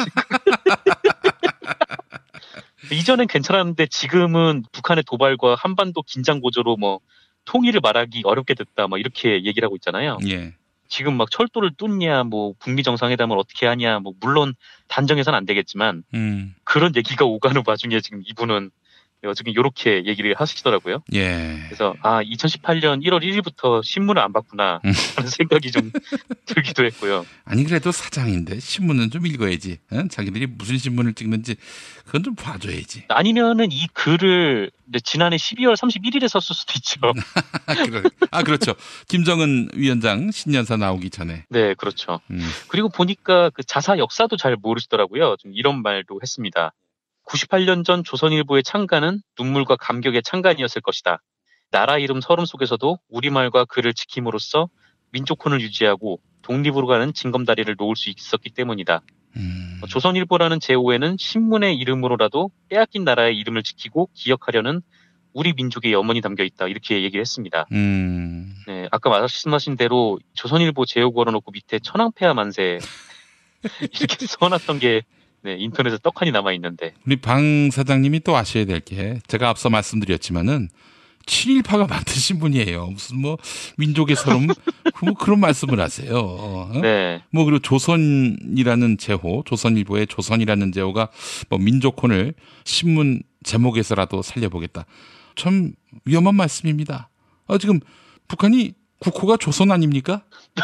이전엔 괜찮았는데 지금은 북한의 도발과 한반도 긴장 고조로 뭐 통일을 말하기 어렵게 됐다 막 이렇게 얘기를 하고 있잖아요. 예. 지금 막 철도를 뚫냐, 뭐 북미 정상회담을 어떻게 하냐, 뭐 물론 단정해서는 안 되겠지만 음. 그런 얘기가 오가는 와중에 지금 이분은 어쨌든 이렇게 얘기를 하시더라고요. 예. 그래서 아 이천십팔 년 일월 일일부터 신문을 안 봤구나 하는 생각이 좀 들기도 했고요. 아니 그래도 사장인데 신문은 좀 읽어야지. 어? 자기들이 무슨 신문을 찍는지 그건 좀 봐줘야지. 아니면은 이 글을 지난해 십이월 삼십일일에 썼을 수도 있죠. 아 그렇죠. 김정은 위원장 신년사 나오기 전에. 네, 그렇죠. 음. 그리고 보니까 그 자사 역사도 잘 모르시더라고요. 좀 이런 말도 했습니다. 구십팔 년 전 조선일보의 창간은 눈물과 감격의 창간이었을 것이다. 나라 이름 서름 속에서도 우리말과 글을 지킴으로써 민족혼을 유지하고 독립으로 가는 징검다리를 놓을 수 있었기 때문이다. 음. 조선일보라는 제호에는 신문의 이름으로라도 빼앗긴 나라의 이름을 지키고 기억하려는 우리 민족의 염원이 담겨 있다. 이렇게 얘기를 했습니다. 음. 네, 아까 말씀하신 대로 조선일보 제호 걸어놓고 밑에 천황폐하 만세 이렇게 써놨던 게 네, 인터넷에 떡하니 남아있는데. 우리 방 사장님이 또 아셔야 될 게 제가 앞서 말씀드렸지만은 친일파가 만드신 분이에요. 무슨 뭐 민족의 서름 뭐 그런 말씀을 하세요. 어? 네. 뭐 그리고 조선이라는 제호, 조선일보의 조선이라는 제호가 뭐 민족혼을 신문 제목에서라도 살려보겠다. 참 위험한 말씀입니다. 아, 지금 북한이 국호가 조선 아닙니까?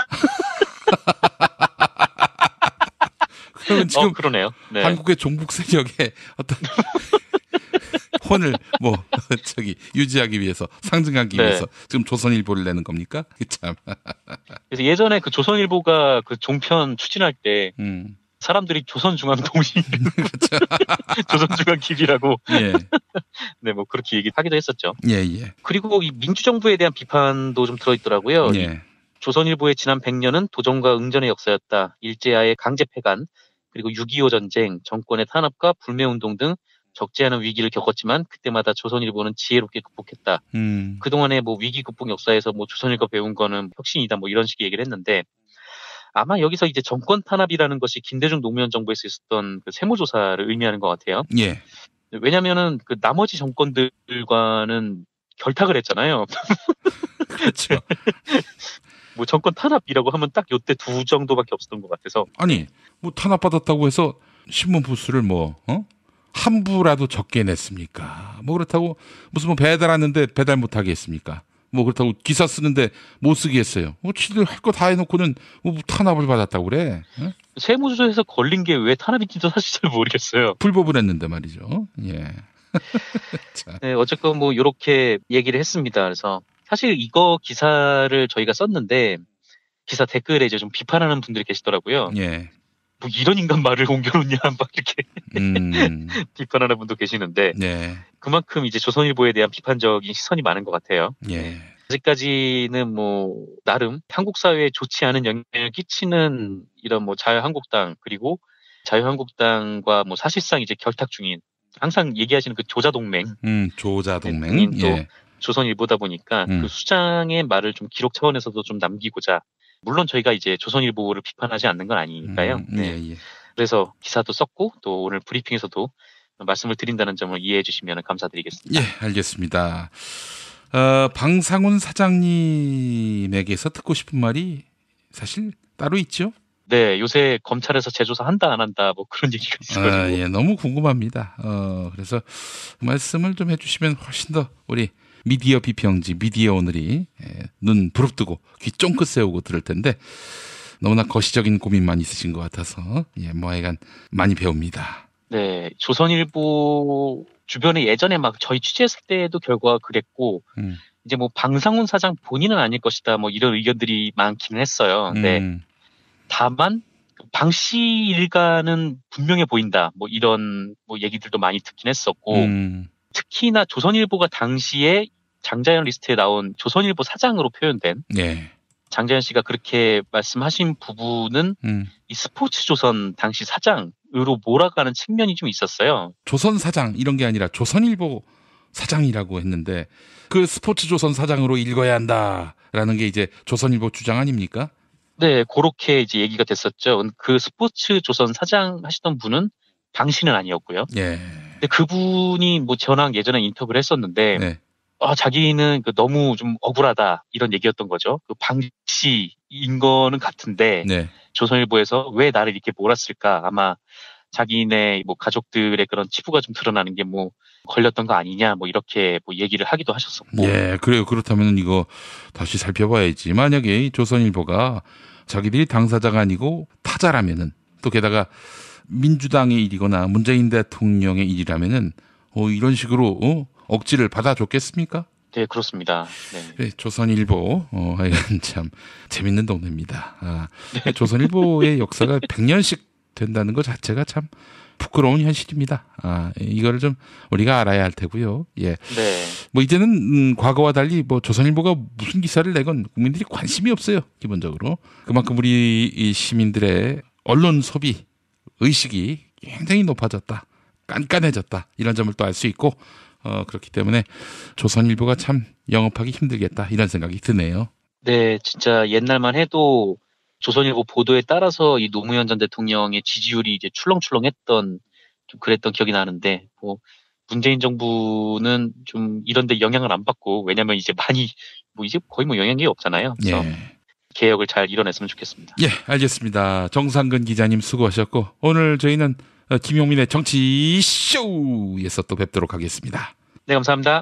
그러면 지금 어, 그러네요. 네. 한국의 종북 세력의 어떤 혼을 뭐 저기 유지하기 위해서 상징하기 네. 위해서 지금 조선일보를 내는 겁니까? 참. 그래서 예전에 그 조선일보가 그 종편 추진할 때 음. 사람들이 조선중앙통신, 조선중앙기비라고 예. 네, 뭐 그렇게 얘기하기도 했었죠. 예, 예. 그리고 이 민주정부에 대한 비판도 좀 들어있더라고요. 예. 조선일보의 지난 백 년은 도전과 응전의 역사였다. 일제하의 강제폐간, 그리고 육이오 전쟁, 정권의 탄압과 불매운동 등 적지 않은 위기를 겪었지만 그때마다 조선일보는 지혜롭게 극복했다. 음. 그동안의 뭐 위기 극복 역사에서 뭐 조선일보 배운 거는 혁신이다. 뭐 이런 식의 얘기를 했는데 아마 여기서 이제 정권 탄압이라는 것이 김대중 노무현 정부에서 있었던 그 세무조사를 의미하는 것 같아요. 예. 왜냐면은 그 나머지 정권들과는 결탁을 했잖아요. 그렇죠. 뭐 정권 탄압이라고 하면 딱 요때 두 정도밖에 없었던 것 같아서. 아니 뭐 탄압받았다고 해서 신문 부수를 뭐 어? 한 부라도 적게 냈습니까? 뭐 그렇다고 무슨 뭐 배달하는데 배달 못하게 했습니까? 뭐 그렇다고 기사 쓰는데 못 쓰게 했어요. 뭐 지들 할 거 다 해놓고는 뭐 탄압을 받았다고 그래? 어? 세무조사에서 걸린 게 왜 탄압인지도 사실 잘 모르겠어요. 불법을 했는데 말이죠. 예. 네, 어쨌건 뭐 이렇게 얘기를 했습니다. 그래서 사실 이거 기사를 저희가 썼는데 기사 댓글에 이제 좀 비판하는 분들이 계시더라고요. 예. 뭐 이런 인간 말을 옮겨놓냐 막 이렇게 음. 비판하는 분도 계시는데 네. 그만큼 이제 조선일보에 대한 비판적인 시선이 많은 것 같아요. 예. 아직까지는 뭐 나름 한국 사회에 좋지 않은 영향을 끼치는 이런 뭐 자유한국당 그리고 자유한국당과 뭐 사실상 이제 결탁 중인 항상 얘기하시는 그 조자동맹, 음, 조자동맹, 또 예. 조선일보다 보니까 음. 그 수장의 말을 좀 기록 차원에서도 좀 남기고자 물론 저희가 이제 조선일보를 비판하지 않는 건 아니니까요. 음, 네. 예, 예. 그래서 기사도 썼고 또 오늘 브리핑에서도 말씀을 드린다는 점을 이해해 주시면 감사드리겠습니다. 예, 알겠습니다. 어, 방상훈 사장님에게서 듣고 싶은 말이 사실 따로 있죠? 네, 요새 검찰에서 재조사 한다 안 한다 뭐 그런 얘기가 있어가지고. 아, 예, 너무 궁금합니다. 어, 그래서 말씀을 좀 해주시면 훨씬 더 우리 미디어 비평지, 미디어 오늘이 예, 눈 부릅뜨고 귀 쫑긋 세우고 들을 텐데 너무나 거시적인 고민만 있으신 것 같아서 예, 뭐 하여간 많이 배웁니다. 네, 조선일보 주변에 예전에 막 저희 취재했을 때도 결과가 그랬고 음. 이제 뭐 방상훈 사장 본인은 아닐 것이다 뭐 이런 의견들이 많기는 했어요. 근데 음. 다만 방 씨 일가는 분명해 보인다 뭐 이런 뭐 얘기들도 많이 듣긴 했었고 음. 특히나 조선일보가 당시에 장자연 리스트에 나온 조선일보 사장으로 표현된 예. 장자연 씨가 그렇게 말씀하신 부분은 음. 이 스포츠조선 당시 사장으로 몰아가는 측면이 좀 있었어요. 조선 사장 이런 게 아니라 조선일보 사장이라고 했는데 그 스포츠조선 사장으로 읽어야 한다라는 게 이제 조선일보 주장 아닙니까? 네, 그렇게 이제 얘기가 됐었죠. 그 스포츠조선 사장 하시던 분은 방 씨는 아니었고요. 예. 근데 그분이 뭐 저랑 예전에 인터뷰를 했었는데 네. 아, 자기는 그 너무 좀 억울하다 이런 얘기였던 거죠. 그 방 씨인 거는 같은데 네. 조선일보에서 왜 나를 이렇게 몰았을까? 아마 자기네 뭐 가족들의 그런 치부가 좀 드러나는 게 뭐 걸렸던 거 아니냐 뭐 이렇게 뭐 얘기를 하기도 하셨었고. 예, 그래요. 그렇다면 이거 다시 살펴봐야지. 만약에 이 조선일보가 자기들이 당사자가 아니고 타자라면은 또 게다가 민주당의 일이거나 문재인 대통령의 일이라면은 어, 이런 식으로 어? 억지를 받아줬겠습니까? 네, 그렇습니다. 네. 네, 조선일보 어, 하여간 참 재밌는 동네입니다. 아, 네. 조선일보의 역사가 백 년씩 된다는 것 자체가 참 부끄러운 현실입니다. 아, 이거를 좀 우리가 알아야 할 테고요. 예. 네. 뭐 이제는 음, 과거와 달리 뭐 조선일보가 무슨 기사를 내건 국민들이 관심이 없어요. 기본적으로. 그만큼 우리 이 시민들의 언론 소비 의식이 굉장히 높아졌다. 깐깐해졌다. 이런 점을 또 알 수 있고 어, 그렇기 때문에 조선일보가 참 영업하기 힘들겠다. 이런 생각이 드네요. 네, 진짜 옛날만 해도 조선일보 보도에 따라서 이 노무현 전 대통령의 지지율이 이제 출렁출렁했던 좀 그랬던 기억이 나는데 뭐 문재인 정부는 좀 이런데 영향을 안 받고 왜냐면 이제 많이 뭐 이제 거의 뭐 영향이 없잖아요. 그래서 예. 개혁을 잘 이뤄냈으면 좋겠습니다. 예, 알겠습니다. 정상근 기자님 수고하셨고 오늘 저희는 김용민의 정치쇼에서 또 뵙도록 하겠습니다. 네, 감사합니다.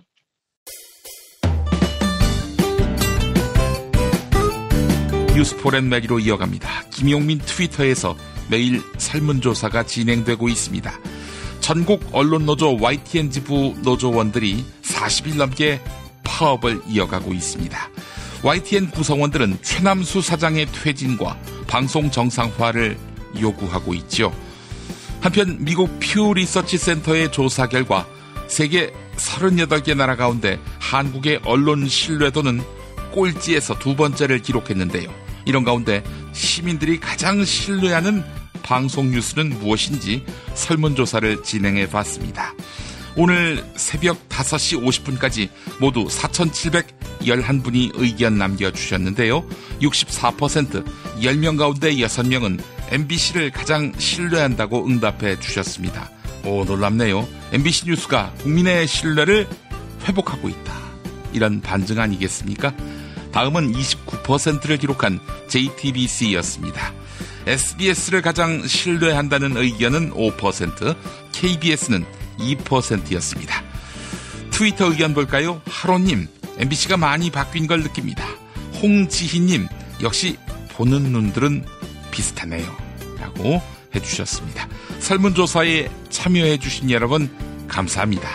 뉴스포렌 매기로 이어갑니다. 김용민 트위터에서 매일 설문조사가 진행되고 있습니다. 전국 언론노조 와이티엔 지부 노조원들이 사십 일 넘게 파업을 이어가고 있습니다. 와이티엔 구성원들은 최남수 사장의 퇴진과 방송 정상화를 요구하고 있죠. 한편 미국 퓨 리서치 센터의 조사 결과 세계 서른여덟 개 나라 가운데 한국의 언론 신뢰도는 꼴찌에서 두 번째를 기록했는데요. 이런 가운데 시민들이 가장 신뢰하는 방송 뉴스는 무엇인지 설문조사를 진행해 봤습니다. 오늘 새벽 다섯 시 오십 분까지 모두 사천칠백십일 분이 의견 남겨주셨는데요. 육십사 퍼센트, 십 명 가운데 여섯 명은 엠비씨를 가장 신뢰한다고 응답해 주셨습니다. 오, 놀랍네요. 엠비씨 뉴스가 국민의 신뢰를 회복하고 있다. 이런 반증 아니겠습니까? 다음은 이십구 퍼센트를 기록한 제이티비씨였습니다. 에스비에스를 가장 신뢰한다는 의견은 오 퍼센트, 케이비에스는 이 퍼센트였습니다. 트위터 의견 볼까요? 하로님, 엠비씨가 많이 바뀐 걸 느낍니다. 홍지희님, 역시 보는 눈들은 비슷하네요. 라고 해주셨습니다. 설문조사에 참여해주신 여러분, 감사합니다.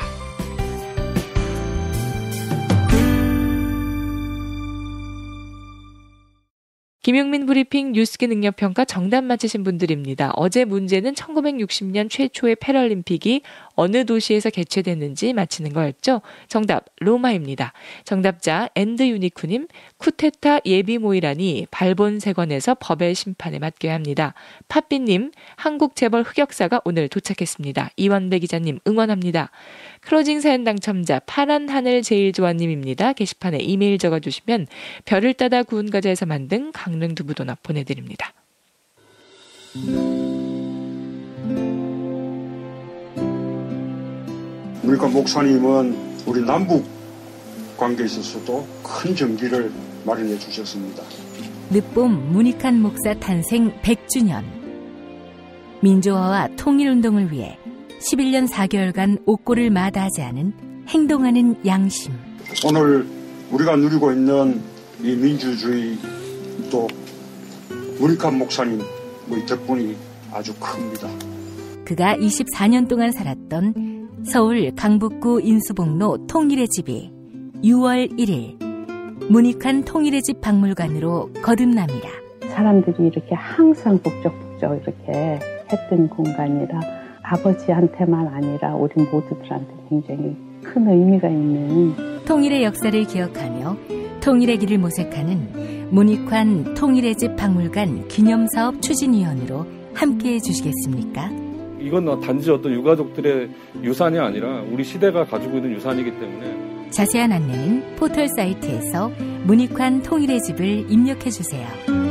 김용민 브리핑 뉴스계 능력평가 정답 맞히신 분들입니다. 어제 문제는 천구백육십 년 최초의 패럴림픽이 어느 도시에서 개최됐는지 맞히는 거였죠. 정답 로마입니다. 정답자 엔드 유니쿠님, 쿠데타 예비 모의라니 발본세관에서 법의 심판에 맡겨야 합니다. 팥비님, 한국 재벌 흑역사가 오늘 도착했습니다. 이원배 기자님 응원합니다. 클로징 사연 당첨자 파란 하늘 제일 좋아님입니다. 게시판에 이메일 적어주시면 별을 따다 구운 과자에서 만든 강릉 두부도넛 보내드립니다. 그러니까 목사님은 우리 남북 관계에 있어서도 큰 정기를 마련해 주셨습니다. 늦봄 문익환 목사 탄생 백 주년. 민주화와 통일운동을 위해 십일 년 사 개월간 옥고를 마다하지 않은 행동하는 양심. 오늘 우리가 누리고 있는 이 민주주의 또 문익환 목사님 덕분이 아주 큽니다. 그가 이십사 년 동안 살았던 서울 강북구 인수봉로 통일의 집이 유월 일일 문익환 통일의 집 박물관으로 거듭납니다. 사람들이 이렇게 항상 북적북적 이렇게 했던 공간이라 아버지한테만 아니라 우리 모두들한테 굉장히 큰 의미가 있는 통일의 역사를 기억하며 통일의 길을 모색하는 문익환 통일의 집 박물관 기념사업 추진위원으로 함께해 주시겠습니까? 이건 단지 어떤 유가족들의 유산이 아니라 우리 시대가 가지고 있는 유산이기 때문에 자세한 안내는 포털 사이트에서 문익환 통일의 집을 입력해 주세요.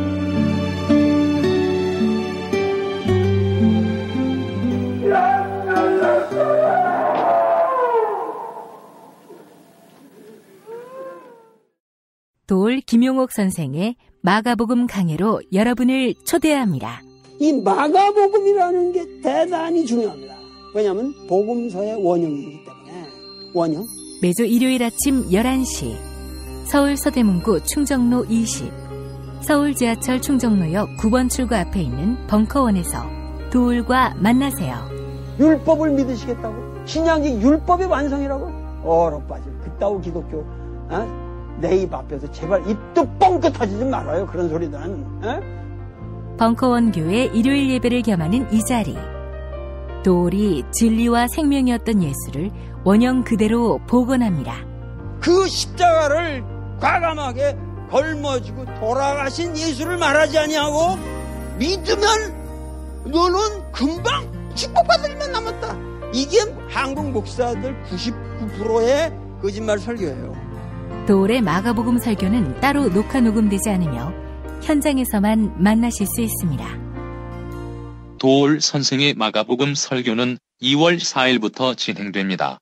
도올 김용옥 선생의 마가복음 강해로 여러분을 초대합니다. 이 마가복음이라는 게 대단히 중요합니다. 왜냐하면 복음서의 원형이기 때문에. 원형. 매주 일요일 아침 열한 시 서울 서대문구 충정로 이십, 서울 지하철 충정로역 구 번 출구 앞에 있는 벙커원에서 도울과 만나세요. 율법을 믿으시겠다고? 신약이 율법의 완성이라고? 얼어빠질 그따위 기독교 어? 내 입 앞에서 제발 입도 뻥끗 터지지 말아요. 그런 소리들은. 어? 벙커원 교회 일요일 예배를 겸하는 이 자리. 도울이 진리와 생명이었던 예수를 원형 그대로 복원합니다. 그 십자가를 과감하게 걸머지고 돌아가신 예수를 말하지 아니하고 믿으면 너는 금방 축복받을 일만 남았다. 이게 한국 목사들 구십구 퍼센트의 거짓말 설교예요. 도울의 마가복음 설교는 따로 녹화 녹음되지 않으며 현장에서만 만나실 수 있습니다. 도울 선생의 마가복음 설교는 이월 사일부터 진행됩니다.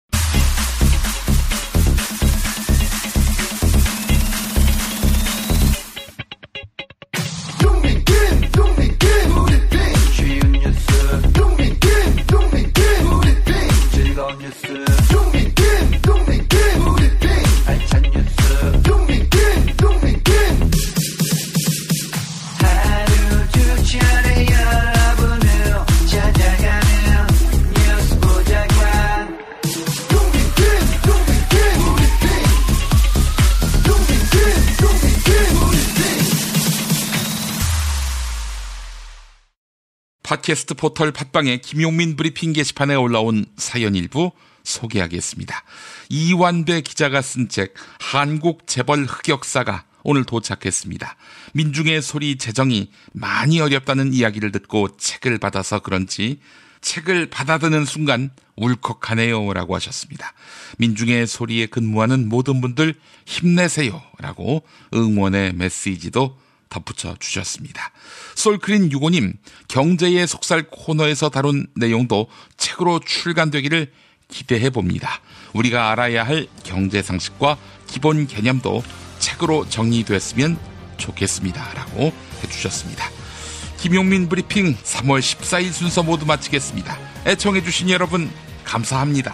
팟캐스트 포털 팟빵의 김용민 브리핑 게시판에 올라온 사연 일부 소개하겠습니다. 이완배 기자가 쓴 책 한국 재벌 흑역사가 오늘 도착했습니다. 민중의 소리 제정이 많이 어렵다는 이야기를 듣고 책을 받아서 그런지 책을 받아드는 순간 울컥하네요 라고 하셨습니다. 민중의 소리에 근무하는 모든 분들 힘내세요 라고 응원의 메시지도 덧붙여 주셨습니다. 솔크린 유고님, 경제의 속살 코너에서 다룬 내용도 책으로 출간되기를 기대해 봅니다. 우리가 알아야 할 경제 상식과 기본 개념도 책으로 정리됐으면 좋겠습니다 라고 해주셨습니다. 김용민 브리핑 삼월 십사일 순서 모두 마치겠습니다. 애청해 주신 여러분 감사합니다.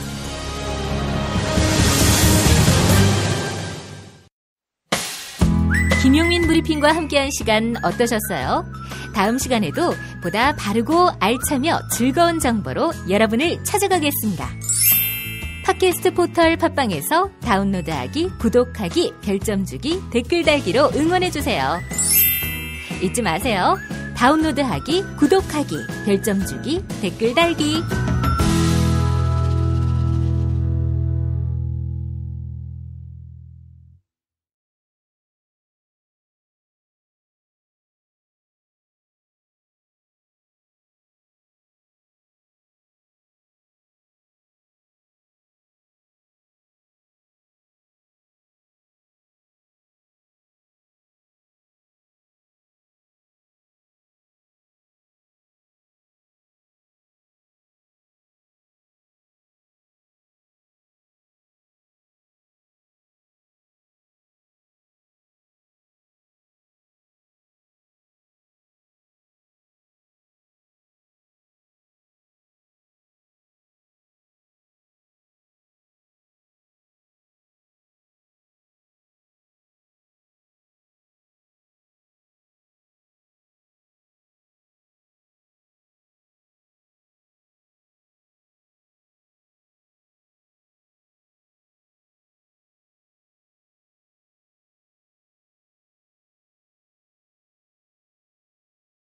김용민 브리핑과 함께한 시간 어떠셨어요? 다음 시간에도 보다 바르고 알차며 즐거운 정보로 여러분을 찾아가겠습니다. 팟캐스트 포털 팟빵에서 다운로드하기, 구독하기, 별점 주기, 댓글 달기로 응원해주세요. 잊지 마세요. 다운로드하기, 구독하기, 별점 주기, 댓글 달기.